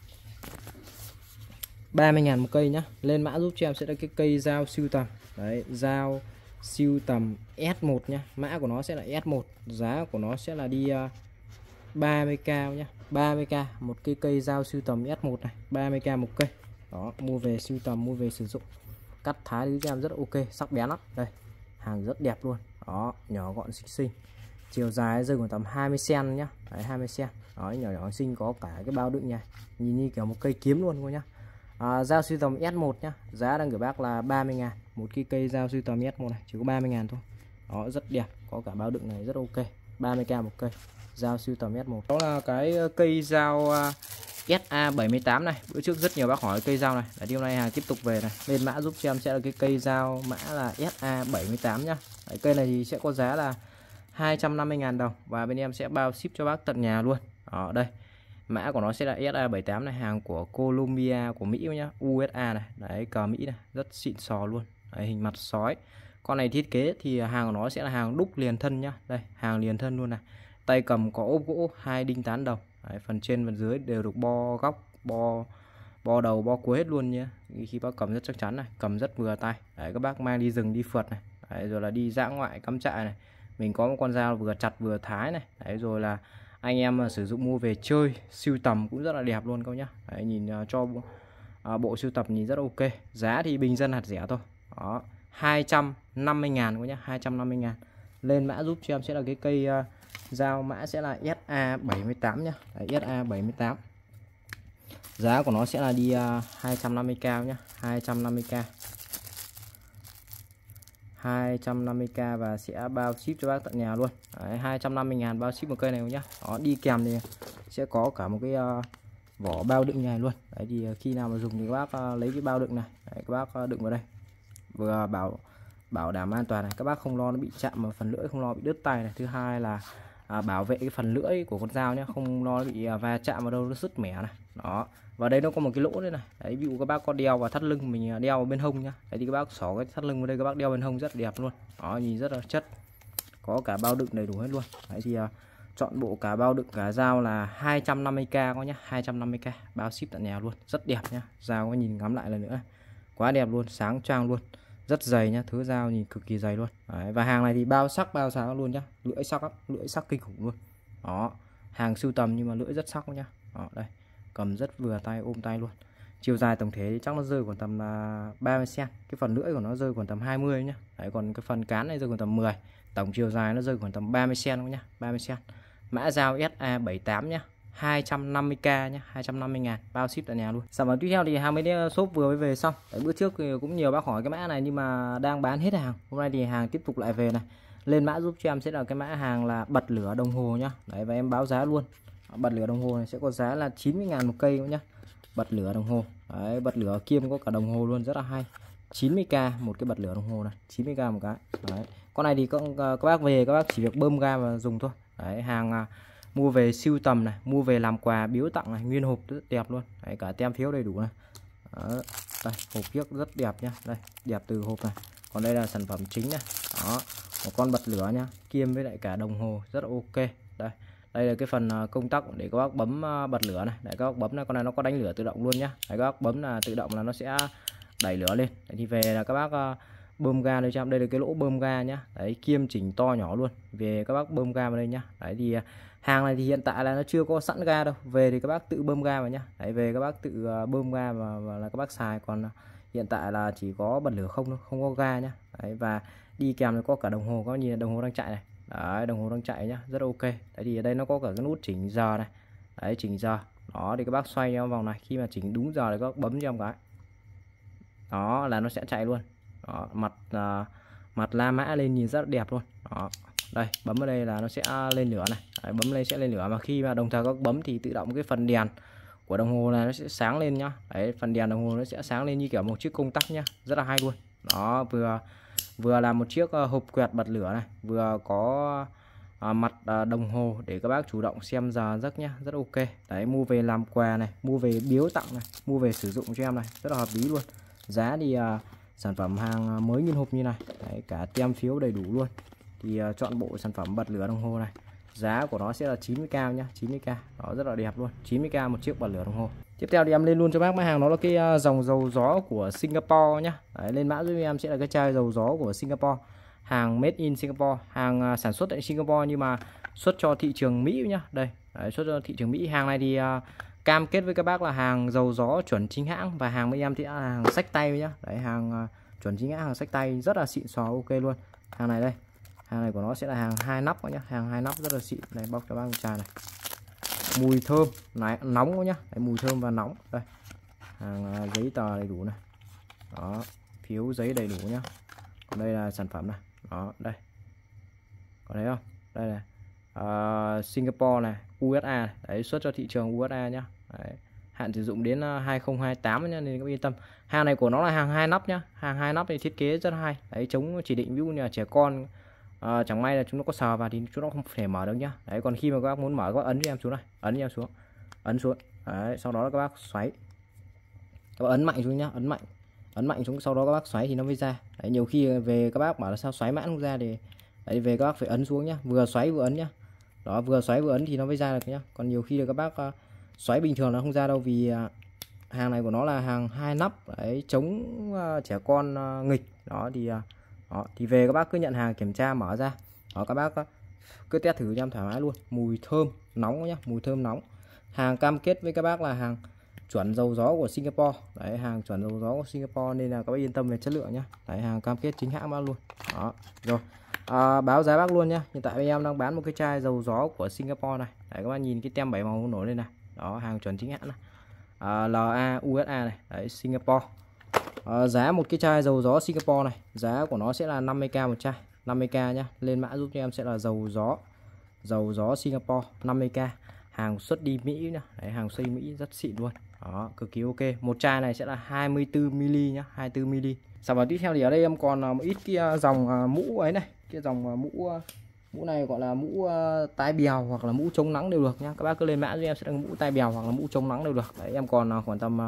ba mươi ngàn một cây nhá. Lên mã giúp cho em sẽ là cái cây dao siêu tầm. Đấy, dao siêu tầm S một nhá, mã của nó sẽ là S một, giá của nó sẽ là đi uh, ba mươi k nhá, ba mươi k một cái cây dao sưu tầm S một này, ba mươi k một cây. Đó, mua về sưu tầm, mua về sử dụng. Cắt thái thứ cho em rất ok, sắc bén lắm. Đây, hàng rất đẹp luôn. Đó, nhỏ gọn xinh xinh. Chiều dài rơi khoảng tầm hai mươi xăng-ti-mét nhá. Đấy, hai mươi xăng-ti-mét. Đó, nhỏ nhỏ xinh, có cả cái bao đựng này. Nhìn như kiểu một cây kiếm luôn cô nhá. À, dao sưu tầm S một nhá. Giá đang gửi bác là ba mươi ngàn. Một cái cây dao sưu tầm S một này chỉ có ba mươi ngàn thôi. Đó, rất đẹp, có cả bao đựng này rất ok. ba mươi k một cây. Dao sưu tầm S một. Đó là cái cây dao S A bảy mươi tám này. Bữa trước rất nhiều bác hỏi cây dao này. Đấy, hôm nay hàng tiếp tục về này. Lên mã giúp cho em sẽ là cái cây dao mã là S A bảy mươi tám nhá. Đấy, cây này thì sẽ có giá là hai trăm năm mươi ngàn đồng và bên em sẽ bao ship cho bác tận nhà luôn. Ở đây mã của nó sẽ là S A bảy mươi tám này, hàng của Colombia của Mỹ nhá, U S A này. Đấy, cờ Mỹ này, rất xịn sò luôn. Đấy, hình mặt sói. Con này thiết kế thì hàng của nó sẽ là hàng đúc liền thân nhá. Đây, hàng liền thân luôn này. Tay cầm có ốp gỗ, hai đinh tán đồng. Đấy, phần trên phần dưới đều được bo góc, bo bo đầu, bo cuối hết luôn nhé. Khi bác cầm rất chắc chắn này, cầm rất vừa tay. Đấy, các bác mang đi rừng đi phượt này. Đấy, rồi là đi dã ngoại cắm trại này. Mình có một con dao vừa chặt vừa thái này. Đấy, rồi là anh em mà sử dụng mua về chơi, sưu tầm cũng rất là đẹp luôn các nhá. Đấy, nhìn uh, cho uh, bộ sưu tập nhìn rất ok. Giá thì bình dân hạt rẻ thôi. Đó, hai trăm năm mươi ngàn các nhá, hai trăm năm mươi ngàn. Lên mã giúp cho em sẽ là cái cây uh, dao mã sẽ là S A bảy mươi tám nhá. Đấy, S A bảy mươi tám. Giá của nó sẽ là đi uh, hai trăm năm mươi k nhá, hai trăm năm mươi k. hai trăm năm mươi k và sẽ bao ship cho bác tận nhà luôn. Đấy, hai trăm năm mươi ngàn bao ship một cây này nhá. Đó, đi kèm thì sẽ có cả một cái uh, vỏ bao đựng này luôn. Đấy, thì uh, khi nào mà dùng thì các bác uh, lấy cái bao đựng này. Đấy, các bác uh, đựng vào đây. Vừa bảo bảo đảm an toàn này, các bác không lo nó bị chạm vào phần lưỡi, không lo bị đứt tay này. Thứ hai là à, bảo vệ cái phần lưỡi của con dao nhé, không lo nó bị à, va chạm vào đâu nó sứt mẻ này. Đó, và đây nó có một cái lỗ đây này. Đấy, ví dụ các bác có đeo vào thắt lưng, mình đeo vào bên hông nhá. Đấy thì các bác xỏ cái thắt lưng vào đây, các bác đeo bên hông rất đẹp luôn. Đó, nhìn rất là chất, có cả bao đựng đầy đủ hết luôn. Đấy thì à, chọn bộ cả bao đựng cả dao là hai trăm năm mươi k có nhá, hai trăm năm mươi k bao ship tận nhà luôn, rất đẹp nhá. Dao có nhìn ngắm lại lần nữa này. Quá đẹp luôn, sáng choang luôn, rất dày nhá, thứ dao nhìn cực kỳ dày luôn. Đấy, và hàng này thì bao sắc bao sáng luôn nhá, lưỡi sắc lắm, lưỡi sắc kinh khủng luôn. Đó, hàng sưu tầm nhưng mà lưỡi rất sắc nhá. Đó, đây, cầm rất vừa tay, ôm tay luôn. Chiều dài tổng thể thì chắc nó rơi khoảng tầm uh, ba mươi xăng-ti-mét, cái phần lưỡi của nó rơi khoảng tầm hai mươi nhá. Đấy, còn cái phần cán này rơi khoảng tầm mười. Tổng chiều dài nó rơi khoảng tầm ba mươi xăng-ti-mét nhá, ba mươi xăng-ti-mét. Mã dao S A bảy mươi tám nhá, hai trăm năm mươi k nhá, hai trăm năm mươi ngàn bao ship tại nhà luôn. Sản phẩm tiếp theo thì hàng mấy shop vừa mới về xong. Đấy, bữa trước thì cũng nhiều bác hỏi cái mã này nhưng mà đang bán hết hàng. Hôm nay thì hàng tiếp tục lại về này. Lên mã giúp cho em sẽ là cái mã hàng là bật lửa đồng hồ nhá. Đấy, và em báo giá luôn. Bật lửa đồng hồ này sẽ có giá là chín mươi ngàn một cây nhá. Bật lửa đồng hồ. Đấy, bật lửa kiêm có cả đồng hồ luôn, rất là hay. chín mươi k một cái bật lửa đồng hồ này, chín mươi k một cái. Đấy. Con này thì các, các bác về các bác chỉ việc bơm ga và dùng thôi. Đấy, hàng mua về sưu tầm này, mua về làm quà biếu tặng này, nguyên hộp rất đẹp luôn. Đấy, cả tem phiếu đầy đủ này. Đó, đây, hộp viết rất đẹp nhá. Đây, đẹp từ hộp này. Còn đây là sản phẩm chính này. Đó, một con bật lửa nhá, kiêm với lại cả đồng hồ rất là ok. Đây, đây là cái phần công tắc để các bác bấm bật lửa này. Để các bác bấm này, con này nó có đánh lửa tự động luôn nhá. Đấy, các bác bấm là tự động là nó sẽ đẩy lửa lên. Đấy, thì về là các bác bơm ga đây, trong đây là cái lỗ bơm ga nhá. Đấy, kiêm chỉnh to nhỏ luôn. Về các bác bơm ga vào đây nhá. Đấy thì hàng này thì hiện tại là nó chưa có sẵn ga đâu. Về thì các bác tự bơm ga vào nhá. Đấy, về các bác tự bơm ga và, và là các bác xài. Còn hiện tại là chỉ có bật lửa không thôi, không có ga nhá. Đấy, và đi kèm nó có cả đồng hồ, có nhìn đồng hồ đang chạy này. Đấy, đồng hồ đang chạy nhá, rất ok. Đấy thì ở đây nó có cả cái nút chỉnh giờ này. Đấy, chỉnh giờ. Đó thì các bác xoay cho vòng này, khi mà chỉnh đúng giờ thì các bác bấm cho em cái. Đó là nó sẽ chạy luôn. Đó, mặt uh, mặt la mã lên nhìn rất đẹp luôn. Đó, đây bấm vào đây là nó sẽ lên lửa này. Đấy, bấm lên sẽ lên lửa, mà khi mà đồng thời các bấm thì tự động cái phần đèn của đồng hồ này nó sẽ sáng lên nhá. Đấy, phần đèn đồng hồ nó sẽ sáng lên như kiểu một chiếc công tắc nhá, rất là hay luôn. Đó, vừa vừa là một chiếc uh, hộp quẹt bật lửa này, vừa có uh, mặt uh, đồng hồ để các bác chủ động xem giờ giấc nhá, rất ok. Đấy, mua về làm quà này, mua về biếu tặng này, mua về sử dụng cho em này, rất là hợp lý luôn. Giá thì uh, sản phẩm hàng mới nguyên hộp như này. Đấy, cả tem phiếu đầy đủ luôn. Thì uh, chọn bộ sản phẩm bật lửa đồng hồ này, giá của nó sẽ là chín mươi k nhá, chín mươi k. Đó, rất là đẹp luôn, chín mươi k một chiếc bật lửa đồng hồ. Tiếp theo thì em lên luôn cho bác mã hàng, nó là cái uh, dòng dầu gió của Singapore nhá. Đấy, lên mã giúp em sẽ là cái chai dầu gió của Singapore, hàng made in Singapore, hàng uh, sản xuất tại Singapore nhưng mà xuất cho thị trường Mỹ nhá. Đây, đấy, xuất cho thị trường Mỹ. Hàng này thì uh, cam kết với các bác là hàng dầu gió chuẩn chính hãng, và hàng bên em thì là hàng xách tay nhá. Đấy, hàng uh, chuẩn chính hãng, hàng xách tay rất là xịn sò, ok luôn. Hàng này đây, hàng này của nó sẽ là hàng hai nắp nhá, hàng hai nắp rất là xịn. Này, bóc cho bác một chai này. Mùi thơm này, nóng quá nhá. Đấy, mùi thơm và nóng. Đây, hàng uh, giấy tờ đầy đủ này. Đó, phiếu giấy đầy đủ nhá. Còn đây là sản phẩm này. Đó, đây. Còn thấy không? Đây này. Uh, Singapore này, u ét a này. Đấy, xuất cho thị trường u ét a nhá. Đấy, hạn sử dụng đến hai không hai tám nhá, nên các yên tâm. Hàng này của nó là hàng hai nắp nhá. Hàng hai nắp thì thiết kế rất hay. Đấy, chống chỉ định ví dụ như là trẻ con uh, chẳng may là chúng nó có sờ vào thì chúng nó không thể mở được nhá. Đấy, còn khi mà các bác muốn mở, các bác ấn cho em xuống này, ấn cho em xuống. Ấn xuống. Đấy, sau đó là các bác xoáy. Các bác ấn mạnh xuống nhá, ấn mạnh. Ấn mạnh xuống, sau đó các bác xoáy thì nó mới ra. Đấy, nhiều khi về các bác bảo là sao xoáy mãi không ra thì đấy, về các bác phải ấn xuống nhá, vừa xoáy vừa ấn nhá. Đó, vừa xoáy vừa ấn thì nó mới ra được nhá. Còn nhiều khi là các bác uh, xoáy bình thường nó không ra đâu, vì uh, hàng này của nó là hàng hai nắp. Đấy, chống uh, trẻ con uh, nghịch. Đó thì uh, đó thì về các bác cứ nhận hàng kiểm tra mở ra. Đó, các bác uh, cứ test thử cho em thoải mái luôn. Mùi thơm nóng nhá, mùi thơm nóng. Hàng cam kết với các bác là hàng chuẩn dầu gió của Singapore. Đấy, hàng chuẩn dầu gió của Singapore nên là các bác yên tâm về chất lượng nhá. Đấy, hàng cam kết chính hãng bác luôn. Đó, rồi. À, báo giá bác luôn nhá. Hiện tại em đang bán một cái chai dầu gió của Singapore này. Đấy, các bạn nhìn cái tem bảy màu nổi lên này. Đó, hàng chuẩn chính hãng này. À, lờ a u ét a này. Đấy, Singapore. À, giá một cái chai dầu gió Singapore này, giá của nó sẽ là năm mươi k một chai, năm mươi k nhá. Lên mã giúp cho em sẽ là dầu gió. Dầu gió Singapore năm mươi k. Hàng xuất đi Mỹ nhá. Đấy, hàng xây Mỹ rất xịn luôn. Đó, cực kỳ ok. Một chai này sẽ là hai mươi tư mi li nhá, hai mươi tư mi li. Sản phẩm tiếp theo thì ở đây em còn một ít cái dòng mũ ấy này, cái dòng mũ mũ này gọi là mũ tai bèo hoặc là mũ chống nắng đều được nhá. Các bác cứ lên mã cho em sẽ là mũ tai bèo hoặc là mũ chống nắng đều được. Đấy, em còn khoảng tầm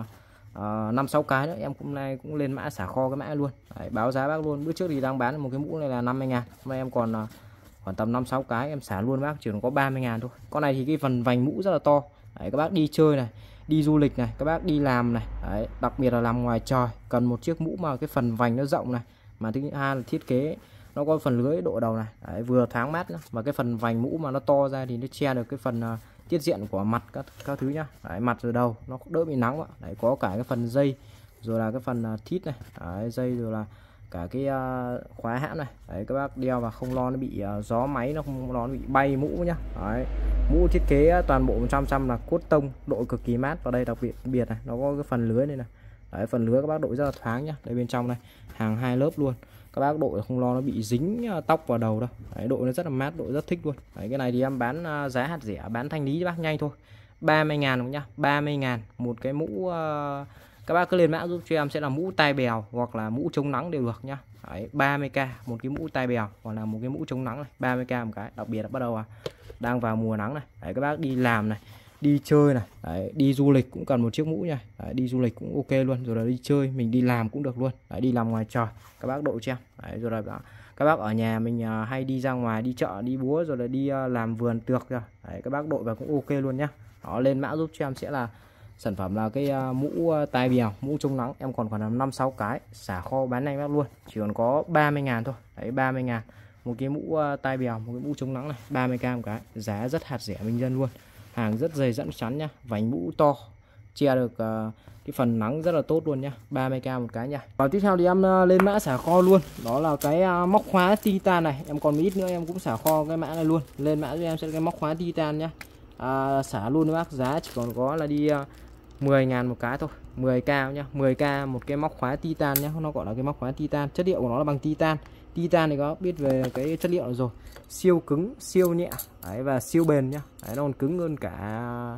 năm sáu cái nữa, em cũng nay cũng lên mã xả kho cái mã luôn. Đấy, báo giá bác luôn. Bữa trước thì đang bán một cái mũ này là năm mươi ngàn, hôm nay em còn khoảng tầm năm sáu cái em xả luôn bác, chỉ còn có ba mươi ngàn thôi. Con này thì cái phần vành mũ rất là to. Đấy, các bác đi chơi này, đi du lịch này, các bác đi làm này. Đấy, đặc biệt là làm ngoài trời cần một chiếc mũ mà cái phần vành nó rộng này, mà thứ hai là thiết kế nó có phần lưới độ đầu này. Đấy, vừa thoáng mát nữa. Và cái phần vành mũ mà nó to ra thì nó che được cái phần uh, tiết diện của mặt các các thứ nhá. Đấy, mặt rồi đầu nó đỡ bị nắng ạ. Đấy, có cả cái phần dây rồi là cái phần uh, thít này. Đấy, dây rồi là cả cái uh, khóa hãm này. Đấy, các bác đeo và không lo nó bị uh, gió máy, nó không lo nó bị bay mũ nhá. Đấy, mũ thiết kế toàn bộ một trăm phần trăm là cốt tông, độ cực kỳ mát. Và đây đặc biệt biệt này, nó có cái phần lưới này này. Đấy, phần lưới các bác đội rất là thoáng nhá. Đây bên trong này, hàng hai lớp luôn. Các bác đội không lo nó bị dính tóc vào đầu đâu. Đấy, đội nó rất là mát, đội rất thích luôn. Đấy, cái này thì em bán uh, giá hạt rẻ, bán thanh lý cho bác nhanh thôi. ba mươi ngàn nhá, ba mươi ngàn một cái mũ. Uh, các bác cứ lên mã giúp cho em sẽ là mũ tai bèo hoặc là mũ chống nắng đều được nhá. Đấy, ba mươi k một cái mũ tai bèo hoặc là một cái mũ chống nắng này, ba mươi k một cái. Đặc biệt là bắt đầu à, đang vào mùa nắng này. Đấy, các bác đi làm này, đi chơi này. Đấy, đi du lịch cũng cần một chiếc mũ nha. Đấy, đi du lịch cũng ok luôn. Rồi là đi chơi, mình đi làm cũng được luôn. Đấy, đi làm ngoài trời các bác đội cho em. Đấy, rồi là các bác ở nhà mình uh, hay đi ra ngoài, đi chợ, đi búa, rồi là đi uh, làm vườn tược ra. Đấy, các bác đội vào cũng ok luôn nhá. Đó, lên mã giúp cho em sẽ là sản phẩm là cái uh, mũ uh, tai bèo, mũ chống nắng. Em còn khoảng năm sáu cái, xả kho bán nhanh bác luôn. Chỉ còn có ba mươi ngàn thôi. Đấy, ba mươi ngàn một cái mũ uh, tai bèo, một cái mũ chống nắng này, ba mươi k một cái. Giá rất hạt rẻ bình dân luôn. Hàng rất dày dẫn chắn nhá, vành mũ to, che được uh, cái phần nắng rất là tốt luôn nhá, ba mươi k một cái nha. Và tiếp theo thì em uh, lên mã xả kho luôn, đó là cái uh, móc khóa titan này. Em còn một ít nữa em cũng xả kho cái mã này luôn. Lên mã cho em sẽ là cái móc khóa titan nhá. Uh, xả luôn các bác, giá chỉ còn có là đi uh, mười ngàn một cái thôi, mười k nhá, mười k một cái móc khóa titan nhá. Nó gọi là cái móc khóa titan, chất liệu của nó là bằng titan. Titan thì có biết về cái chất liệu này rồi, siêu cứng, siêu nhẹ. Đấy, và siêu bền nhá. Đấy, nó còn cứng hơn cả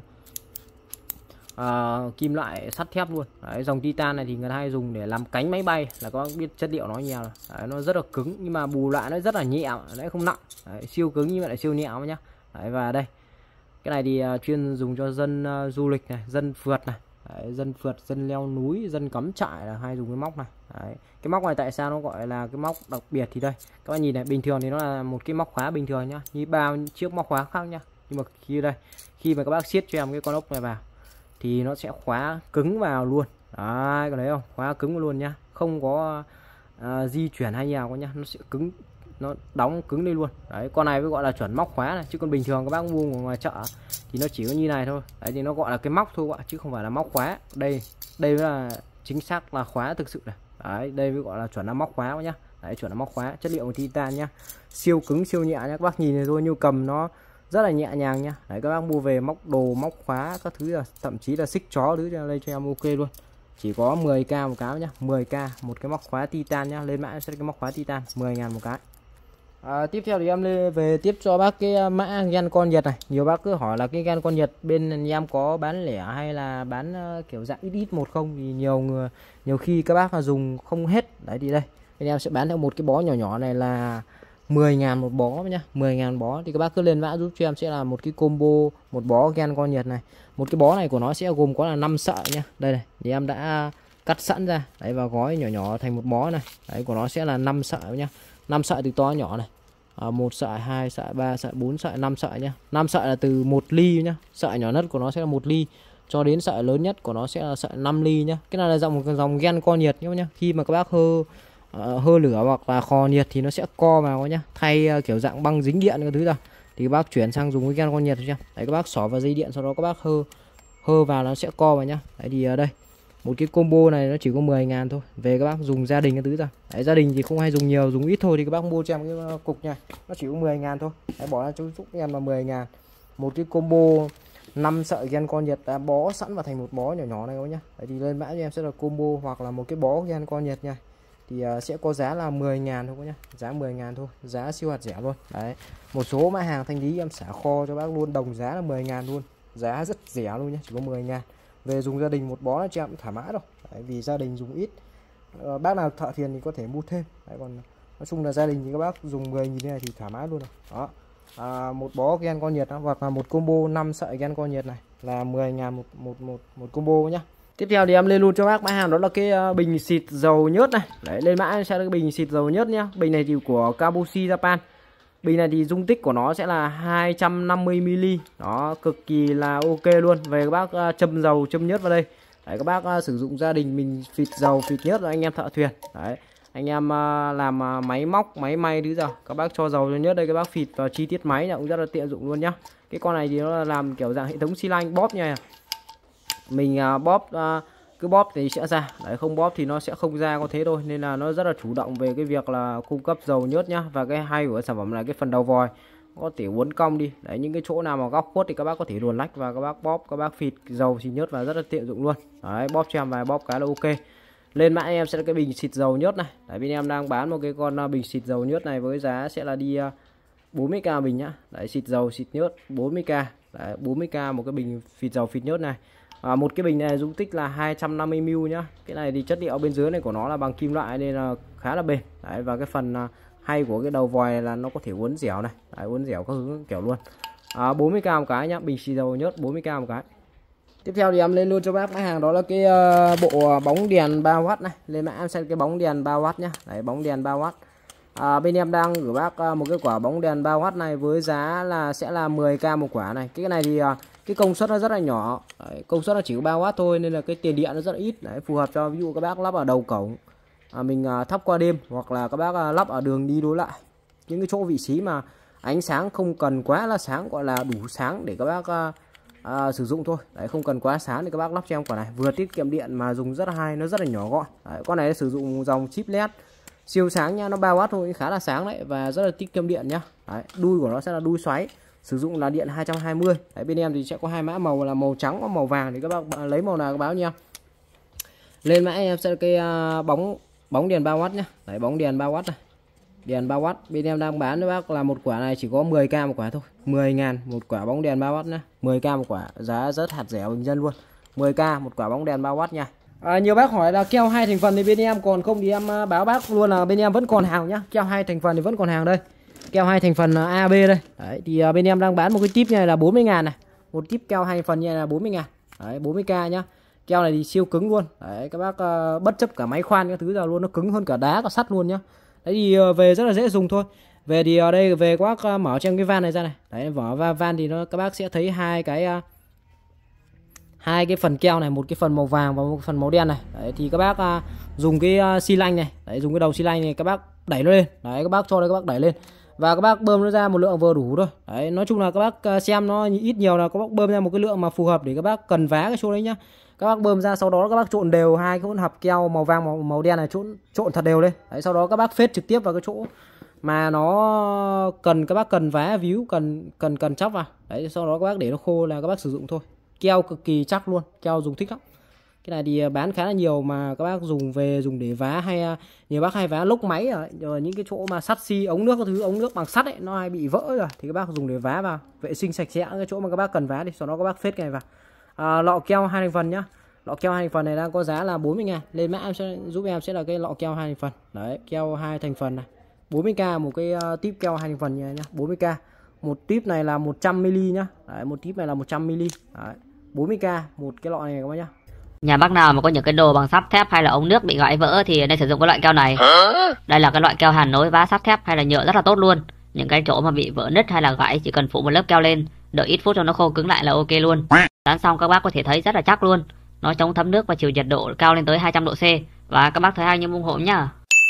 uh, kim loại sắt thép luôn. Đấy, dòng titan này thì người ta hay dùng để làm cánh máy bay, là có biết chất liệu nó nhiều. Đấy, nó rất là cứng nhưng mà bù lại nó rất là nhẹ, đấy, không nặng. Đấy, siêu cứng nhưng mà lại siêu nhẹ nhá. Đấy, và đây cái này thì uh, chuyên dùng cho dân uh, du lịch này, dân phượt này. Đấy, dân phượt, dân leo núi, dân cắm trại là hay dùng cái móc này. Đấy, cái móc này tại sao nó gọi là cái móc đặc biệt thì đây các bạn nhìn này, bình thường thì nó là một cái móc khóa bình thường nhá, như bao chiếc móc khóa khác nhá. Nhưng mà khi đây, khi mà các bác siết cho em cái con ốc này vào thì nó sẽ khóa cứng vào luôn. Đấy, có thấy không, khóa cứng luôn nhá, không có uh, di chuyển hay nào nhá, nó sẽ cứng nó đóng cứng đi luôn. Đấy, con này mới gọi là chuẩn móc khóa này, chứ còn bình thường các bác mua ở ngoài chợ thì nó chỉ có như này thôi. Đấy thì nó gọi là cái móc thôi các bạn, chứ không phải là móc khóa. Đây đây mới là chính xác là khóa thực sự này. Đấy, đây mới gọi là chuẩn là móc khóa nhá. Đấy, chuẩn là móc khóa, chất liệu titan nhá, siêu cứng siêu nhẹ nhá. Các bác nhìn này thôi, như cầm nó rất là nhẹ nhàng nhá. Đấy, các bác mua về móc đồ móc khóa các thứ, là thậm chí là xích chó thứ cho đây cho em ok luôn. Chỉ có mười k một cái nhá, mười k một cái móc khóa titan nhá. Lên mã sẽ cái móc khóa titan mười ngàn một cái. À, tiếp theo thì em lên về tiếp cho bác cái mã gan con Nhật này. Nhiều bác cứ hỏi là cái gan con Nhật bên em có bán lẻ hay là bán uh, kiểu dạng ít ít một không, thì nhiều người nhiều khi các bác là dùng không hết. Đấy thì đây bên em sẽ bán theo một cái bó nhỏ nhỏ này là mười ngàn một bó nhá, mười ngàn bó. Thì các bác cứ lên mã giúp cho em sẽ là một cái combo một bó gan con Nhật này. Một cái bó này của nó sẽ gồm có là năm sợi nhá. Đây này thì em đã cắt sẵn ra đấy và gói nhỏ nhỏ thành một bó này. Đấy của nó sẽ là năm sợi nhá, năm sợi từ to nhỏ này. À, một sợi, hai sợi, ba sợi, bốn sợi, năm sợi nhá. năm sợi là từ một ly nhá. Sợi nhỏ nhất của nó sẽ là một ly cho đến sợi lớn nhất của nó sẽ là sợi năm ly nhá. Cái này là dòng dòng gan con Nhật nhá. Khi mà các bác hơ uh, hơ lửa hoặc là kho nhiệt thì nó sẽ co vào nhá. Thay uh, kiểu dạng băng dính điện cái thứ ra thì các bác chuyển sang dùng cái gan con Nhật chưa? Đấy, các bác xỏ vào dây điện, sau đó các bác hơ hơ vào nó sẽ co vào nhá. Đấy thì uh, đây một cái combo này nó chỉ có mười ngàn thôi. Về các bác dùng gia đình cái thứ ra. Đấy, gia đình thì không hay dùng nhiều, dùng ít thôi thì các bác mua cho em cái cục này, nó chỉ có mười ngàn thôi. Đấy, bỏ ra cho giúp em là mười ngàn. Một cái combo năm sợi gan con Nhật đã bó sẵn vào thành một bó nhỏ nhỏ này các nhá. Đấy thì lên mã cho em sẽ là combo hoặc là một cái bó gan con Nhật nha. Thì uh, sẽ có giá là mười ngàn thôi các nhá. Giá mười ngàn thôi, giá siêu hạt rẻ luôn. Đấy. Một số mã hàng thanh lý em xả kho cho bác luôn, đồng giá là mười ngàn luôn. Giá rất rẻ luôn nhá, chỉ có mười ngàn. Về dùng gia đình một bó là cho em thoải mái rồi. Đấy, vì gia đình dùng ít, uh, bác nào thợ thiền thì có thể mua thêm. Đấy, còn nói chung là gia đình thì các bác dùng mười nghìn này thì thoải mái luôn rồi. Đó. À, một bó gan con Nhật đó, hoặc là một combo năm sợi gan con Nhật này là mười ngàn một một một một combo nhá. Tiếp theo thì em lên luôn cho bác mã hàng đó là cái uh, bình xịt dầu nhớt này. Đấy, lên mã sẽ là cái bình xịt dầu nhớt nhá. Bình này thì của Kabushi Japan. Bình này thì dung tích của nó sẽ là hai trăm năm mươi mi li. Đó, cực kỳ là ok luôn. Về các bác uh, châm dầu châm nhớt vào đây. Đấy, các bác uh, sử dụng gia đình mình xịt dầu xịt nhớt rồi anh em thợ thuyền. Đấy, anh em uh, làm uh, máy móc máy may thứ giờ các bác cho dầu cho nhớt đây, các bác xịt vào chi tiết máy là cũng rất là tiện dụng luôn nhá. Cái con này thì nó là làm kiểu dạng hệ thống xi lanh bóp nha. Mình uh, bóp uh, cứ bóp thì sẽ ra. Đấy, không bóp thì nó sẽ không ra, có thế thôi. Nên là nó rất là chủ động về cái việc là cung cấp dầu nhớt nhá. Và cái hay của sản phẩm là cái phần đầu vòi có thể uốn cong đi. Đấy, những cái chỗ nào mà góc khuất thì các bác có thể luồn lách và các bác bóp, các bác phịt dầu xịt nhớt và rất là tiện dụng luôn. Đấy, bóp cho em vài bóp cái là ok. Lên mã em sẽ là cái bình xịt dầu nhớt này. Đấy, bên em đang bán một cái con bình xịt dầu nhớt này với giá sẽ là đi bốn mươi k bình nhá. Đấy, xịt dầu xịt nhớt bốn mươi k. Đấy, bốn mươi k một cái bình xịt dầu xịt nhớt này. À, một cái bình này dung tích là hai trăm năm mươi mi li nhá. Cái này thì chất liệu bên dưới này của nó là bằng kim loại nên là khá là bền. Đấy, và cái phần hay của cái đầu vòi này là nó có thể uốn dẻo này. Đấy, uốn dẻo các hướng kiểu luôn. À, bốn mươi k một cái nhá, bình xịt dầu nhớt bốn mươi k một cái. Tiếp theo thì em lên luôn cho bác cái hàng đó là cái uh, bộ bóng đèn ba oát này. Lên mã em xem cái bóng đèn ba oát nhá. Đấy, bóng đèn ba oát. À, bên em đang gửi bác uh, một cái quả bóng đèn ba oát này với giá là sẽ là mười k một quả này. Cái này thì uh, cái công suất nó rất là nhỏ. Đấy, công suất nó chỉ có ba oát thôi nên là cái tiền điện nó rất là ít. Đấy, phù hợp cho ví dụ các bác lắp ở đầu cổng, à, mình uh, thắp qua đêm, hoặc là các bác uh, lắp ở đường đi đối lại. Những cái chỗ vị trí mà ánh sáng không cần quá là sáng, gọi là đủ sáng để các bác uh, À, sử dụng thôi. Đấy, không cần quá sáng thì các bác lắp cho em quả này, vừa tiết kiệm điện mà dùng rất là hay, nó rất là nhỏ gọn. Đấy, con này sử dụng dòng chip led siêu sáng nha, nó ba oát thôi, khá là sáng đấy và rất là tiết kiệm điện nhá. Đấy, đuôi của nó sẽ là đuôi xoáy, sử dụng là điện hai trăm hai mươi. Đấy, bên em thì sẽ có hai mã màu là màu trắng và màu vàng, thì các bác lấy màu nào các báo nha. Lên mã em sẽ là cái uh, bóng bóng đèn ba oát nhá. Đấy, bóng đèn ba oát này, đèn ba oát bên em đang bán với bác là một quả này chỉ có mười k một quả thôi, mười ngàn một quả bóng đèn ba oát nhá, mười k một quả, giá rất hạt rẻ bình dân luôn, mười k một quả bóng đèn ba oát nha. À, nhiều bác hỏi là keo hai thành phần thì bên em còn không, thì em báo bác luôn là bên em vẫn còn hàng nhá. Keo hai thành phần thì vẫn còn hàng đây, keo hai thành phần A B đây. Đấy, thì bên em đang bán một cái tip này là bốn mươi ngàn này, một tip keo hai thành phần như này là bốn mươi ngàn. Đấy, bốn mươi k nhá. Keo này thì siêu cứng luôn. Đấy, các bác uh, bất chấp cả máy khoan các thứ ra luôn, nó cứng hơn cả đá cả sắt luôn nhá. Đấy thì uh, về rất là dễ dùng thôi. Về thì ở đây về các bác uh, mở cho em cái van này ra này. Đấy, vỏ van thì nó các bác sẽ thấy hai cái uh, hai cái phần keo này, một cái phần màu vàng và một phần màu đen này. Đấy, thì các bác uh, dùng cái uh, xi lanh này, đấy, dùng cái đầu xi lanh này các bác đẩy nó lên. Đấy, các bác cho đây các bác đẩy lên và các bác bơm nó ra một lượng vừa đủ thôi. Đấy, nói chung là các bác xem nó ít nhiều là các bác bơm ra một cái lượng mà phù hợp để các bác cần vá cái chỗ đấy nhá. Các bác bơm ra, sau đó các bác trộn đều hai cái hỗn hợp keo màu vàng màu, màu đen này, trộn trộn thật đều lên. Đấy, sau đó các bác phết trực tiếp vào cái chỗ mà nó cần, các bác cần vá víu, cần cần cần chóc vào. Đấy, sau đó các bác để nó khô là các bác sử dụng thôi. Keo cực kỳ chắc luôn, keo dùng thích lắm. Cái này thì bán khá là nhiều mà các bác dùng về dùng để vá, hay nhiều bác hay vá lốc máy rồi, rồi những cái chỗ mà sắt xi, ống nước các thứ, ống nước bằng sắt ấy nó hay bị vỡ rồi thì các bác dùng để vá vào, vệ sinh sạch sẽ cái chỗ mà các bác cần vá đi, sau đó các bác phết cái này vào. À, lọ keo hai thành phần nhá. Lọ keo hai thành phần này đang có giá là bốn mươi ngàn. Lên mã em sẽ giúp em sẽ là cái lọ keo hai thành phần. Đấy, keo hai thành phần này. bốn mươi k một cái uh, típ keo hai thành phần nhá, bốn mươi k. Một típ này là một trăm mi li nhá. Đấy, một típ này là một trăm mi li. Đấy, bốn mươi k một cái lọ này các bác nhá. Nhà bác nào mà có những cái đồ bằng sắt thép hay là ống nước bị gãy vỡ thì nên sử dụng cái loại keo này. Đây là cái loại keo hàn nối vá sắt thép hay là nhựa rất là tốt luôn. Những cái chỗ mà bị vỡ nứt hay là gãy chỉ cần phủ một lớp keo lên, đợi ít phút cho nó khô cứng lại là ok luôn. Dán xong các bác có thể thấy rất là chắc luôn. Nó chống thấm nước và chịu nhiệt độ cao lên tới hai trăm độ C. Và các bác thấy hay như ủng hộ nhá.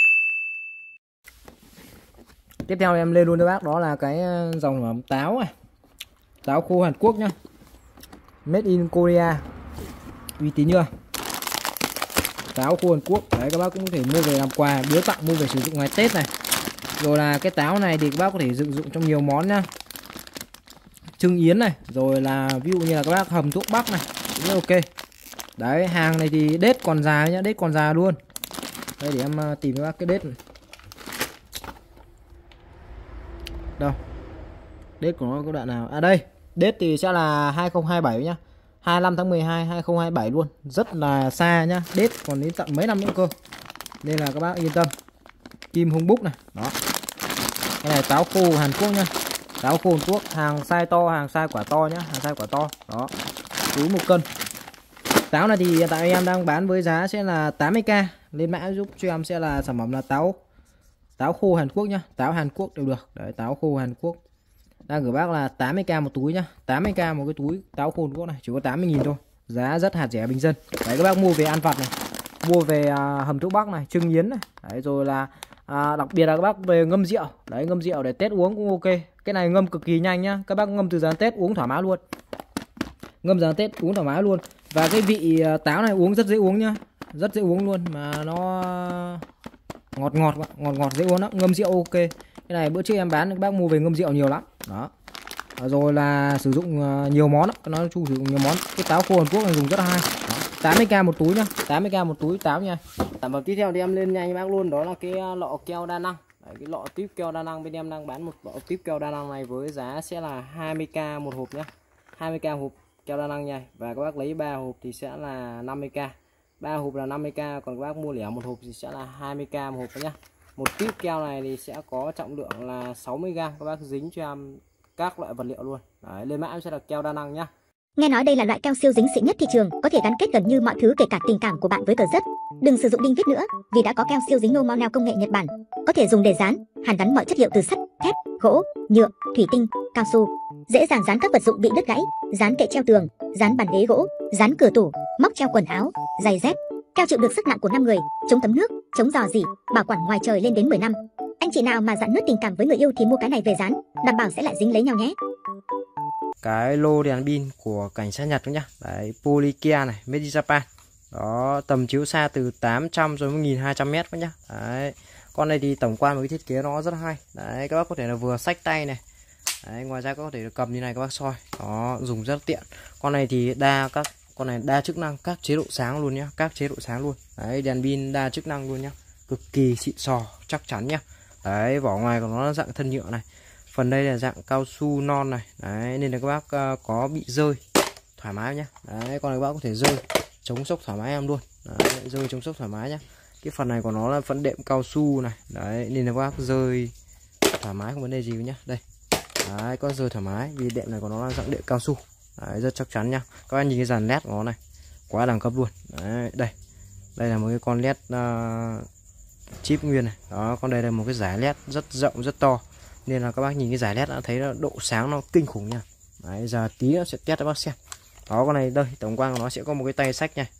Tiếp theo em lên luôn cho bác đó là cái dòng táo này. Táo khô Hàn Quốc nhá. Made in Korea. Uy tín chưa? Táo khô Hàn Quốc. Đấy, các bác cũng có thể mua về làm quà biếu tặng, mua về sử dụng ngày Tết này. Rồi là cái táo này thì các bác có thể sử dụng trong nhiều món nhá. Trưng yến này, rồi là ví dụ như là các bác hầm thuốc bắc này, cũng ok. Đấy, hàng này thì đết còn già nhá, đết còn già luôn. Đây để em tìm các bác cái đết này. Đâu? Đết của nó có đoạn nào? À đây, đết thì sẽ là hai không hai bảy nhá. hai mươi lăm tháng mười hai hai không hai bảy luôn, rất là xa nhá, đết còn đến tận mấy năm nữa cơ. Nên là các bác yên tâm. Kim hung búc này, đó. Cái này táo khô Hàn Quốc nhá. Táo khô Hàn Quốc, hàng size to, hàng size quả to nhá, hàng size quả to. Đó. Túi một cân. Táo này thì hiện tại em đang bán với giá sẽ là tám mươi k. Lên mã giúp cho em sẽ là sản phẩm là táo táo khô Hàn Quốc nhá, táo Hàn Quốc đều được. Đấy, táo khô Hàn Quốc. Đang gửi bác là tám mươi k một túi nhá, tám mươi k một cái túi táo khô Hàn Quốc này, chỉ có tám mươi nghìn thôi. Giá rất hạt rẻ bình dân. Đấy, các bác mua về ăn vặt này, mua về à, hầm thuốc bắc này, trưng yến này. Đấy, rồi là à, đặc biệt là các bác về ngâm rượu. Đấy, ngâm rượu để Tết uống cũng ok. Cái này ngâm cực kỳ nhanh nhá. Các bác ngâm từ dán Tết uống thoải mái luôn. Ngâm dán Tết uống thoải mái luôn. Và cái vị táo này uống rất dễ uống nhá. Rất dễ uống luôn mà nó ngọt ngọt ngọt ngọt dễ uống lắm, ngâm rượu ok. Cái này bữa trước em bán các bác mua về ngâm rượu nhiều lắm. Đó. Rồi là sử dụng nhiều món, nói chung sử dụng nhiều món. Cái táo khô Hàn Quốc này dùng rất là hay. Đó. tám mươi k một túi nhá, tám mươi k một túi táo nha. Sản phẩm tiếp theo thì em lên nhanh bác luôn, đó là cái lọ keo đa năng. Đấy, cái lọ tiếp keo đa năng bên em đang bán một lọ tiếp keo đa năng này với giá sẽ là hai mươi k một hộp nhá. hai mươi k hộp keo đa năng nha. Và các bác lấy ba hộp thì sẽ là năm mươi k. ba hộp là năm mươi k, còn các bác mua lẻ một hộp thì sẽ là hai mươi k một hộp nhá. Một tiếp keo này thì sẽ có trọng lượng là sáu mươi gram, các bác dính cho em các loại vật liệu luôn. Đấy, lên mã em sẽ là keo đa năng nhá. Nghe nói đây là loại keo siêu dính xịn nhất thị trường, có thể gắn kết gần như mọi thứ kể cả tình cảm của bạn với cờ rất. Đừng sử dụng đinh vít nữa, vì đã có keo siêu dính no mau neo công nghệ Nhật Bản, có thể dùng để dán, hàn gắn mọi chất liệu từ sắt, thép, gỗ, nhựa, thủy tinh, cao su, dễ dàng dán các vật dụng bị đứt gãy, dán kệ treo tường, dán bàn ghế gỗ, dán cửa tủ, móc treo quần áo, giày dép. Keo chịu được sức nặng của năm người, chống thấm nước, chống rò rỉ, bảo quản ngoài trời lên đến mười năm. Anh chị nào mà dạn nứt tình cảm với người yêu thì mua cái này về dán, đảm bảo sẽ lại dính lấy nhau nhé. Cái lô đèn pin của cảnh sát Nhật nhá. Đấy, Polykia này, made in Japan. Đó, tầm chiếu xa từ tám trăm rồi một nghìn hai trăm mét nhá. Đấy. Con này thì tổng quan với cái thiết kế nó rất hay. Đấy, các bác có thể là vừa xách tay này. Đấy, ngoài ra có thể cầm như này các bác soi. Đó, dùng rất tiện. Con này thì đa các con này đa chức năng, các chế độ sáng luôn nhá, các chế độ sáng luôn. Đấy, đèn pin đa chức năng luôn nhá. Cực kỳ xịn sò, chắc chắn nhá. Đấy, vỏ ngoài của nó là dạng thân nhựa này. Phần đây là dạng cao su non này. Đấy, nên là các bác uh, có bị rơi thoải mái nhá. Đấy, con này các bác có thể rơi chống sốc thoải mái em luôn. Đấy, rơi chống sốc thoải mái nhá. Cái phần này của nó là phần đệm cao su này. Đấy, nên là các bác rơi thoải mái không vấn đề gì nhá. Đây. Đấy, có rơi thoải mái vì đệm này của nó là dạng đệm cao su. Đấy, rất chắc chắn nhá. Các bạn nhìn cái dàn led của nó này, quá đẳng cấp luôn. Đấy, đây. Đây là một cái con led uh, chip nguyên này. Đó, con đây là một cái dải led rất rộng rất to. Nên là các bác nhìn cái dải led đã thấy là độ sáng nó kinh khủng nha. Đấy, giờ tí nó sẽ test cho bác xem. Đó, con này đây, tổng quan của nó sẽ có một cái tay sách nha.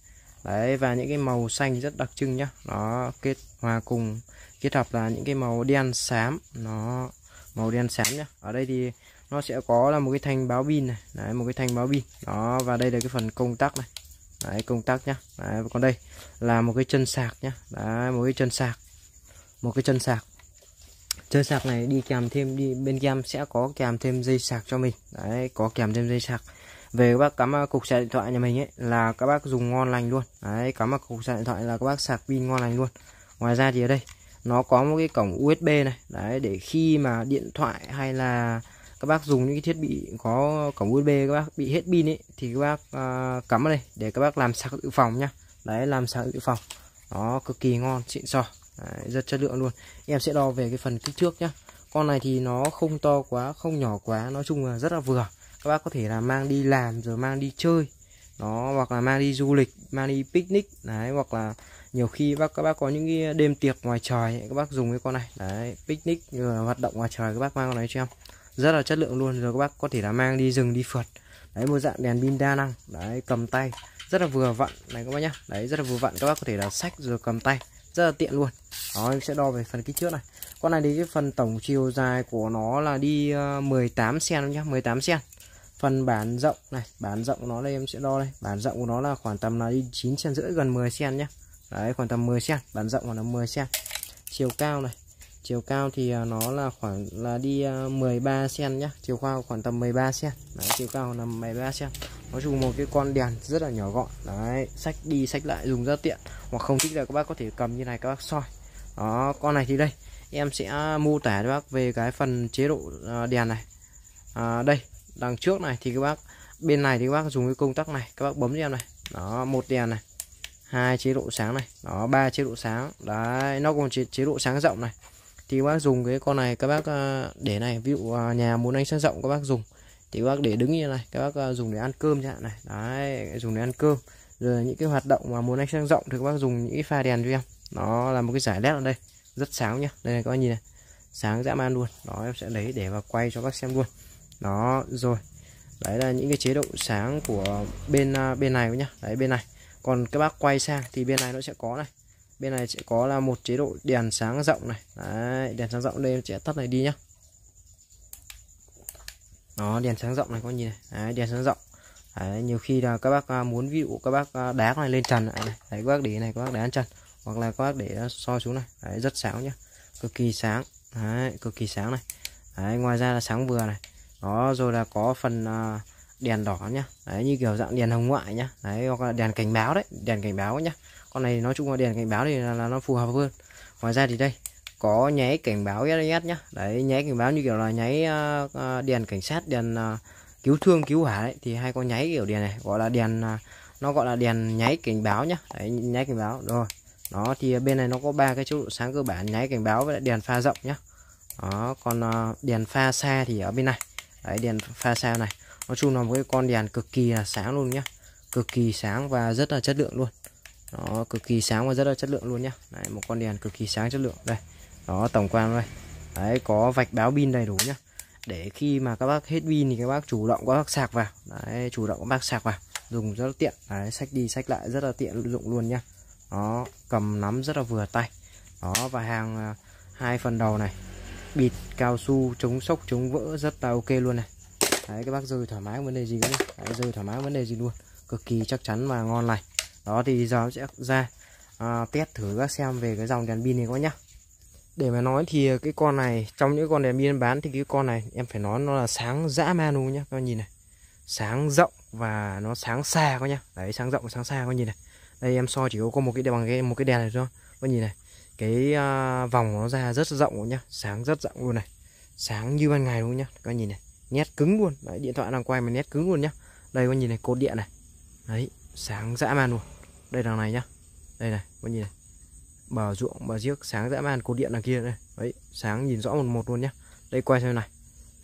Đấy, và những cái màu xanh rất đặc trưng nhá, nó kết hòa cùng kết hợp là những cái màu đen xám, nó màu đen xám nhá. Ở đây thì nó sẽ có là một cái thanh báo pin này, đấy, một cái thanh báo pin đó, và đây là cái phần công tắc này, đấy, công tắc nhá. Đấy, còn đây là một cái chân sạc nhá, đấy, một cái chân sạc, một cái chân sạc. Chân sạc này đi kèm thêm, đi bên kèm sẽ có kèm thêm dây sạc cho mình, đấy, có kèm thêm dây sạc. Về các bác cắm cục sạc điện thoại nhà mình ấy là các bác dùng ngon lành luôn, đấy, cắm vào cục sạc điện thoại là các bác sạc pin ngon lành luôn. Ngoài ra thì ở đây nó có một cái cổng u ét bê này, đấy, để khi mà điện thoại hay là các bác dùng những cái thiết bị có cổng u ét bê các bác bị hết pin ấy thì các bác uh, cắm vào đây để các bác làm sạc dự phòng nhá. Đấy, làm sạc dự phòng, nó cực kỳ ngon, xịn sò, đấy, rất chất lượng luôn. Em sẽ đo về cái phần kích thước nhá. Con này thì nó không to quá, không nhỏ quá, nói chung là rất là vừa. Các bác có thể là mang đi làm rồi mang đi chơi nó, hoặc là mang đi du lịch, mang đi picnic đấy, hoặc là nhiều khi bác các bác có những cái đêm tiệc ngoài trời các bác dùng cái con này, đấy, picnic như là hoạt động ngoài trời các bác mang con này cho em, rất là chất lượng luôn. Rồi các bác có thể là mang đi rừng đi phượt, đấy, một dạng đèn pin đa năng, đấy, cầm tay rất là vừa vặn này các bác nhá, đấy, rất là vừa vặn, các bác có thể là xách rồi cầm tay rất là tiện luôn. Đó, em sẽ đo về phần kích thước này. Con này thì cái phần tổng chiều dài của nó là đi uh, mười tám xăng-ti-mét nhá, mười tám xăng-ti-mét. Phần bản rộng này, bản rộng của nó đây em sẽ đo đây, bản rộng của nó là khoảng tầm là đi chín xăng-ti-mét rưỡi, gần mười xăng-ti-mét nhá. Đấy, khoảng tầm mười xăng-ti-mét, bản rộng là mười xăng-ti-mét. Chiều cao này, chiều cao thì nó là khoảng là đi mười ba xăng-ti-mét nhá, chiều cao khoảng tầm mười ba xăng-ti-mét. Đấy, chiều cao là mười ba xăng-ti-mét. Nói chung một cái con đèn rất là nhỏ gọn, đấy, xách đi xách lại dùng rất tiện, hoặc không thích là các bác có thể cầm như này các bác soi. Đó, con này thì đây em sẽ mô tả cho bác về cái phần chế độ đèn này. À, đây đằng trước này thì các bác, bên này thì các bác dùng cái công tắc này, các bác bấm cho em này. Đó, một đèn này, hai chế độ sáng này, đó, ba chế độ sáng. Đấy, nó còn chế, chế độ sáng rộng này. Thì các bác dùng cái con này các bác để này, ví dụ nhà muốn ánh sáng rộng các bác dùng thì các bác để đứng như này, các bác dùng để ăn cơm chẳng hạn này. Đấy, dùng để ăn cơm. Rồi những cái hoạt động mà muốn ánh sáng rộng thì các bác dùng những cái pha đèn cho em. Nó là một cái giải led ở đây, rất sáng nhá. Đây này các bác nhìn này, sáng dã man luôn. Đó, em sẽ lấy để vào quay cho các bác xem luôn. Đó, rồi. Đấy là những cái chế độ sáng của bên bên này nhá. Đấy, bên này. Còn các bác quay sang thì bên này nó sẽ có này. Bên này sẽ có là một chế độ đèn sáng rộng này. Đấy, đèn sáng rộng đây em sẽ tắt này đi nhá. Đó, đèn sáng rộng này có nhìn này. Đấy, đèn sáng rộng. Đấy, nhiều khi là các bác muốn, ví dụ các bác đá này lên trần này, này. Đấy, các bác để này, các bác đá lên trần, hoặc là các bác để soi xuống này. Đấy, rất sáng nhá, cực kỳ sáng. Đấy, cực kỳ sáng này. Đấy, ngoài ra là sáng vừa này. Đó, rồi là có phần uh, đèn đỏ nhá. Đấy, như kiểu dạng đèn hồng ngoại nhá. Đấy, hoặc là đèn cảnh báo đấy, đèn cảnh báo nhá. Con này nói chung là đèn cảnh báo thì là, là nó phù hợp hơn. Ngoài ra thì đây có nháy cảnh báo ét o ét nhá. Đấy, nháy cảnh báo như kiểu là nháy uh, uh, đèn cảnh sát, đèn uh, cứu thương cứu hỏa đấy, thì hay có nháy kiểu đèn này, gọi là đèn uh, nó gọi là đèn nháy cảnh báo nhá. Đấy, nháy cảnh báo rồi. Đó, thì bên này nó có ba cái chế độ sáng cơ bản, nháy cảnh báo với lại đèn pha rộng nhá. Đó, còn uh, đèn pha xa thì ở bên này. Đấy, đèn pha xa này, nói chung là một cái con đèn cực kỳ là sáng luôn nhá, cực kỳ sáng và rất là chất lượng luôn. Đó, cực kỳ sáng và rất là chất lượng luôn nhá. Đấy, một con đèn cực kỳ sáng chất lượng đây. Đó, tổng quan đây. Đấy, có vạch báo pin đầy đủ nhá, để khi mà các bác hết pin thì các bác chủ động các bác sạc vào. Đấy, chủ động các bác sạc vào dùng rất là tiện. Đấy, xách đi xách lại rất là tiện dụng luôn nhá. Đó, cầm nắm rất là vừa tay. Đó, và hàng uh, hai phần đầu này bịt cao su chống sốc chống vỡ rất là ok luôn này. Đấy, các bác rơi thoải mái vấn đề gì nữa. Đấy, rơi thoải mái vấn đề gì luôn, cực kỳ chắc chắn và ngon lành. Đó, thì giờ sẽ ra uh, test thử các xem về cái dòng đèn pin này có nhá. Để mà nói thì cái con này trong những con đèn pin bán thì cái con này em phải nói nó là sáng dã man luôn nhá. Các bạn nhìn này, sáng rộng và nó sáng xa có nhá. Đấy, sáng rộng và sáng xa có nhìn này. Đây em soi chỉ có một cái đèn bằng cái một cái đèn này thôi. Có nhìn này, cái uh, vòng nó ra rất rộng luôn nhá, sáng rất rộng luôn này, sáng như ban ngày luôn nhá. Các bạn nhìn này, nét cứng luôn. Đấy, điện thoại đang quay mà nét cứng luôn nhá. Đây có nhìn này, cột điện này. Đấy, sáng dã man luôn. Đây đằng này nhá. Đây này, có nhìn này, bờ ruộng bờ giếc sáng dã man, cột điện đằng kia đây. Đấy, sáng nhìn rõ một một luôn nhá. Đây quay xem này.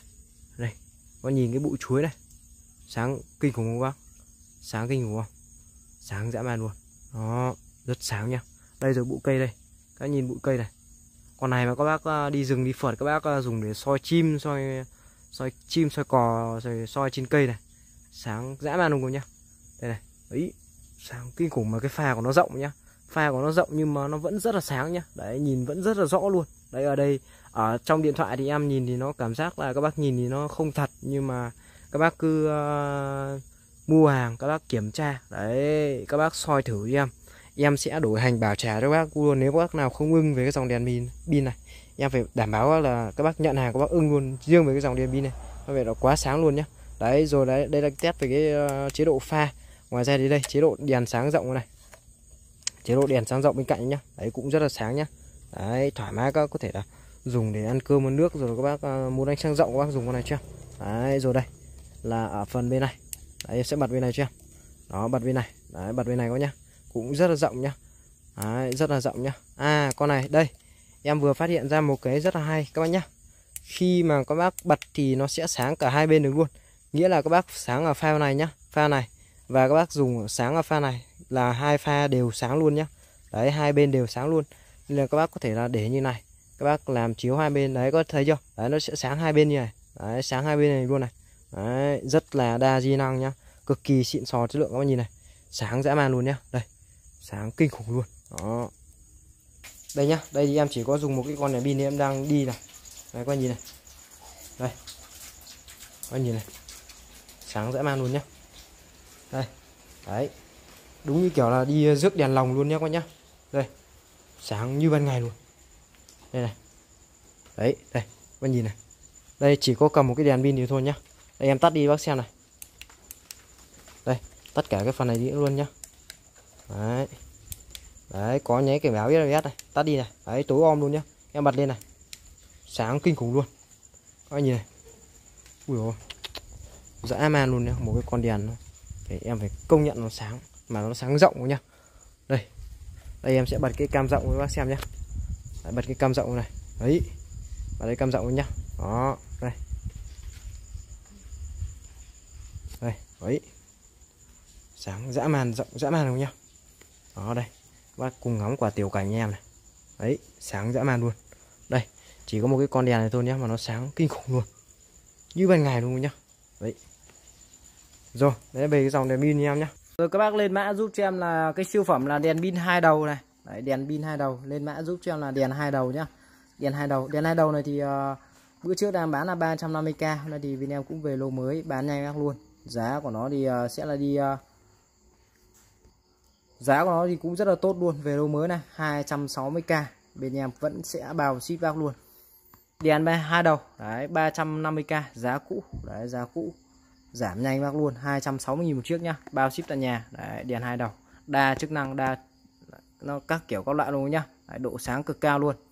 Đây, có nhìn cái bụi chuối này, sáng kinh khủng không bác? Sáng kinh khủng không? Sáng dã man luôn. Đó, rất sáng nhá. Đây rồi bụi cây đây. Các nhìn bụi cây này. Con này mà các bác đi rừng đi phượt, các bác dùng để soi chim, soi soi chim, soi cò, rồi soi trên cây này. Sáng dã man luôn nhá. Đây này. Đấy, Sáng kinh khủng, mà cái pha của nó rộng nhá. Pha của nó rộng nhưng mà nó vẫn rất là sáng nhá. Đấy, nhìn vẫn rất là rõ luôn. Đấy, ở đây ở trong điện thoại thì em nhìn thì nó cảm giác là các bác nhìn thì nó không thật, nhưng mà các bác cứ uh, mua hàng các bác kiểm tra. Đấy, các bác soi thử cho em. Em sẽ đổi hành bảo trả cho các bác luôn. Nếu các bác nào không ưng về cái dòng đèn pin pin này, em phải đảm bảo là các bác nhận hàng các bác ưng luôn. Riêng với cái dòng đèn pin này, nó về nó quá sáng luôn nhá. Đấy, rồi đấy, đây là test về cái uh, chế độ pha. Ngoài ra thì đây chế độ đèn sáng rộng này, chế độ đèn sáng rộng bên cạnh nhá. Đấy, cũng rất là sáng nhá. Đấy, thoải mái các bác có thể là dùng để ăn cơm ăn nước, rồi các bác uh, muốn ánh sáng rộng các bác dùng con này chưa. Đấy, rồi đây là ở phần bên này. Đấy, em sẽ bật bên này chưa. Đó, bật bên này. Đấy, bật bên này có nhá, cũng rất là rộng nhá. Đấy, rất là rộng nhá. À, con này đây em vừa phát hiện ra một cái rất là hay các bác nhá. Khi mà các bác bật thì nó sẽ sáng cả hai bên được luôn. Nghĩa là các bác sáng ở pha này nhá, pha này, và các bác dùng sáng ở pha này là hai pha đều sáng luôn nhá. Đấy, hai bên đều sáng luôn. Nên là các bác có thể là để như này, các bác làm chiếu hai bên. Đấy, có thấy chưa. Đấy, nó sẽ sáng hai bên như này. Đấy, sáng hai bên này luôn này. Đấy, rất là đa di năng nhá, cực kỳ xịn sò chất lượng các bác nhìn này. Sáng dã man luôn nhá. Đây, sáng kinh khủng luôn. Đó. Đây nhá, đây thì em chỉ có dùng một cái con đèn pin em đang đi này. Đấy, các bác nhìn này. Đây, các bác nhìn này, sáng dã man luôn nhá. Đây, đấy, đúng như kiểu là đi rước đèn lồng luôn nhá các bác nhá. Đây, sáng như ban ngày luôn. Đây này, đấy, đây, các bác nhìn này. Đây chỉ có cầm một cái đèn pin thì thôi nhá. Đây em tắt đi bác xem này. Đây, tất cả cái phần này đi luôn nhá. Đấy, đấy, có nháy cảnh báo biết này, tắt đi này. Đấy, tối om luôn nhá. Em bật lên này, sáng kinh khủng luôn. Các bác nhìn này. Ui dồi, dã man luôn nhá. Một cái con đèn thì em phải công nhận nó sáng, mà nó sáng rộng nhá. Đây, đây em sẽ bật cái cam rộng cho các bác xem nhá. Đấy, bật cái cam rộng này. Đấy, bật cái cam rộng nhá. Đó, đây, đây, đấy, sáng dã man, rộng dã man luôn nhá. Đó, đây, các bác cùng ngắm quả tiểu cảnh em này. Đấy, sáng dã man luôn. Đây, chỉ có một cái con đèn này thôi nhá, mà nó sáng kinh khủng luôn, như ban ngày luôn nhá. Đấy, rồi, đấy về cái dòng đèn pin em nhá. Rồi các bác lên mã giúp cho em là cái siêu phẩm là đèn pin hai đầu này. Đấy, đèn pin hai đầu, lên mã giúp cho em là đèn hai đầu nhá. Đèn hai đầu, đèn hai đầu này thì uh, bữa trước đang bán là ba trăm năm mươi k, hôm nay thì bên em cũng về lô mới bán nhanh các luôn. Giá của nó thì uh, sẽ là đi uh, giá của nó thì cũng rất là tốt luôn, về lô mới này hai trăm sáu mươi k, bên em vẫn sẽ bao ship bác luôn. Đèn hai đầu, đấy, ba trăm năm mươi k, giá cũ, đấy, giá cũ giảm nhanh bác luôn, hai trăm sáu mươi nghìn một chiếc nhá, bao ship tận nhà. Đấy, đèn hai đầu, đa chức năng, đa nó các kiểu các loại luôn nhá. Đấy, độ sáng cực cao luôn.